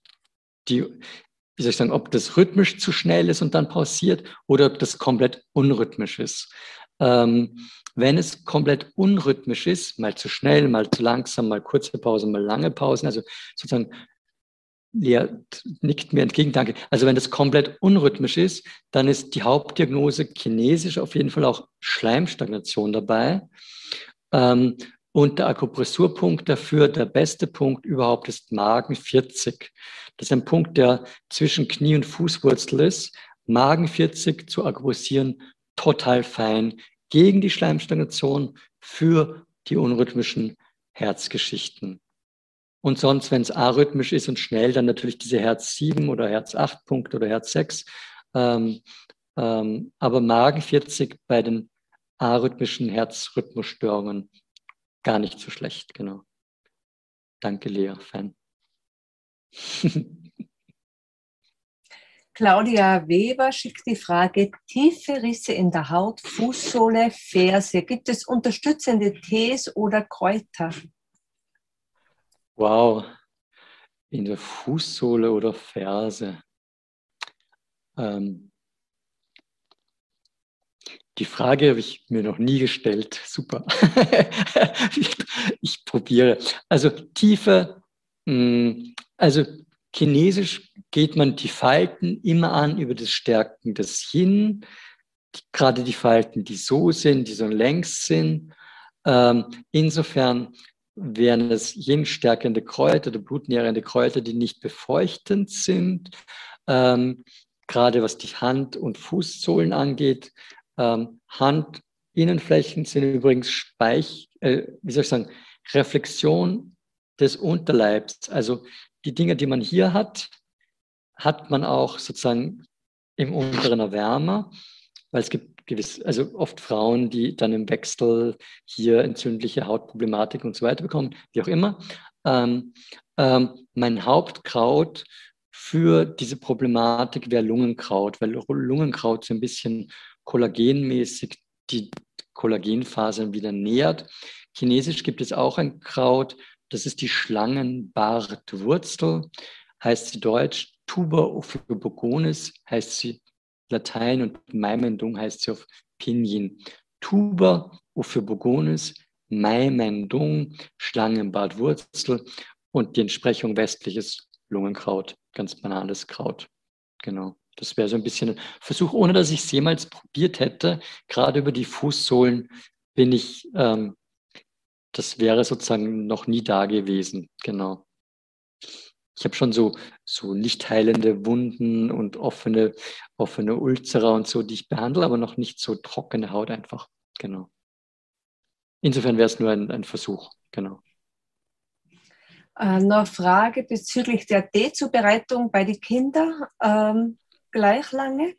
rhythmisch zu schnell ist und dann pausiert oder ob das komplett unrhythmisch ist. Wenn es komplett unrhythmisch ist, mal zu schnell, mal zu langsam, mal kurze Pausen, mal lange Pausen, also sozusagen Lea nickt mir entgegen, danke. Also wenn das komplett unrhythmisch ist, dann ist die Hauptdiagnose chinesisch auf jeden Fall auch Schleimstagnation dabei. Und der Akupressurpunkt dafür, der beste Punkt überhaupt, ist Magen 40. Das ist ein Punkt, der zwischen Knie- und Fußwurzel ist. Magen 40 zu akupressieren, total fein, gegen die Schleimstagnation, für die unrhythmischen Herzgeschichten. Und sonst, wenn es arrhythmisch ist und schnell, dann natürlich diese Herz 7 oder Herz 8 Punkte oder Herz 6. Aber Magen 40 bei den arrhythmischen Herzrhythmusstörungen gar nicht so schlecht, genau. Danke, Lea, Fan. Claudia Weber schickt die Frage, tiefe Risse in der Haut, Fußsohle, Ferse. Gibt es unterstützende Tees oder Kräuter? Wow, in der Fußsohle oder Ferse. Die Frage habe ich mir noch nie gestellt. Super. Ich probiere. Also tiefe, also chinesisch geht man die Falten immer an über das Stärken des Yin, gerade die Falten, die so sind, die so längs sind. Insofern wären es Yin-stärkende Kräuter oder blutnährende Kräuter, die nicht befeuchtend sind, gerade was die Hand- und Fußsohlen angeht. Handinnenflächen sind übrigens wie soll ich sagen, Reflexion des Unterleibs. Also die Dinge, die man hier hat, hat man auch sozusagen im unteren Erwärmer, weil es gibt also oft Frauen, die dann im Wechsel hier entzündliche Hautproblematik und so weiter bekommen, wie auch immer. Mein Hauptkraut für diese Problematik wäre Lungenkraut, weil Lungenkraut so ein bisschen kollagenmäßig die Kollagenfasern wieder nährt. Chinesisch gibt es auch ein Kraut, das ist die Schlangenbartwurzel, heißt sie deutsch. Tuber ophiobogonis heißt sie Latein und Maimendung heißt sie auf Pinyin. Tuber ophiobogonis, Maimendung, Schlangenbartwurzel und die Entsprechung westliches Lungenkraut, ganz banales Kraut. Genau. Das wäre so ein bisschen ein Versuch, ohne dass ich es jemals probiert hätte. Gerade über die Fußsohlen bin ich, das wäre sozusagen noch nie da gewesen. Genau. Ich habe schon so nicht heilende Wunden und offene Ulzera und so, die ich behandle, aber noch nicht so trockene Haut einfach. Genau. Insofern wäre es nur ein Versuch. Genau. Noch eine Frage bezüglich der Teezubereitung bei den Kindern. Gleich lange?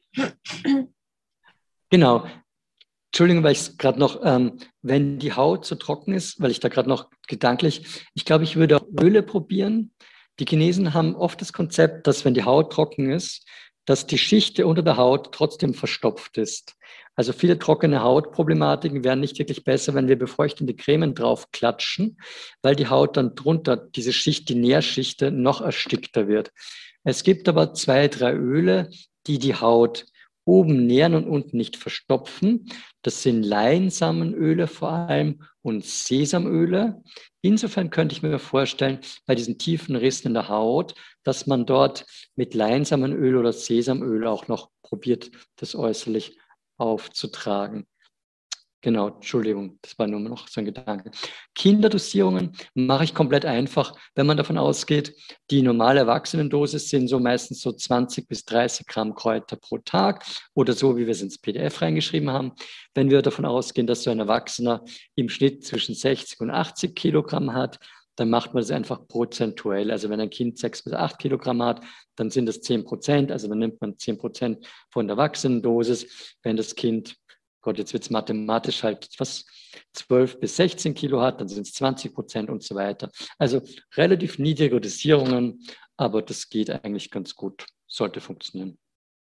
Genau. Entschuldigung, weil ich es gerade noch, wenn die Haut so trocken ist, weil ich da gerade noch gedanklich, ich glaube, ich würde auch Öle probieren. Die Chinesen haben oft das Konzept, dass wenn die Haut trocken ist, dass die Schicht unter der Haut trotzdem verstopft ist. Also viele trockene Hautproblematiken wären nicht wirklich besser, wenn wir befeuchtende Cremen drauf klatschen, weil die Haut dann drunter, diese Schicht, die Nährschicht, noch erstickter wird. Es gibt aber 2, 3 Öle, die die Haut oben nähren und unten nicht verstopfen. Das sind Leinsamenöle vor allem und Sesamöle. Insofern könnte ich mir vorstellen, bei diesen tiefen Rissen in der Haut, dass man dort mit Leinsamenöl oder Sesamöl auch noch probiert, das äußerlich aufzutragen. Genau, Entschuldigung, das war nur noch so ein Gedanke. Kinderdosierungen mache ich komplett einfach, wenn man davon ausgeht, die normale Erwachsenendosis sind so meistens so 20 bis 30 Gramm Kräuter pro Tag oder so, wie wir es ins PDF reingeschrieben haben. Wenn wir davon ausgehen, dass so ein Erwachsener im Schnitt zwischen 60 und 80 Kilogramm hat, dann macht man das einfach prozentuell. Also wenn ein Kind 6 bis 8 Kilogramm hat, dann sind das 10%, also dann nimmt man 10% von der Erwachsenendosis. Wenn das Kind Gott, jetzt wird es mathematisch halt, was 12 bis 16 Kilo hat, dann sind es 20% und so weiter. Also relativ niedrige Dosierungen, aber das geht eigentlich ganz gut, sollte funktionieren.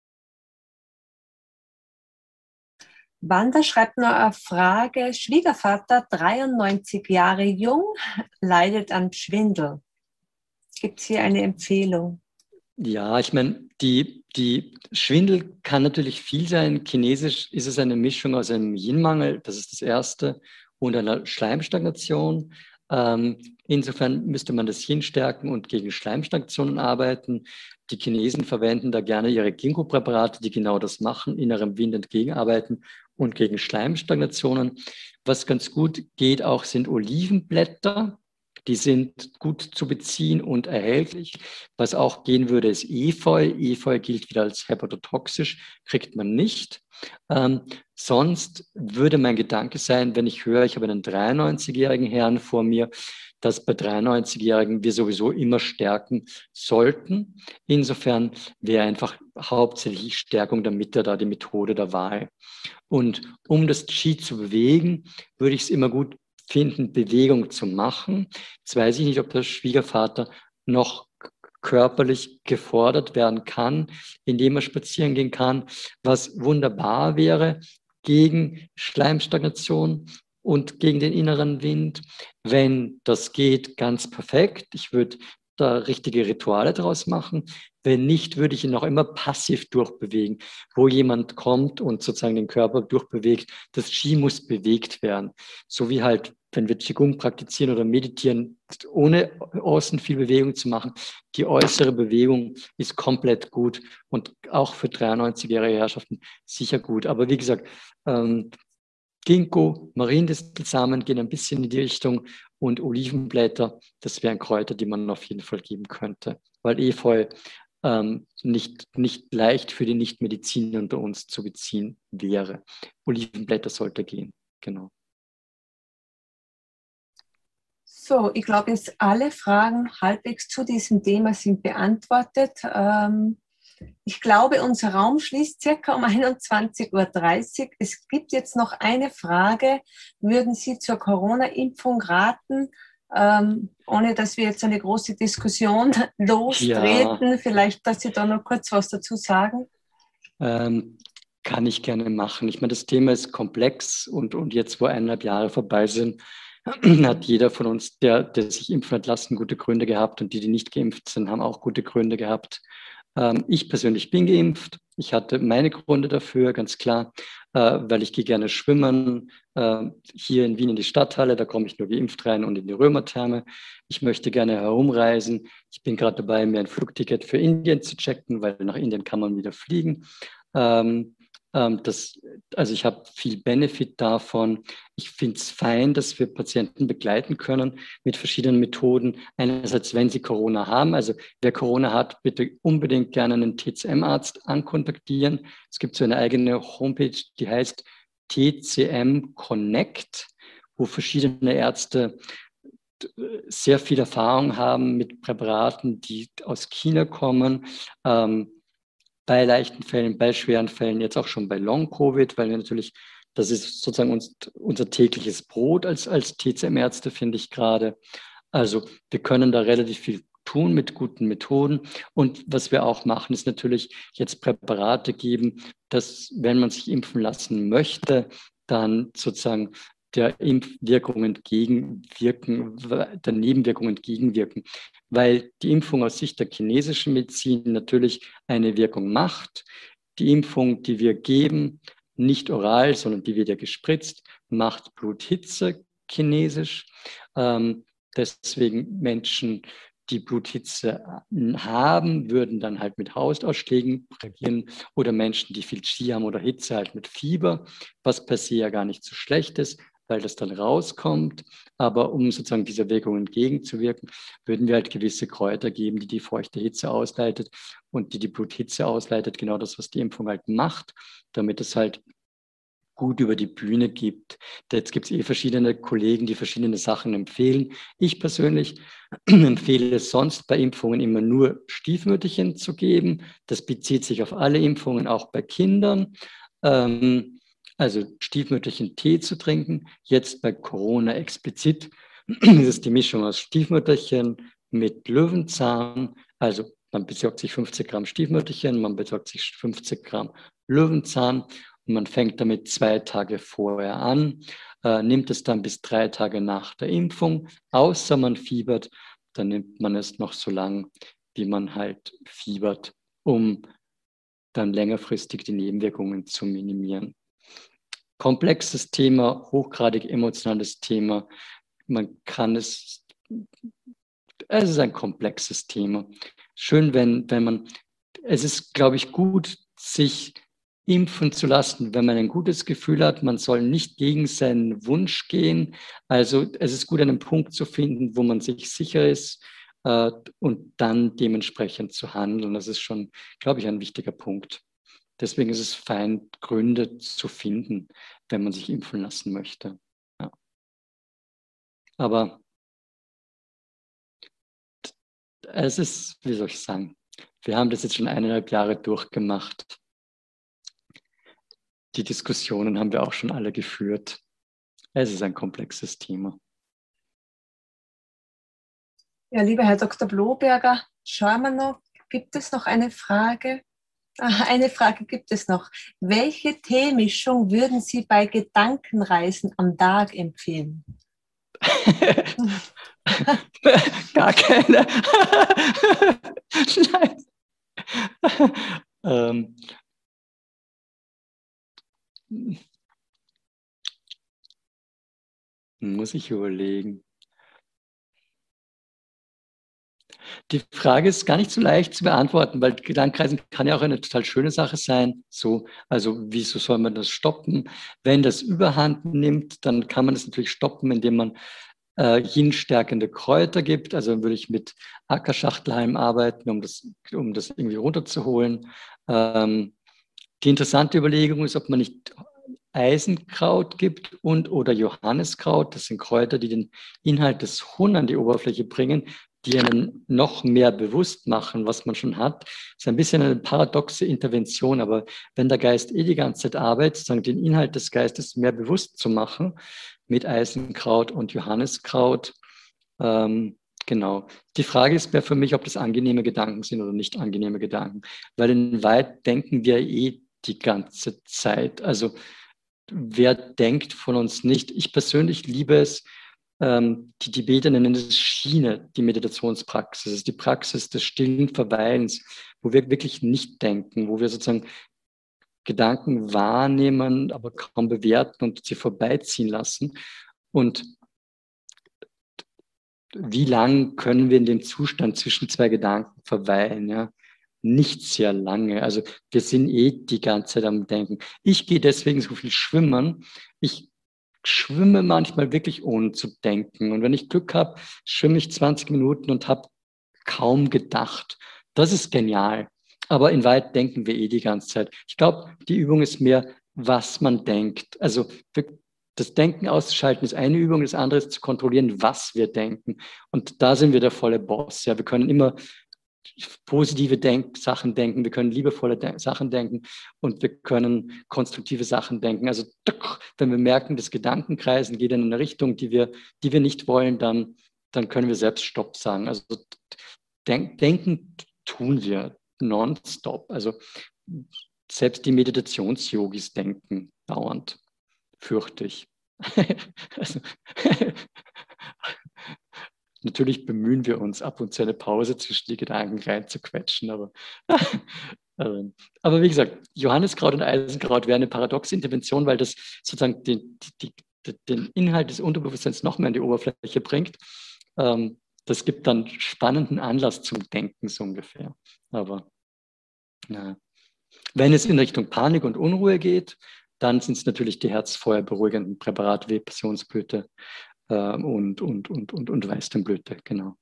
Wanda schreibt noch eine Frage. Schwiegervater, 93 Jahre jung, leidet an Schwindel. Gibt es hier eine Empfehlung? Ja, ich meine, die Schwindel kann natürlich viel sein. Chinesisch ist es eine Mischung aus einem Yin-Mangel, das ist das Erste, und einer Schleimstagnation. Insofern müsste man das Yin stärken und gegen Schleimstagnationen arbeiten. Die Chinesen verwenden da gerne ihre Ginkgo-Präparate, die genau das machen, innerem Wind entgegenarbeiten und gegen Schleimstagnationen. Was ganz gut geht auch, sind Olivenblätter. Die sind gut zu beziehen und erhältlich. Was auch gehen würde, ist Efeu. Efeu gilt wieder als hepatotoxisch, kriegt man nicht. Sonst würde mein Gedanke sein, wenn ich höre, ich habe einen 93-jährigen Herrn vor mir, dass bei 93-Jährigen wir sowieso immer stärken sollten. Insofern wäre einfach hauptsächlich Stärkung der Mitte da die Methode der Wahl. Und um das Qi zu bewegen, würde ich es immer gut finden, Bewegung zu machen. Jetzt weiß ich nicht, ob der Schwiegervater noch körperlich gefordert werden kann, indem er spazieren gehen kann, was wunderbar wäre gegen Schleimstagnation und gegen den inneren Wind. Wenn das geht, ganz perfekt. Ich würde da richtige Rituale draus machen. Wenn nicht, würde ich ihn auch immer passiv durchbewegen, wo jemand kommt und sozusagen den Körper durchbewegt. Das Qi muss bewegt werden. So wie halt, wenn wir Qigong praktizieren oder meditieren, ohne außen viel Bewegung zu machen. Die äußere Bewegung ist komplett gut und auch für 93-jährige Herrschaften sicher gut. Aber wie gesagt, Ginkgo, Mariendistelsamen gehen ein bisschen in die Richtung und Olivenblätter, das wären Kräuter, die man auf jeden Fall geben könnte, weil Efeu nicht leicht für die Nichtmediziner unter uns zu beziehen wäre. Olivenblätter sollte gehen, genau. So, ich glaube, jetzt alle Fragen halbwegs zu diesem Thema sind beantwortet. Ich glaube, unser Raum schließt circa um 21:30 Uhr. Es gibt jetzt noch eine Frage. Würden Sie zur Corona-Impfung raten, ohne dass wir jetzt eine große Diskussion lostreten? Ja. Vielleicht, dass Sie da noch kurz was dazu sagen? Kann ich gerne machen. Ich meine, das Thema ist komplex und jetzt, wo 1,5 Jahre vorbei sind, hat jeder von uns, der sich impfen hat lassen, gute Gründe gehabt und die nicht geimpft sind, haben auch gute Gründe gehabt. Ich persönlich bin geimpft. Ich hatte meine Gründe dafür, ganz klar, weil ich gehe gerne schwimmen. Hier in Wien in die Stadthalle, da komme ich nur geimpft rein und in die Römertherme. Ich möchte gerne herumreisen. Ich bin gerade dabei, mir ein Flugticket für Indien zu checken, weil nach Indien kann man wieder fliegen. Also ich habe viel Benefit davon. Ich finde es fein, dass wir Patienten begleiten können mit verschiedenen Methoden. Einerseits, wenn sie Corona haben, also wer Corona hat, bitte unbedingt gerne einen TCM-Arzt ankontaktieren. Es gibt so eine eigene Homepage, die heißt TCM Connect, wo verschiedene Ärzte sehr viel Erfahrung haben mit Präparaten, die aus China kommen. Bei leichten Fällen, bei schweren Fällen, jetzt auch schon bei Long-Covid, weil wir natürlich, das ist sozusagen unser tägliches Brot als TCM-Ärzte, finde ich gerade. Also wir können da relativ viel tun mit guten Methoden. Und was wir auch machen, ist natürlich jetzt Präparate geben, dass, wenn man sich impfen lassen möchte, dann sozusagen der Impfwirkung entgegenwirken, der Nebenwirkung entgegenwirken, weil die Impfung aus Sicht der chinesischen Medizin natürlich eine Wirkung macht. Die Impfung, die wir geben, nicht oral, sondern die wird ja gespritzt, macht Bluthitze chinesisch. Deswegen Menschen, die Bluthitze haben, würden dann halt mit Hausausschlägen reagieren oder Menschen, die viel Qi haben oder Hitze, halt mit Fieber, was per se ja gar nicht so schlecht ist, weil das dann rauskommt. Aber um sozusagen dieser Wirkung entgegenzuwirken, würden wir halt gewisse Kräuter geben, die die feuchte Hitze ausleitet und die Bluthitze ausleitet. Genau das, was die Impfung halt macht, damit es halt gut über die Bühne gibt. Jetzt gibt es verschiedene Kollegen, die verschiedene Sachen empfehlen. Ich persönlich empfehle es sonst bei Impfungen immer nur Stiefmütterchen zu geben. Das bezieht sich auf alle Impfungen, auch bei Kindern. Also Stiefmütterchen Tee zu trinken. Jetzt bei Corona explizit ist es die Mischung aus Stiefmütterchen mit Löwenzahn. Also man besorgt sich 50 Gramm Stiefmütterchen, man besorgt sich 50 Gramm Löwenzahn und man fängt damit 2 Tage vorher an, nimmt es dann bis 3 Tage nach der Impfung, außer man fiebert, dann nimmt man es noch so lang, wie man halt fiebert, um dann längerfristig die Nebenwirkungen zu minimieren. Komplexes Thema, hochgradig emotionales Thema. man kann es ist ein komplexes Thema. Schön, wenn man, es ist, glaube ich, gut, sich impfen zu lassen, wenn man ein gutes Gefühl hat, man soll nicht gegen seinen Wunsch gehen. Also es ist gut, einen Punkt zu finden, wo man sich sicher ist und dann dementsprechend zu handeln. Das ist schon, glaube ich, ein wichtiger Punkt. Deswegen ist es fein, Gründe zu finden, wenn man sich impfen lassen möchte. Ja. Aber es ist, wie soll ich sagen, wir haben das jetzt schon 1,5 Jahre durchgemacht. Die Diskussionen haben wir auch schon alle geführt. Es ist ein komplexes Thema. Ja, lieber Herr Dr. Bloberger, schauen wir noch, gibt es noch eine Frage? Eine Frage gibt es noch. Welche Teemischung würden Sie bei Gedankenreisen am Tag empfehlen? Gar keine. Nein. Muss ich überlegen. Die Frage ist gar nicht so leicht zu beantworten, weil Gedankenkreisen kann ja auch eine total schöne Sache sein. So, also wieso soll man das stoppen? Wenn das Überhand nimmt, dann kann man das natürlich stoppen, indem man yin-stärkende Kräuter gibt. Also würde ich mit Ackerschachtelhalm arbeiten, um das irgendwie runterzuholen. Die interessante Überlegung ist, ob man nicht Eisenkraut gibt oder Johanniskraut. Das sind Kräuter, die den Inhalt des Hun an die Oberfläche bringen, die einen noch mehr bewusst machen, was man schon hat. Das ist ein bisschen eine paradoxe Intervention, aber wenn der Geist die ganze Zeit arbeitet, sozusagen den Inhalt des Geistes mehr bewusst zu machen, mit Eisenkraut und Johanniskraut, genau. Die Frage ist mehr für mich, ob das angenehme Gedanken sind oder nicht angenehme Gedanken, weil in Wahrheit denken wir die ganze Zeit. Also wer denkt von uns nicht? Ich persönlich liebe es, die Tibeter nennen es Schiene, die Meditationspraxis. Das ist die Praxis des stillen Verweilens, wo wir wirklich nicht denken, wo wir sozusagen Gedanken wahrnehmen, aber kaum bewerten und sie vorbeiziehen lassen. Und wie lang können wir in dem Zustand zwischen zwei Gedanken verweilen? Ja? Nicht sehr lange. Also wir sind die ganze Zeit am Denken. Ich gehe deswegen so viel schwimmen. Ich schwimme manchmal wirklich ohne zu denken. Und wenn ich Glück habe, schwimme ich 20 Minuten und habe kaum gedacht. Das ist genial. Aber in Wahrheit denken wir die ganze Zeit. Ich glaube, die Übung ist mehr, was man denkt. Also das Denken auszuschalten ist eine Übung, das andere ist zu kontrollieren, was wir denken. Und da sind wir der volle Boss. Ja, wir können immer positive Sachen denken, wir können liebevolle Sachen denken und wir können konstruktive Sachen denken. Also wenn wir merken, das Gedankenkreisen geht in eine Richtung, die wir nicht wollen, dann können wir selbst Stopp sagen. Also denken tun wir nonstop. Also selbst die Meditations-Yogis denken dauernd, fürchte ich. Also, natürlich bemühen wir uns, ab und zu eine Pause zwischen die Gedanken reinzuquetschen, aber wie gesagt, Johanniskraut und Eisenkraut wäre eine paradoxe Intervention, weil das sozusagen den Inhalt des Unterbewusstseins noch mehr an die Oberfläche bringt. Das gibt dann spannenden Anlass zum Denken, so ungefähr. Aber na. Wenn es in Richtung Panik und Unruhe geht, dann sind es natürlich die herzfeuerberuhigenden Präparate wie Passionsblüte und Weißdornblüte, genau.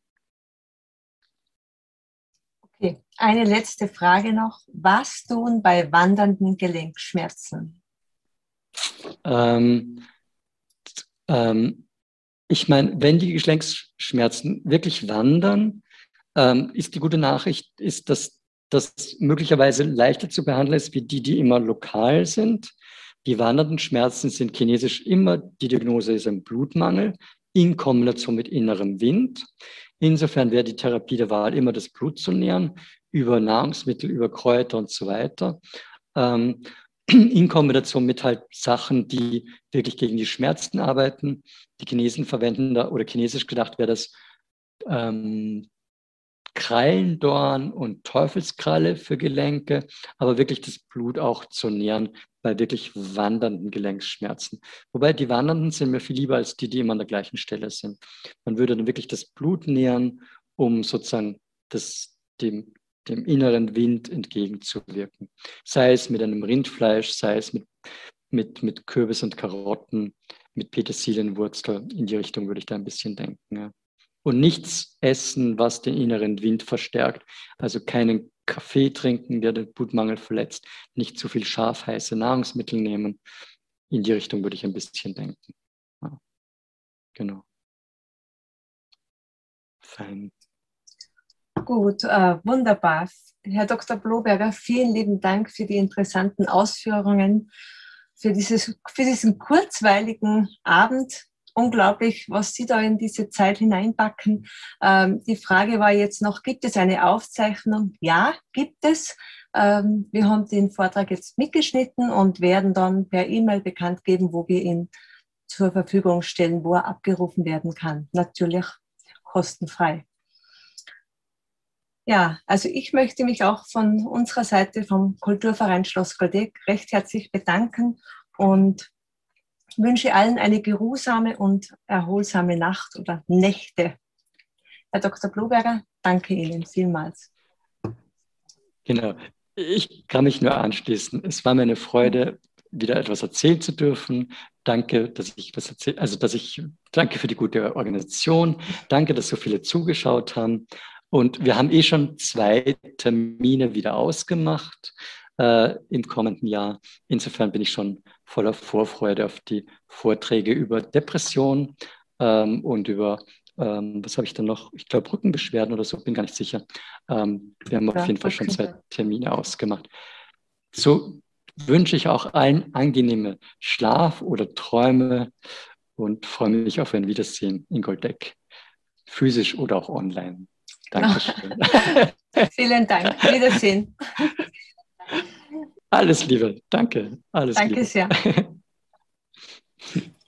Okay, eine letzte Frage noch. Was tun bei wandernden Gelenkschmerzen? Ich meine, wenn die Gelenkschmerzen wirklich wandern, ist die gute Nachricht, dass das möglicherweise leichter zu behandeln ist, wie die immer lokal sind. Die wandernden Schmerzen sind chinesisch immer, die Diagnose ist ein Blutmangel in Kombination mit innerem Wind. Insofern wäre die Therapie der Wahl immer das Blut zu nähren, über Nahrungsmittel, über Kräuter und so weiter. In Kombination mit halt Sachen, die wirklich gegen die Schmerzen arbeiten. Die Chinesen verwenden da, oder chinesisch gedacht wäre das Krallendorn und Teufelskralle für Gelenke, aber wirklich das Blut auch zu nähren bei wirklich wandernden Gelenkschmerzen. Wobei die wandernden sind mir viel lieber als die, die immer an der gleichen Stelle sind. Man würde dann wirklich das Blut nähren, um sozusagen dem inneren Wind entgegenzuwirken. Sei es mit einem Rindfleisch, sei es mit Kürbis und Karotten, mit Petersilienwurzel. In die Richtung würde ich da ein bisschen denken. Ja. Und nichts essen, was den inneren Wind verstärkt. Also keinen Kaffee trinken, der den Blutmangel verletzt. Nicht zu viel scharf heiße Nahrungsmittel nehmen. In die Richtung würde ich ein bisschen denken. Ja. Genau. Fein. Gut, wunderbar. Herr Dr. Bloberger, vielen lieben Dank für die interessanten Ausführungen, für diesen kurzweiligen Abend. Unglaublich, was Sie da in diese Zeit hineinpacken. Die Frage war jetzt noch, gibt es eine Aufzeichnung? Ja, gibt es. Wir haben den Vortrag jetzt mitgeschnitten und werden dann per E-Mail bekannt geben, wo wir ihn zur Verfügung stellen, wo er abgerufen werden kann. Natürlich kostenfrei. Ja, also ich möchte mich auch von unserer Seite vom Kulturverein Schloss Goldeck recht herzlich bedanken und wünsche allen eine geruhsame und erholsame Nacht oder Nächte. Herr Dr. Bloberger, danke Ihnen vielmals. Genau. Ich kann mich nur anschließen. Es war mir eine Freude, wieder etwas erzählen zu dürfen. Danke, dass ich was erzählt, danke für die gute Organisation. Danke, dass so viele zugeschaut haben. Und wir haben schon 2 Termine wieder ausgemacht im kommenden Jahr. Insofern bin ich schon voller Vorfreude auf die Vorträge über Depression und über, was habe ich dann noch? Ich glaube, Rückenbeschwerden oder so, bin gar nicht sicher. Wir haben auf jeden Fall schon 2 Termine ausgemacht. So wünsche ich auch allen angenehme Schlaf oder Träume und freue mich auf ein Wiedersehen in Goldeck, physisch oder auch online. Dankeschön. Vielen Dank. Wiedersehen. Alles Liebe. Danke. Alles Danke Liebe. sehr.